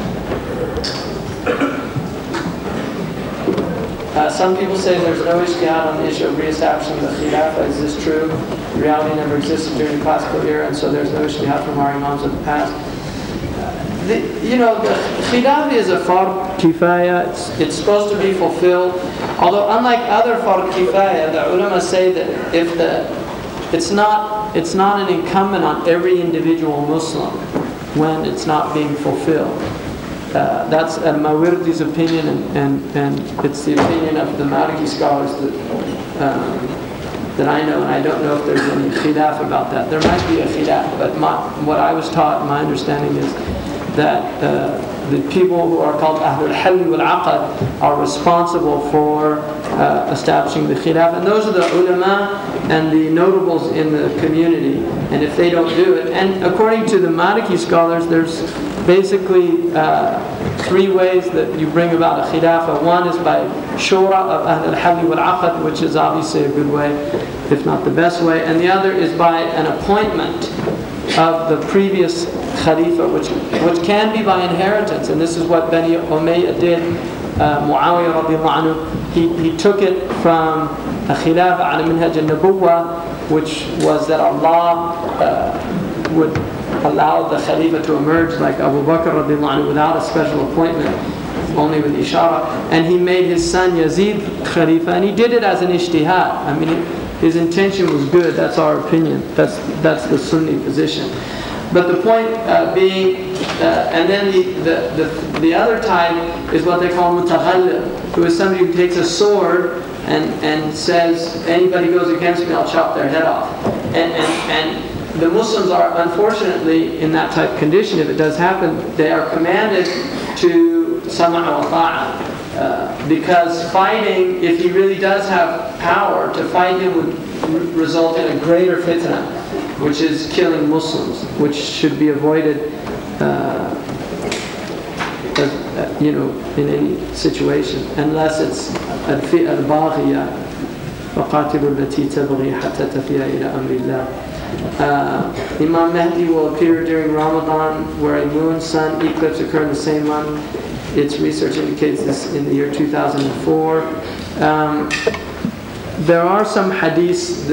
Some people say there's no ijtihad on the issue of re-establishing the Khilafah. Is this true? The reality never existed during the classical era, and so there's no ijtihad from our imams of the past. The Khilafah is a fard kifaya. It's supposed to be fulfilled. Although unlike other fard kifaya, the ulama say that if it's not an incumbent on every individual Muslim when it's not being fulfilled. That's Al-Mawardi's opinion, and it's the opinion of the Maliki scholars that I know, and I don't know if there's any khilaf about that. There might be a khilaf, but what I was taught, my understanding is that the people who are called Ahlul Hal wal Aqad are responsible for establishing the khilaf, and those are the ulama and the notables in the community. And if they don't do it, and according to the Maliki scholars, there's basically 3 ways that you bring about a khilafah. One is by shura of Ahl al-Hal wal Aqad, which is obviously a good way, if not the best way, and the other is by an appointment of the previous Khalifa, which can be by inheritance, and this is what Bani Umayyah did. Muawiyah radiallahu anhu, he took it from a Khilafah ala minhaj al-Nabuwah, which was that Allah would allow the Khalifa to emerge like Abu Bakr radiallahu anhu without a special appointment, only with ishara, and he made his son Yazid Khalifa, and he did it as an ijtihad. I mean, his intention was good. That's our opinion. That's the Sunni position. But the point being, and then the other type is what they call mutaghallib, who is somebody who takes a sword and says, anybody goes against me, I'll chop their head off. And the Muslims are, unfortunately, in that type of condition. If it does happen, they are commanded to sama' wa ta'a. Because fighting, if he really does have power, to fight him would result in a greater fitna, which is killing Muslims, which should be avoided, in any situation, unless it's al-baghiyah, وَقَاتِلُوا الَّتِي تَبْغِي حَتَّى تَفِيَ إِلَى أَمْرِ اللَّهِ. Imam Mahdi will appear during Ramadan, where a moon-sun eclipse occurred in the same month. Its research indicates this in the year 2004. There are some hadiths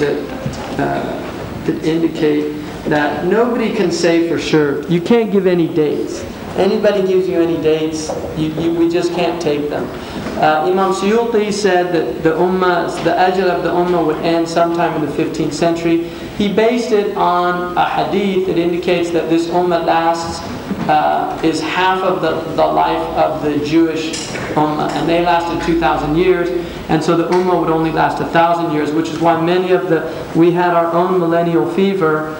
that indicate that nobody can say for sure. You can't give any dates. Anybody gives you any dates, we just can't take them. Imam Suyuti said that the ajal of the ummah would end sometime in the 15th century. He based it on a hadith that indicates that this ummah lasts, is half of the life of the Jewish ummah, and they lasted 2,000 years, and so the ummah would only last 1,000 years, which is why we had our own millennial fever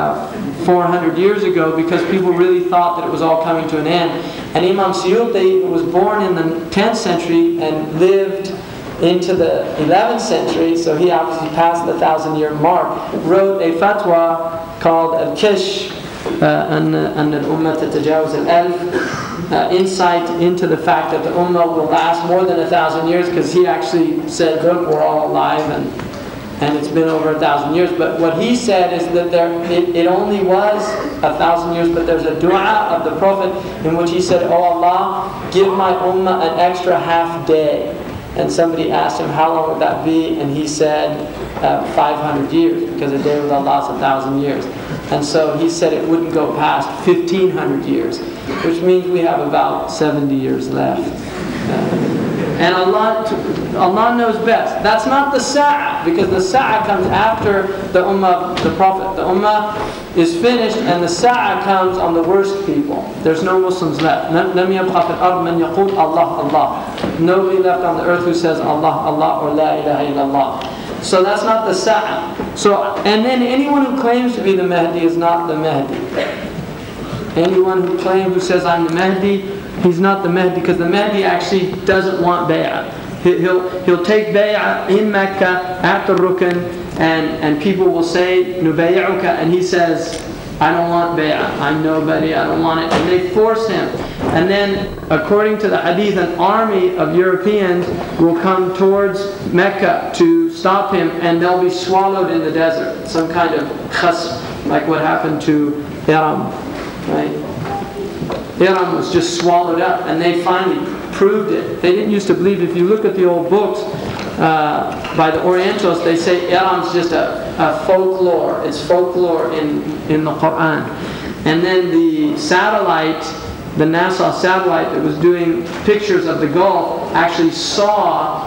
400 years ago, because people really thought that it was all coming to an end. And Imam Suyuti, who was born in the 10th century and lived into the 11th century, so he obviously passed the 1,000-year mark, wrote a fatwa called Al-Kish, أن الأمة تتجاوز الألف, insight into the fact that the ummah will last more than 1,000 years, because he actually said, look, we're all alive and it's been over 1,000 years. But what he said is that it only was 1,000 years, but there's a dua of the Prophet in which he said, oh Allah, give my ummah an extra half day. And somebody asked him, how long would that be? And he said, 500 years, because a day with Allah is 1,000 years. And so he said it wouldn't go past 1,500 years, which means we have about 70 years left. And Allah knows best. That's not the sa'ah, because the sa'ah comes after the ummah of the Prophet. The ummah is finished, and the sa'ah comes on the worst people. There's no Muslims left. لَمْ يَبْقَ فِي الْأَرْضِ مَنْ يَقُولُ اللَّهُ اللَّهُ. Nobody left on the earth who says Allah, Allah, or La ilaha illallah. So that's not the sa'ah. And then anyone who claims to be the Mahdi is not the Mahdi. Anyone who says I'm the Mahdi, he's not the Mahdi, because the Mahdi actually doesn't want bay'ah. He'll take bay'ah in Mecca at the Rukn, and people will say Nubay'uka, and he says, I don't want bay'ah, I'm nobody, I don't want it, and they force him. And then, according to the hadith, an army of Europeans will come towards Mecca to stop him, and they'll be swallowed in the desert. Some kind of khasf, like what happened to Iram. Right? Iram was just swallowed up, and they finally proved it. They didn't used to believe. If you look at the old books by the Orientals, they say Iram's just a folklore. It's folklore in the Quran. And then the satellite, the NASA satellite that was doing pictures of the Gulf, actually saw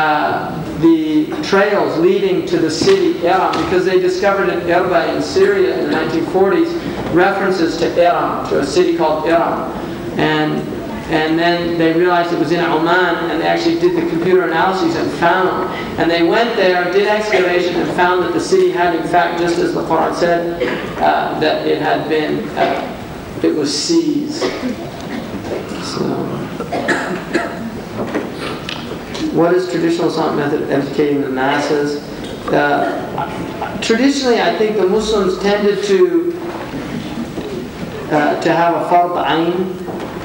the trails leading to the city Iram, because they discovered in Irba in Syria in the 1940s references to Iram, to a city called Iram. And then they realized it was in Oman, and they actually did the computer analyses and and they went there, did excavation, and found that the city had, in fact, just as the Quran said, that it had been, it was seized. So, what is traditional Islamic method of educating the masses? Traditionally, I think the Muslims tended to have a fard ayn,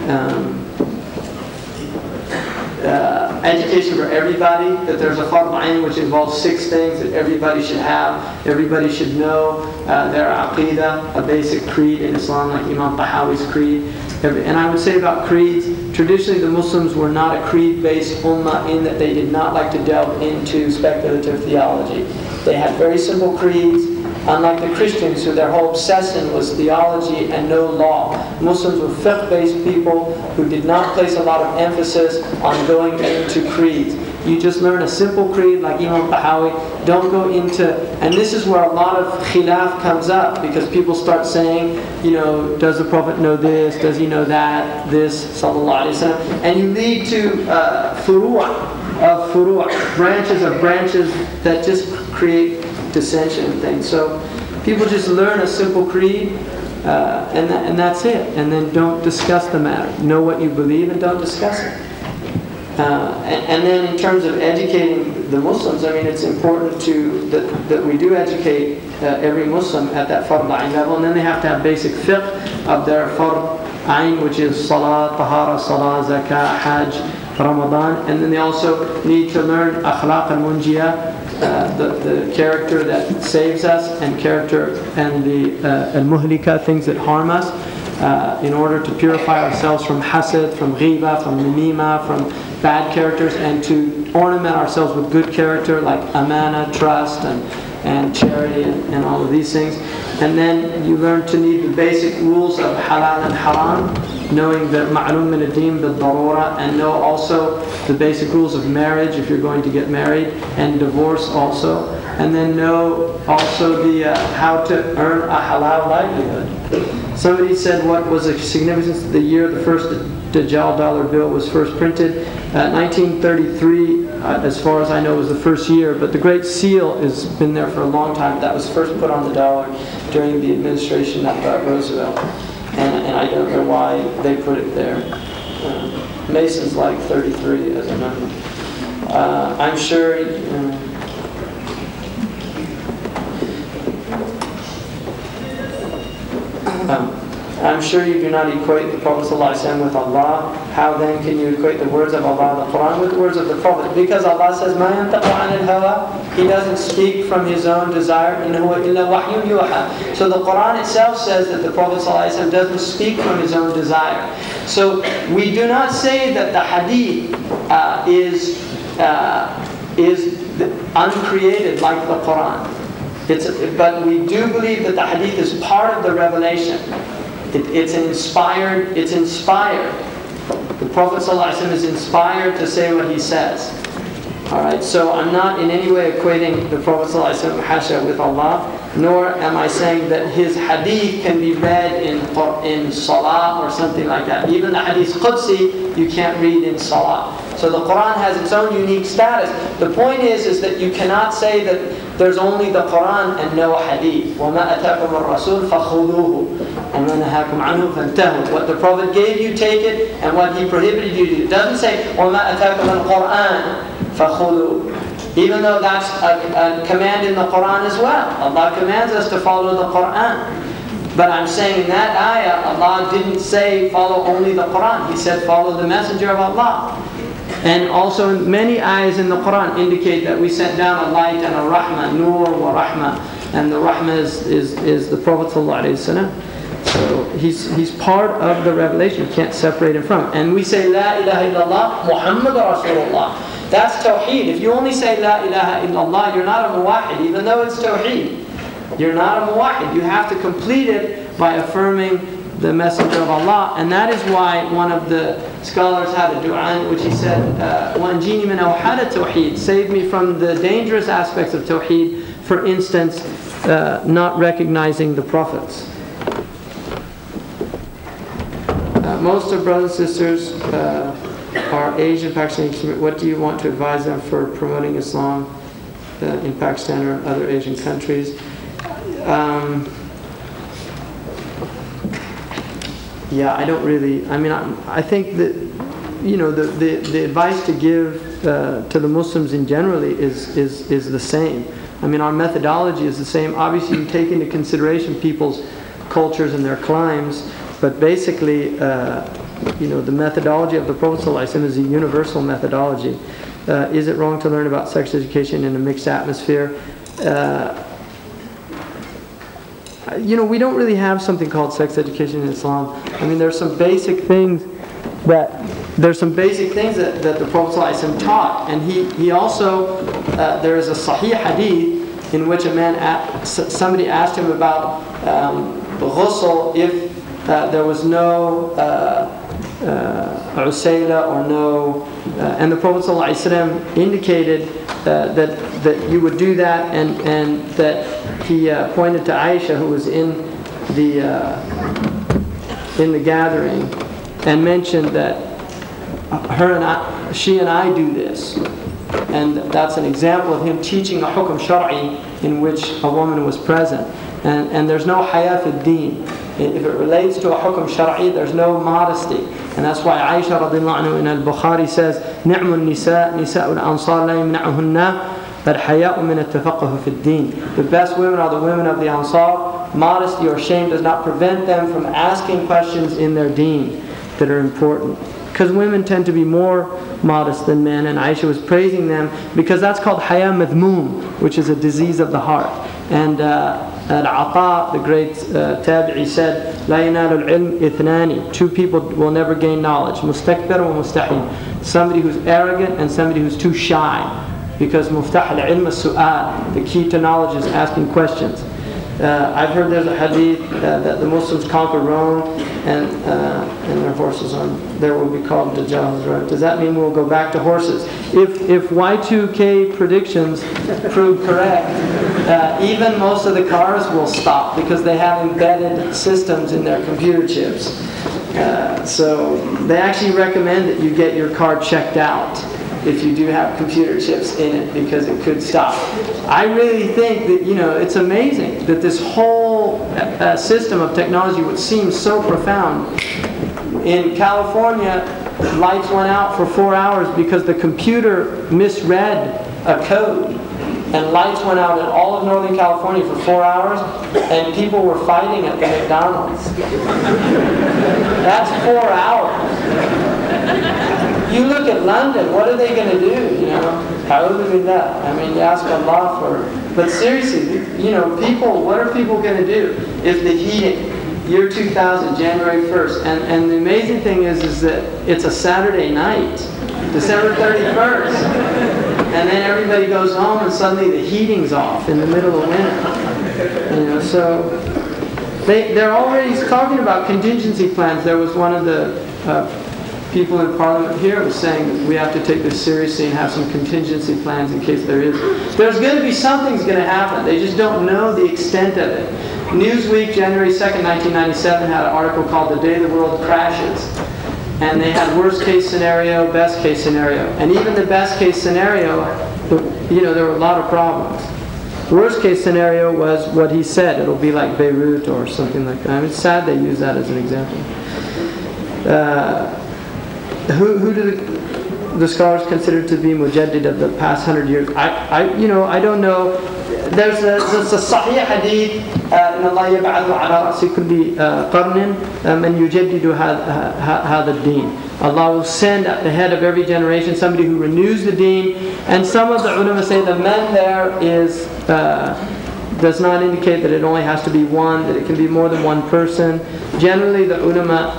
education for everybody, that there's a fard ayn which involves 6 things that everybody should have. Everybody should know their aqidah, a basic creed in Islam, like Imam Tahawi's creed. And I would say about creeds, traditionally the Muslims were not a creed-based ummah, in that they did not like to delve into speculative theology. They had very simple creeds, unlike the Christians, who their whole obsession was theology and no law. Muslims were fiqh-based people who did not place a lot of emphasis on going into creeds. You just learn a simple creed like Imam Tahawi. Don't go into, and this is where a lot of khilaf comes up, because people start saying, you know, does the Prophet know this? Does he know that? This, sallallahu alaihi wasallam. And you lead to branches of branches that just create dissension and things. So people just learn a simple creed, and that's it. And then don't discuss the matter. Know what you believe and don't discuss it. And then in terms of educating the Muslims, I mean, it's important that we do educate every Muslim at that fard ayn level, and then they have to have basic fiqh of their fard ayn, which is salah, tahara, salah, zakah, hajj, Ramadan. And then they also need to learn akhlaq al-munjiyah, the character that saves us, and character and the al-muhlika, things that harm us, in order to purify ourselves from hasad, from ghiba, from namima, from bad characters, and to ornament ourselves with good character like amana, trust, and charity, and all of these things. And then you learn to need the basic rules of halal and haram, knowing the ma'lum min ad-din bil-darura, and know also the basic rules of marriage if you're going to get married, and divorce also. And then know also the how to earn a halal livelihood. Somebody said what was the significance of the year the first Dajjal dollar bill was first printed. 1933, as far as I know, was the first year, but the Great Seal has been there for a long time. That was first put on the dollar during the administration of Roosevelt. And I don't know why they put it there. Mason's like 33 as a number. I'm sure... I'm sure you do not equate the Prophet ﷺ with Allah. How then can you equate the words of Allah, the Quran, with the words of the Prophet? Because Allah says, مَا يَنْتَقُ عَنِ الْهَوَىٰ. He doesn't speak from his own desire. إِنْ هُوَ إِلَّا وَحْيٌ يُوحَىٰ. So the Quran itself says that the Prophet ﷺ doesn't speak from his own desire. So we do not say that the hadith is uncreated like the Quran. But we do believe that the hadith is part of the revelation. It's inspired. The Prophet ﷺ is inspired to say what he says. Alright, so I'm not in any way equating the Prophet ﷺ hasha with Allah, nor am I saying that his hadith can be read in salah or something like that. Even the hadith Qudsi you can't read in salah. So the Quran has its own unique status. The point is that you cannot say that there's only the Quran and no hadith. وَمَا أَتَاكُمُ الرَّسُولُ فَخُذُوهُ وَمَا نَهَاكُمْ عَنْهُ فَانْتَهُوا. What the Prophet gave you, take it, and what he prohibited you to do. It doesn't say وَمَا أَتَاكُمُ الْقُرْآنِ فَخُذُوهُ. Even though that's a command in the Quran as well. Allah commands us to follow the Quran. But I'm saying in that ayah, Allah didn't say follow only the Quran. He said follow the Messenger of Allah. And also many ayahs in the Quran indicate that we sent down a light and a rahmah, nur wa rahmah. And the rahmah is the Prophet ﷺ. So he's part of the revelation. You can't separate him from it. And we say La ilaha illallah Muhammad Rasulullah. That's tawheed. If you only say La ilaha illallah, you're not a muwahid, even though it's tawheed. You're not a muwahid. You have to complete it by affirming the Messenger of Allah. And that is why one of the scholars had a dua in which he said, وَأَنْجِينِي مِنْ أَوْحَدَ tawheed. Save me from the dangerous aspects of tawheed. For instance, not recognizing the prophets. Most of brothers and sisters are Asian, Pakistani. What do you want to advise them for promoting Islam in Pakistan or other Asian countries? Yeah, I don't really. I mean, I think that the advice to give to the Muslims in generally is the same. I mean, our methodology is the same. Obviously, you take into consideration people's cultures and their climes, but basically, the methodology of the Prophet ﷺ is a universal methodology. Is it wrong to learn about sex education in a mixed atmosphere? We don't really have something called sex education in Islam. I mean, there's some basic things that the Prophet ﷺ taught, and he also there is a Sahih hadith in which somebody asked him about ghusl if there was no usayla or no, and the Prophet ﷺ indicated that you would do that, and that he pointed to Aisha, who was in the gathering, and mentioned that she and I do this, and that's an example of him teaching a hukm shar'i in which a woman was present, and there's no haya fi din. If it relates to a hukm shar'i, there's no modesty. And that's why Aisha radiallahu anha in al-Bukhari says, نِعْمُ النِّسَاء نِسَاءُ الْأَنصَارِ لَا يَمْنَعُهُنَّ الْحَيَاءُ مِنَ التَّفَقُّهِ فِي الدِّينِ. The best women are the women of the Ansar. Modesty or shame does not prevent them from asking questions in their deen that are important. because women tend to be more modest than men, and Aisha was praising them because that's called haya madhmoom, which is a disease of the heart. And Al-Ata, the great tabi'i, said, لا ينال العلم اثنان. Two people will never gain knowledge. مستكبر ومستحي. Somebody who's arrogant and somebody who's too shy. Because مفتاح العلم السؤال. The key to knowledge is asking questions. I've heard there's a hadith that the Muslims conquer Rome and their horses there will be called Dajjal. Right? Does that mean we'll go back to horses? If Y2K predictions prove correct, even most of the cars will stop because they have embedded systems in their computer chips. So they actually recommend that you get your car checked out if you do have computer chips in it, because it could stop. I really think that, it's amazing that this whole system of technology would seem so profound. In California, lights went out for 4 hours because the computer misread a code, and lights went out in all of Northern California for 4 hours, and people were fighting at the McDonald's. That's 4 hours. You look at London, what are they going to do? A'udhu billah. I mean, you ask Allah for... But seriously, people, what are people going to do if the heating, year 2000, January 1st, and the amazing thing is that it's a Saturday night, December 31st, and then everybody goes home and suddenly the heating's off in the middle of winter. So they're already talking about contingency plans. There was one of the people in Parliament here was saying that we have to take this seriously and have some contingency plans in case there is. There's going to be something's going to happen. They just don't know the extent of it. Newsweek, January 2nd, 1997, had an article called "The Day the World Crashes," and they had worst case scenario, best case scenario, and even the best case scenario, there were a lot of problems. Worst case scenario was what he said. It'll be like Beirut or something like that. I mean, it's sad they use that as an example. Who do the scholars consider to be mujaddid of the past 100 years? I don't know. There's a sahih hadith, إن الله يبعث على رأس كل قرن من يجدد هذا الدين. Allah will send at the head of every generation somebody who renews the deen. And some of the ulama say the men there does not indicate that it only has to be one, that it can be more than one person. Generally, the ulama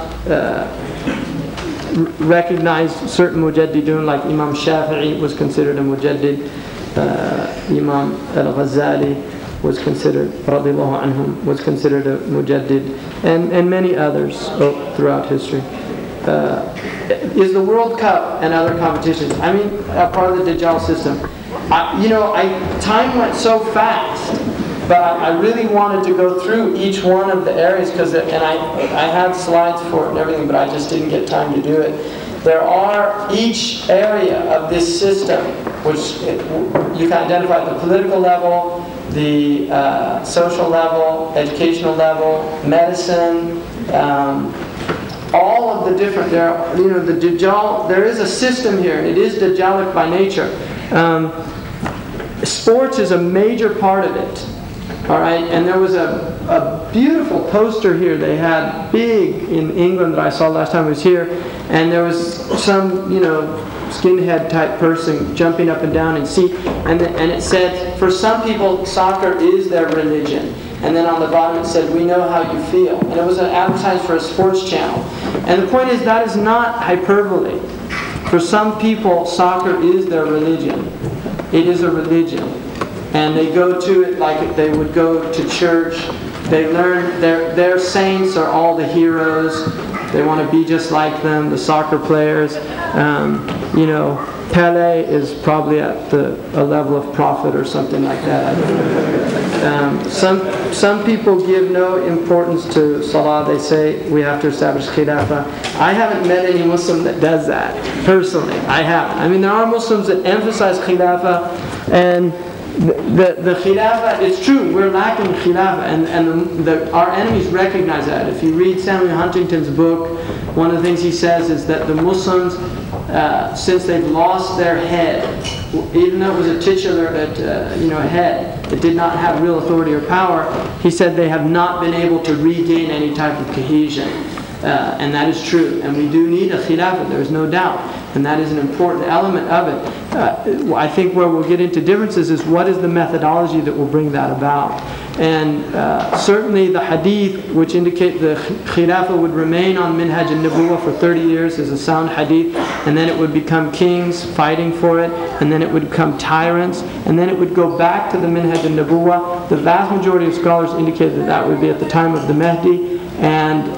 recognized certain mujaddidun, like Imam Shafi'i was considered a mujaddid, Imam Al-Ghazali was considered, radiyallahu anhum, was considered a mujaddid, and many others throughout history. Is the World Cup and other competitions, I mean, a part of the Dajjal system? Time went so fast, but I really wanted to go through each one of the areas and I had slides for it and everything, but I just didn't get time to do it. There are each area of this system, which you can identify at the political level, the social level, educational level, medicine, all of the different. The Dajjal. There is a system here, and it is Dajjalic by nature. Sports is a major part of it. All right, and there was a beautiful poster here they had big in England that I saw last time I was here, and there was some skinhead type person jumping up and down in seat, and it said, for some people soccer is their religion, and then on the bottom it said, we know how you feel, and it was an advertisement for a sports channel. And the point is, that is not hyperbole. For some people, soccer is their religion. It is a religion. And they go to it like they would go to church. They learn, their saints are all the heroes. They want to be just like them, the soccer players. Pele is probably at a level of prophet or something like that. Some people give no importance to Salah. They say we have to establish Khilafah. I haven't met any Muslim that does that, personally. I haven't. I mean, there are Muslims that emphasize Khilafah, and the Khilafah, it's true, we're lacking Khilafah, and our enemies recognize that. If you read Samuel Huntington's book, one of the things he says is that the Muslims, since they've lost their head, even though it was a titular head that did not have real authority or power, he said they have not been able to regain any type of cohesion. And that is true. And we do need a khilafah, there is no doubt. And that is an important element of it. I think where we'll get into differences is what is the methodology that will bring that about. And certainly the hadith which indicate the khilafah would remain on minhaj al-nubuwah for 30 years is a sound hadith, and then it would become kings fighting for it, and then it would become tyrants, and then it would go back to the minhaj al-nubuwah. The vast majority of scholars indicate that that would be at the time of the Mahdi, and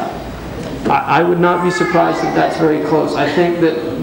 I would not be surprised if that's very close. I think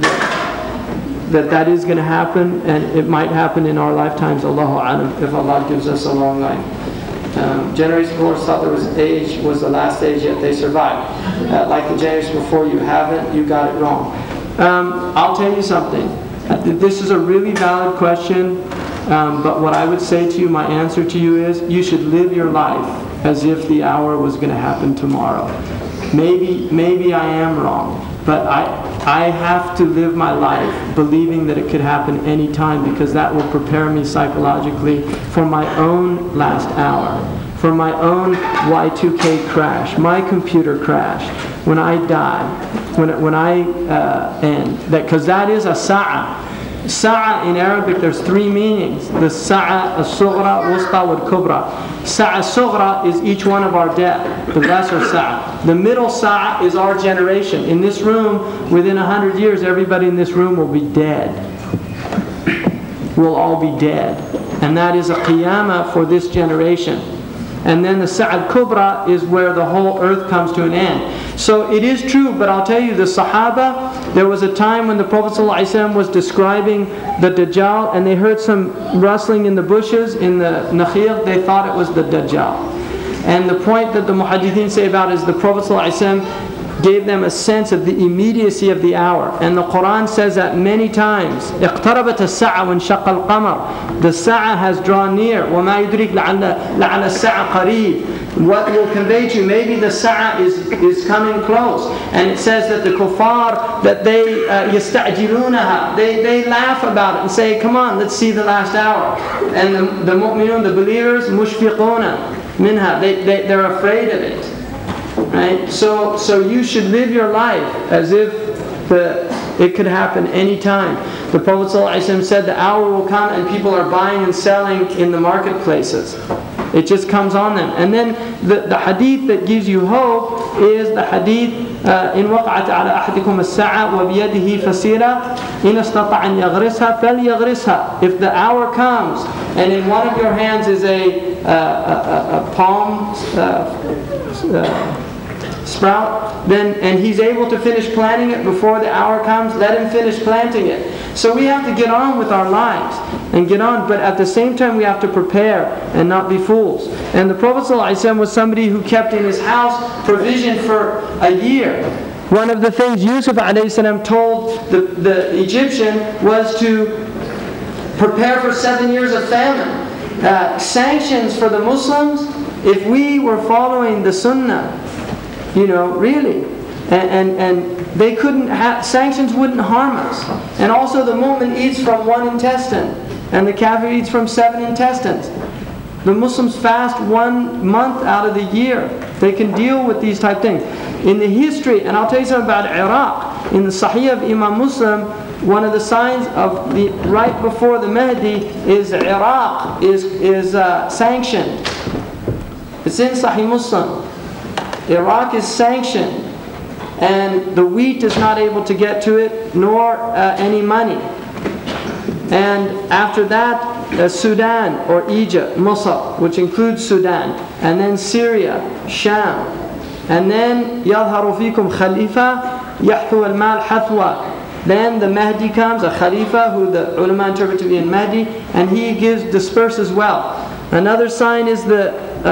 that is going to happen, and it might happen in our lifetimes, Allahu Alam, if Allah gives us a long life. Generations before us thought there was age was the last age, yet they survived. Like the generation before, you haven't, you got it wrong. I'll tell you something. This is a really valid question, but what I would say to you, my answer to you is, you should live your life as if the hour was going to happen tomorrow. Maybe I am wrong, but I have to live my life believing that it could happen any time, because that will prepare me psychologically for my own last hour, for my own Y2K crash, my computer crash, when I die, when I end. Because that is a sa'a. Sa'a in Arabic, there's three meanings. The sa'a, as-sughra, wusta, wal-kubra. Sa'a sughra is each one of our death. The lesser sa'a. The middle sa'a is our generation. In this room, within 100 years, everybody in this room will be dead. We'll all be dead. And that is a qiyamah for this generation. And then the Sa'ad Kubra is where the whole earth comes to an end. So it is true, but I'll tell you, the Sahaba, there was a time when the Prophet ﷺ was describing the Dajjal, and they heard some rustling in the bushes, in the nakhil, they thought it was the Dajjal. And the point that the Muhaddithin say about is the Prophet ﷺ gave them a sense of the immediacy of the hour. And the Quran says that many times. اقتربت الساعة وانشق القمر. The sa'a has drawn near. وما يدرك لعل الساعة قريب. What will convey to you, maybe the sa'a is coming close. And it says that the kuffar, that they يستعجلونها, they laugh about it and say, come on, let's see the last hour. And the mu'minun, the believers, مشفقون منها, they're afraid of it. Right? So you should live your life as if it could happen any time. The Prophet ﷺ said the hour will come and people are buying and selling in the marketplaces. It just comes on them. And then the hadith that gives you hope is the hadith إن وقعت على أحدكم الساعة وبيده فسيرة إن استطاع أن يغرسها فليغرسها. If the hour comes and in one of your hands is a palm sprout, and he's able to finish planting it before the hour comes, let him finish planting it. So we have to get on with our lives and get on, but at the same time we have to prepare and not be fools. And the Prophet ﷺ was somebody who kept in his house provision for a year. One of the things Yusuf ﷺ told the Egyptian was to prepare for 7 years of famine. Sanctions for the Muslims, if we were following the Sunnah, really, and they couldn't have, sanctions wouldn't harm us. And also the mu'min eats from 1 intestine, and the kafir eats from 7 intestines. The Muslims fast 1 month out of the year. They can deal with these type things. In the history, and I'll tell you something about Iraq, in the Sahih of Imam Muslim, one of the signs of the right before the Mahdi is Iraq is sanctioned. It's in Sahih Muslim. Iraq is sanctioned, and the wheat is not able to get to it, nor any money. And after that, Sudan or Egypt, Mosul, which includes Sudan, and then Syria, Sham, and then يظهر فيكم خليفة يحثو المال حثوة. Then the Mahdi comes, a Khalifa, who the ulama interpret to be in Mahdi, and he disperses wealth. Another sign is the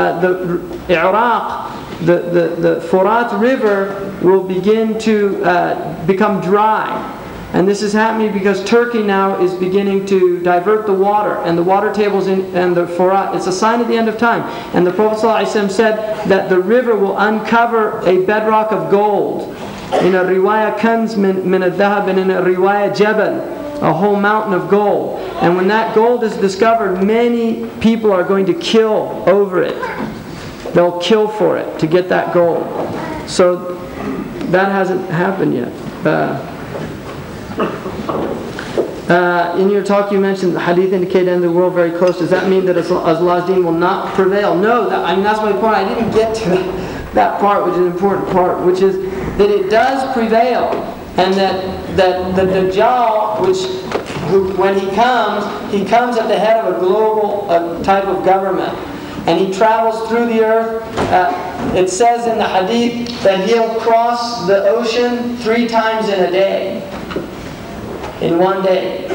Iraq. The Furat River will begin to become dry. And this is happening because Turkey now is beginning to divert the water, and the water tables and the Furat. It's a sign of the end of time. And the Prophet ﷺ said that the river will uncover a bedrock of gold. In a riwayah kanz min al-dhahab, and in a riwayah jabal, a whole mountain of gold. And when that gold is discovered, many people are going to kill over it. They'll kill for it to get that gold. So that hasn't happened yet. In your talk you mentioned the hadith indicated in the world very close. Does that mean that Allah's deen will not prevail? No, that's my point. I didn't get to that part, which is an important part, which is that it does prevail, and that the Dajjal, when he comes at the head of a global type of government, and he travels through the earth. It says in the hadith that he'll cross the ocean 3 times in a day. In one day.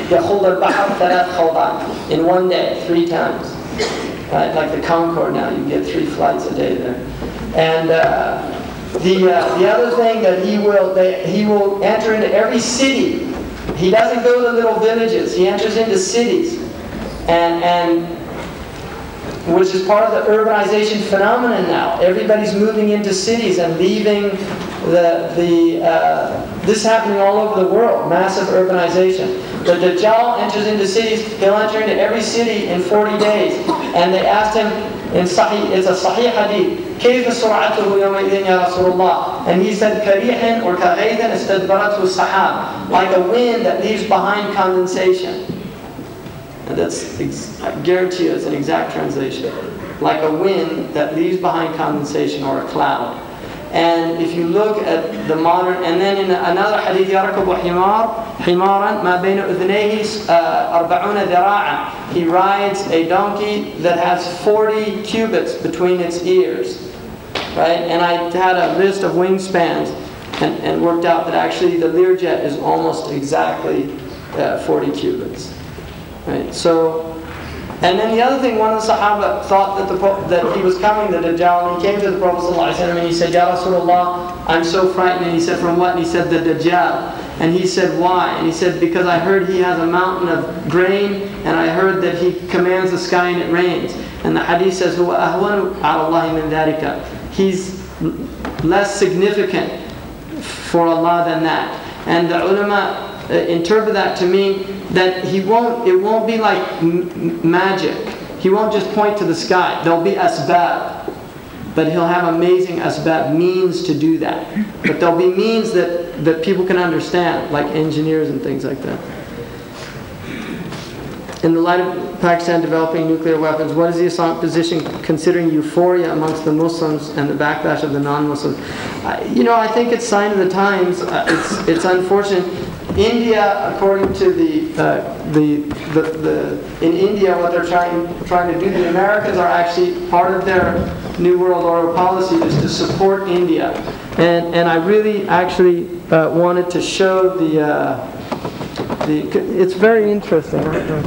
In one day, 3 times. Right? Like the Concorde now, you get 3 flights a day there. And the other thing that he will enter into every city. He doesn't go to little villages. He enters into cities. And which is part of the urbanization phenomenon now. Everybody's moving into cities and leaving this is happening all over the world, massive urbanization. The Dajjal enters into cities, he'll enter into every city in 40 days. And they asked him, it's a Sahih hadith, كيف سرعته يومئذ يا رسول الله? And he said, كريح or كغيث استدبرته السحاب, like a wind that leaves behind condensation. And that's, I guarantee you, it's an exact translation. Like a wind that leaves behind condensation or a cloud. And if you look at the modern, and then in another hadith, يَرْكَبُ حِمَارًا مَا بَيْنَ أُذْنَيْهِ 40 ذِرَاعًا. He rides a donkey that has 40 cubits between its ears. Right? And I had a list of wingspans and worked out that actually the Learjet is almost exactly 40 cubits. Right? So, and then the other thing, one of the Sahaba thought that he was coming, the Dajjal, and he came to the Prophet ﷺ and he said, Ya Rasulullah, I'm so frightened. And he said, from what? And he said, the Dajjal. And he said, why? And he said, because I heard he has a mountain of grain, and I heard that he commands the sky and it rains. And the hadith says, هُوَ أَهْوَنُ عَلَى اللَّهِ مِنْ ذَلِكَ. He's less significant for Allah than that. And the ulama interpret that to mean that it won't be like magic. He won't just point to the sky. There'll be asbab, but he'll have amazing asbab, means to do that. But there'll be means that people can understand, like engineers and things like that. In the light of Pakistan developing nuclear weapons, what is the Islamic position considering euphoria amongst the Muslims and the backlash of the non-Muslims? I think it's sign of the times. It's unfortunate. India, according to in India, what they're trying to do, the Americans are actually part of their New World Order policy is to support India, and I really actually wanted to show it's very interesting.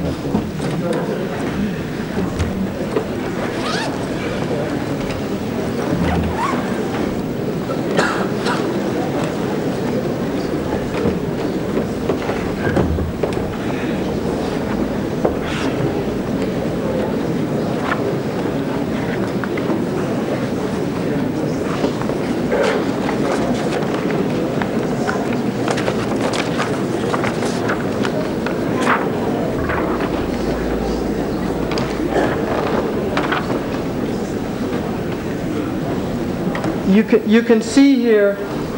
You can see here,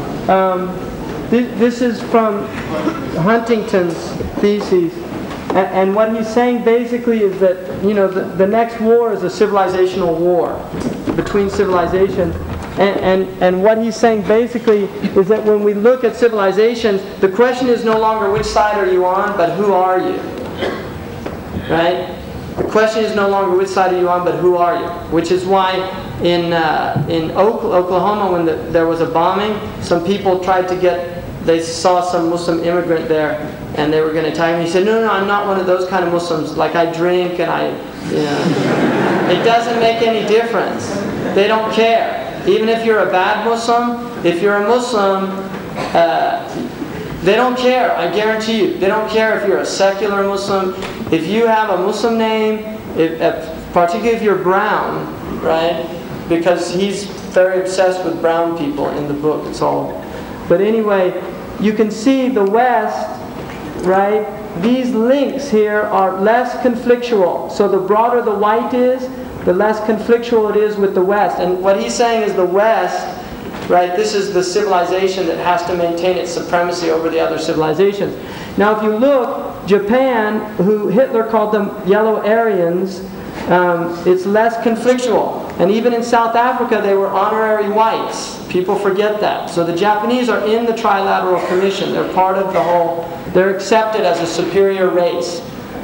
this is from Huntington's thesis, and what he's saying basically is that the next war is a civilizational war between civilizations, and what he's saying basically is that when we look at civilizations, the question is no longer which side are you on, but who are you, right? The question is no longer which side are you on, but who are you? Which is why in Oklahoma, when there was a bombing, some people tried to they saw some Muslim immigrant there, and they were going to attack him. He said, no, I'm not one of those kind of Muslims. Like I drink and it doesn't make any difference. They don't care. Even if you're a bad Muslim, if you're a Muslim, they don't care, I guarantee you. They don't care if you're a secular Muslim. If you have a Muslim name, particularly if you're brown, right? Because he's very obsessed with brown people in the book. It's all. But anyway, you can see the West, right? These links here are less conflictual. So the broader the white is, the less conflictual it is with the West. And what he's saying is the West right? This is the civilization that has to maintain its supremacy over the other civilizations. Now if you look, Japan, who Hitler called them yellow Aryans, it's less conflictual. And even in South Africa, they were honorary whites. People forget that. So the Japanese are in the Trilateral Commission. They're part of the whole, they're accepted as a superior race.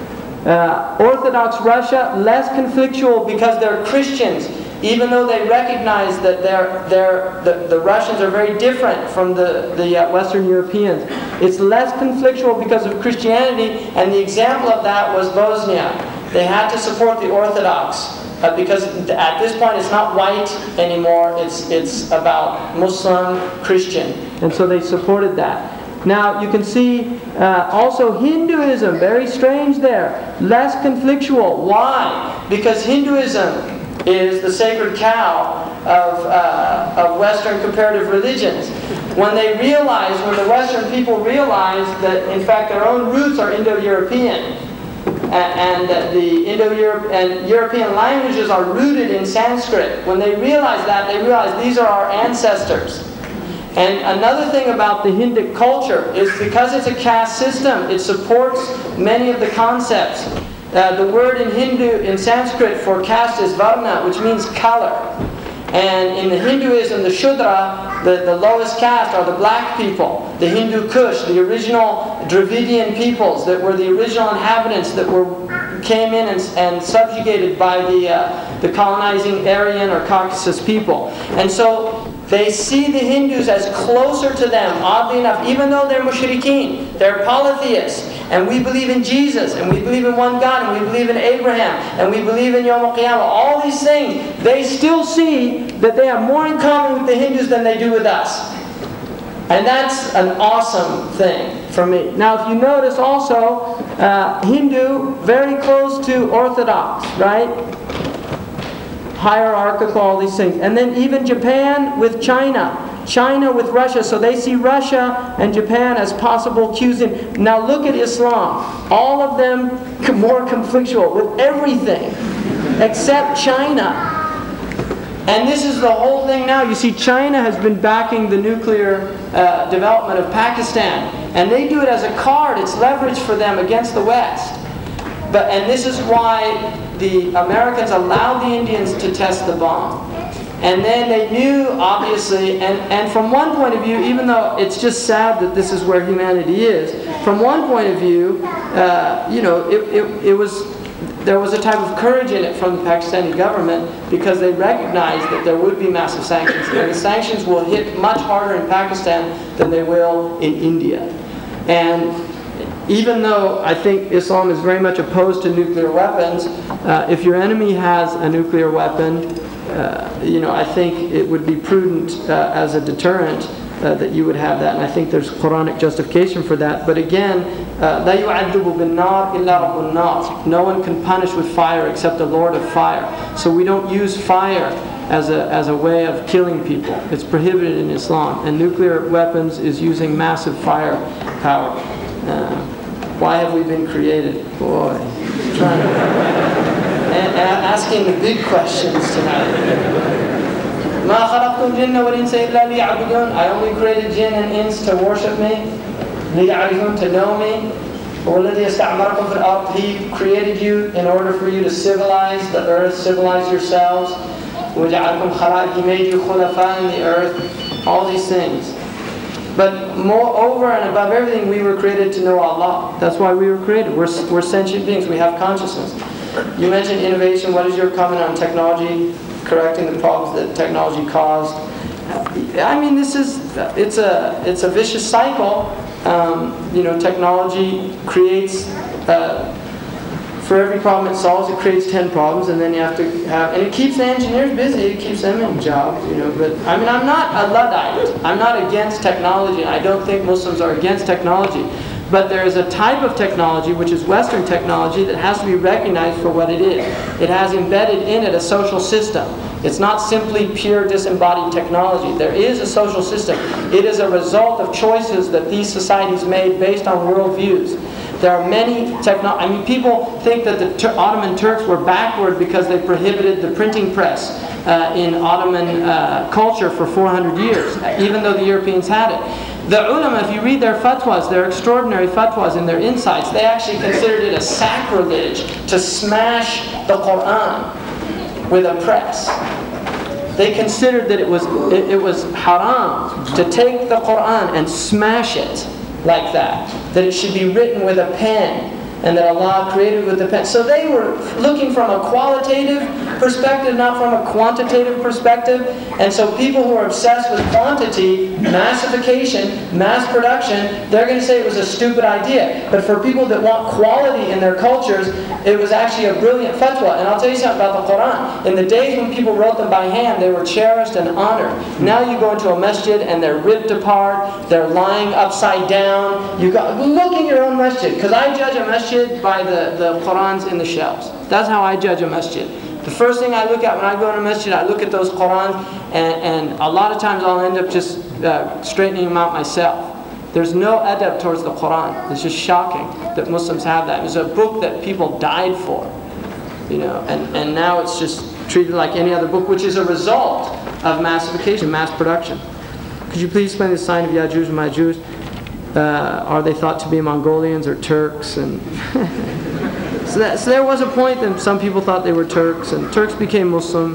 Orthodox Russia, less conflictual because they're Christians, even though they recognize that the Russians are very different from the Western Europeans. It's less conflictual because of Christianity, and the example of that was Bosnia. They had to support the Orthodox because at this point it's not white anymore, it's about Muslim, Christian, and so they supported that. Now you can see also Hinduism, very strange there, less conflictual. Why? Because Hinduism is the sacred cow of Western comparative religions. When they realize, when the Western people realize that in fact their own roots are Indo-European, and that the Indo-European languages are rooted in Sanskrit, when they realize that, they realize these are our ancestors. And another thing about the Hindic culture is because it's a caste system, it supports many of the concepts. The word in Sanskrit for caste is varna, which means color. And in the Hinduism, the Shudra, the lowest caste, are the black people. The Hindu Kush, the original Dravidian peoples that were the original inhabitants that came in and subjugated by the colonizing Aryan or Caucasus people. And so they see the Hindus as closer to them, oddly enough, even though they're mushrikeen, they're polytheists, and we believe in Jesus, and we believe in one God, and we believe in Abraham, and we believe in Yom Al-Qiyamah, all these things, they still see that they have more in common with the Hindus than they do with us. And that's an awesome thing for me. Now if you notice also, Hindu, very close to Orthodox, right? Hierarchical, all these things. And then even Japan with China. China with Russia. So they see Russia and Japan as possible cues-in. Now look at Islam. All of them more conflictual with everything except China. And this is the whole thing now. You see, China has been backing the nuclear development of Pakistan. And they do it as a card. It's leverage for them against the West. And this is why the Americans allowed the Indians to test the bomb. And then they knew, obviously, and from one point of view, even though it's just sad that this is where humanity is, from one point of view, you know, there was a type of courage in it from the Pakistani government because they recognized that there would be massive sanctions. And the sanctions will hit much harder in Pakistan than they will in India. And even though I think Islam is very much opposed to nuclear weapons, if your enemy has a nuclear weapon, you know, I think it would be prudent as a deterrent that you would have that, and I think there's Quranic justification for that. But again, لا يعذب بالنار إلا رب النار. No one can punish with fire except the Lord of fire. So we don't use fire as a way of killing people. It's prohibited in Islam, and nuclear weapons is using massive firepower. Why have we been created? Boy, asking the big questions tonight. ما خلقت الجن والإنس إلا ليعبدون. I only created jinn and ins to worship me, ليعرفون, to know me. وَالَّذِي يَسْتَعْمَرَكُمْ فِي الْأَرْضِ. He created you in order for you to civilize the earth, civilize yourselves. وَجَعَلْكُمْ خَلَائِقَ. He made you khulafa in the earth. All these things. But moreover and above everything, we were created to know Allah. That's why we were created. We're sentient beings. We have consciousness. You mentioned innovation. What is your comment on technology correcting the problems that technology caused? I mean, it's a vicious cycle. You know, technology creates, for every problem it solves, it creates 10 problems, and then you have to have, and it keeps the engineers busy, it keeps them in jobs, you know. But I mean, I'm not a Luddite. I'm not against technology, and I don't think Muslims are against technology. But there is a type of technology, which is Western technology, that has to be recognized for what it is. It has embedded in it a social system. It's not simply pure disembodied technology. There is a social system. It is a result of choices that these societies made based on worldviews. There are many I mean, people think that the Ottoman Turks were backward because they prohibited the printing press in Ottoman culture for 400 years, even though the Europeans had it. The ulama, if you read their fatwas, their extraordinary fatwas and their insights, they actually considered it a sacrilege to smash the Quran with a press. They considered that it was haram to take the Quran and smash it like that. That it should be written with a pen, and that Allah created with the pen. So they were looking from a qualitative perspective, not from a quantitative perspective. And so people who are obsessed with quantity, massification, mass production, they're going to say it was a stupid idea. But for people that want quality in their cultures, it was actually a brilliant fatwa. And I'll tell you something about the Quran. In the days when people wrote them by hand, they were cherished and honored. Now you go into a masjid and they're ripped apart, they're lying upside down. Look in your own masjid, because I judge a masjid by the Qurans in the shelves. That's how I judge a masjid. The first thing I look at when I go to a masjid, I look at those Qurans, and a lot of times I'll end up just straightening them out myself. There's no adab towards the Quran. It's just shocking that Muslims have that. It's a book that people died for, you know, and now it's just treated like any other book, which is a result of massification, mass production. Could you please explain the sign of Ya'juj and Ma'juj? Are they thought to be Mongolians or Turks? And so there was a point that some people thought they were Turks, and Turks became Muslim.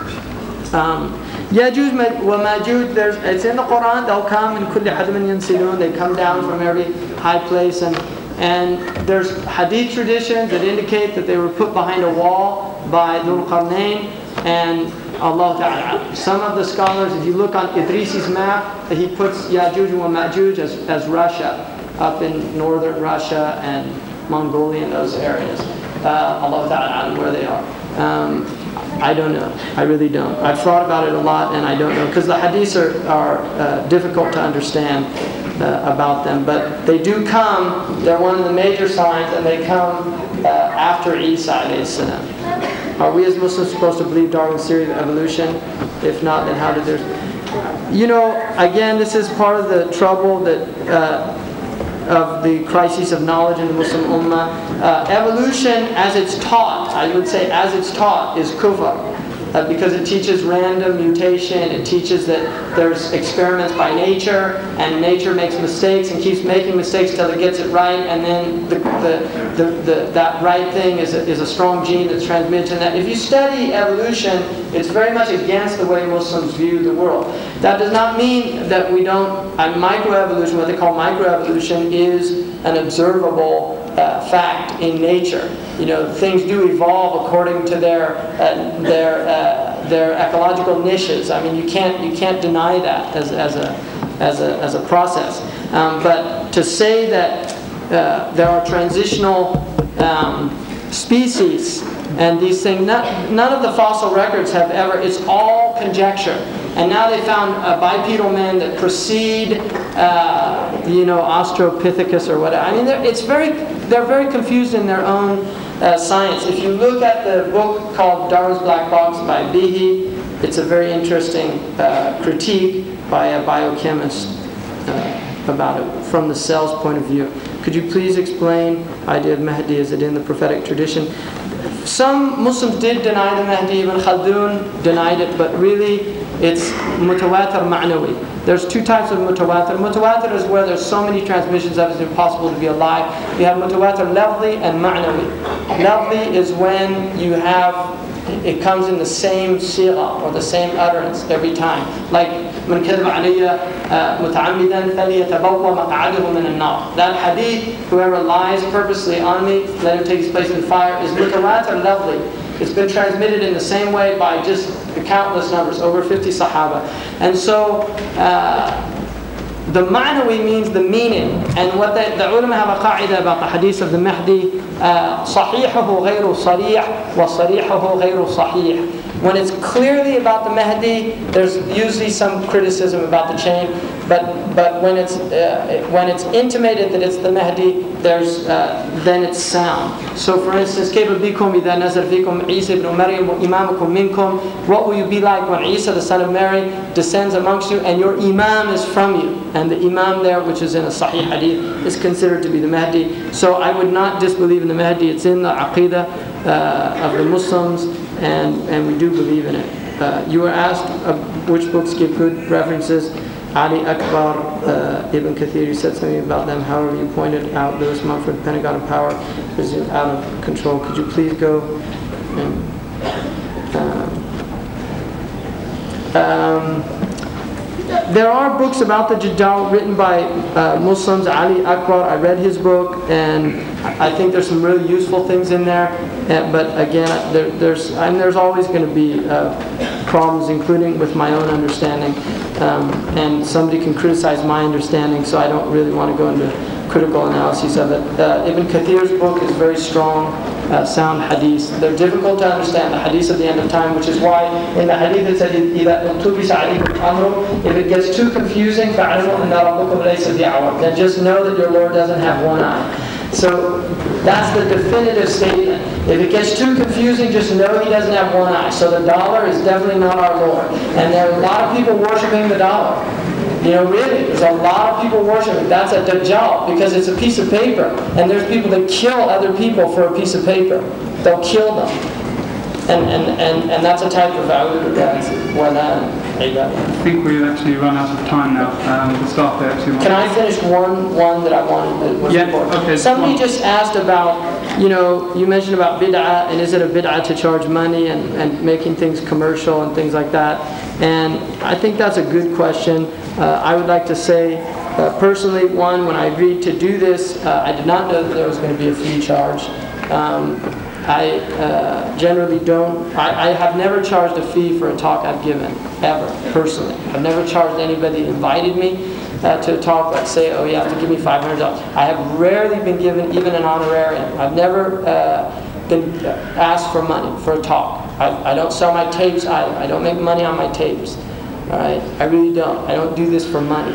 Ya'juj wa Ma'juj, it's in the Quran. They'll come in kulli hadmin yansilun. They come down from every high place, and there's hadith traditions that indicate that they were put behind a wall by Dhul Qarnayn and Allah Ta'ala. Some of the scholars, if you look on Idrisi's map, he puts Ya'juj wa Ma'juj as Russia, up in northern Russia and Mongolia and those areas. Allah Ta'ala, where they are. I don't know. I really don't. I've thought about it a lot and I don't know, because the hadiths are difficult to understand about them. But they do come, they're one of the major signs, and they come after Isa alayhi salam. Are we as Muslims supposed to believe Darwin's theory of evolution? If not, then how did there... You know, again, this is part of the trouble that of the crisis of knowledge in the Muslim Ummah. Evolution, as it's taught, I would say as it's taught, is kufr. Because it teaches random mutation, it teaches that there's experiments by nature, and nature makes mistakes and keeps making mistakes till it gets it right, and then that right thing is a strong gene that's transmitted to that. If you study evolution, it's very much against the way Muslims view the world. That does not mean that we don't... microevolution, what they call microevolution, is an observable fact in nature. You know, things do evolve according to their ecological niches. I mean, you can't deny that as a process. But to say that there are transitional species and these things, none of the fossil records have ever. It's all conjecture. And now they found bipedal men that precede, Australopithecus or whatever. I mean, they're very confused in their own science. If you look at the book called Darwin's Black Box by Behe, it's a very interesting critique by a biochemist about it from the cell's point of view. Could you please explain the idea of Mahdi? Is it in the prophetic tradition? Some Muslims did deny the Mahdi. Ibn Khaldun denied it, but really it's mutawatir ma'nawi. There's two types of mutawatir. Mutawatir is where there's so many transmissions that it's impossible to be a lie. You have mutawatir lafzi and ma'nawi. Lafzi is when you have, it comes in the same sigha or the same utterance every time. Like, من كذب علي متعمدا فليتبوأ مقعده من النار. That hadith, whoever lies purposely on me, let him take his place in the fire, is mutawatir lafzi. It's been transmitted in the same way by just the countless numbers, over 50 Sahaba. And so, the ma'nawi means the meaning. And what the ulama have a qa'idah about the hadith of the Mahdi, صحيحه غير صريح وصريحه غير صحيح. When it's clearly about the Mahdi, there's usually some criticism about the chain. But when it's intimated that it's the Mahdi, then it's sound. So for instance, كيف بكم إذا نزل فيكم عيسى ابن مريم وإمامكم منكم? What will you be like when Isa, the son of Mary, descends amongst you and your Imam is from you? And the Imam there, which is in a Sahih Hadith, is considered to be the Mahdi. So I would not disbelieve in the Mahdi. It's in the Aqidah of the Muslims, and we do believe in it. You were asked which books give good references. Ali Akbar, Ibn Kathir, you said something about them. However, you pointed out Lewis Mumford, Pentagon of Power is out of control. Could you please go and there are books about the Dajjal written by Muslims. Ali Akbar, I read his book, and I think there's some really useful things in there. But again, there's always going to be problems, including with my own understanding. And somebody can criticize my understanding, so I don't really want to go into critical analyses of it. Ibn Kathir's book is very strong, sound hadith. They're difficult to understand, the hadith of the end of time, which is why in the hadith it said, if it gets too confusing, then just know that your Lord doesn't have one eye. So that's the definitive statement. If it gets too confusing, just know He doesn't have one eye. So the dollar is definitely not our Lord. And there are a lot of people worshiping the dollar. You know, really, there's a lot of people worshiping. That's a Dajjal, because it's a piece of paper. And there's people that kill other people for a piece of paper. They'll kill them. And that's a type of I think we've actually run out of time now. The staff there actually Can I finish one that I wanted that was important? Okay. Somebody just asked about, you mentioned about bid'ah, and is it a bid'ah to charge money and making things commercial and things like that? And I think that's a good question. I would like to say, personally, when I agreed to do this, I did not know that there was going to be a fee charge. I generally don't. I have never charged a fee for a talk I've given, ever, personally. I've never charged anybody that invited me to a talk, like say, oh, you have to give me $500. I have rarely been given even an honorarium. I've never been asked for money for a talk. I don't sell my tapes either. I don't make money on my tapes. All right? I really don't. I don't do this for money.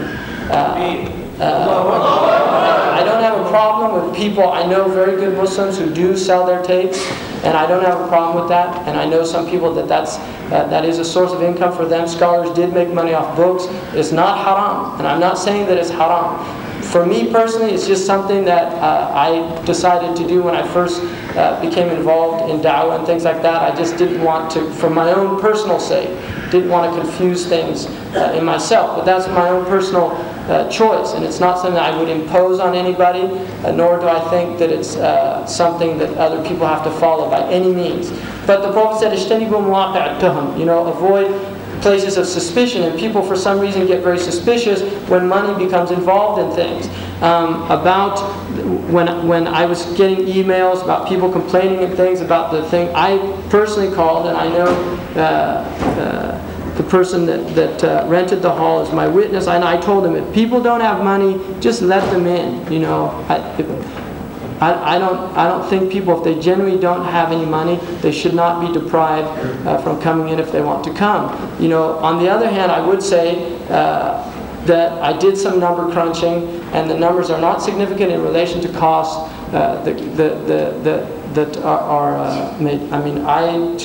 I don't have a problem with people. I know very good Muslims who do sell their tapes, and I don't have a problem with that. And I know some people that is a source of income for them. Scholars did make money off books. It's not haram, and I'm not saying that it's haram. For me personally, it's just something that I decided to do when I first became involved in da'wah and things like that. I just didn't want to, for my own personal sake, didn't want to confuse things in myself. But that's my own personal choice, and it's not something I would impose on anybody, nor do I think that it's something that other people have to follow by any means. But the Prophet said, "Ijtanibu mawaqi'at tuham," avoid places of suspicion, and people for some reason get very suspicious when money becomes involved in things. About when I was getting emails about people complaining and things about the thing, I personally called, and I know the person that rented the hall is my witness, and I told him, if people don't have money, just let them in. I don't think people, if they genuinely don't have any money, they should not be deprived from coming in if they want to come. On the other hand, I would say that I did some number crunching, and the numbers are not significant in relation to costs that are made. I mean,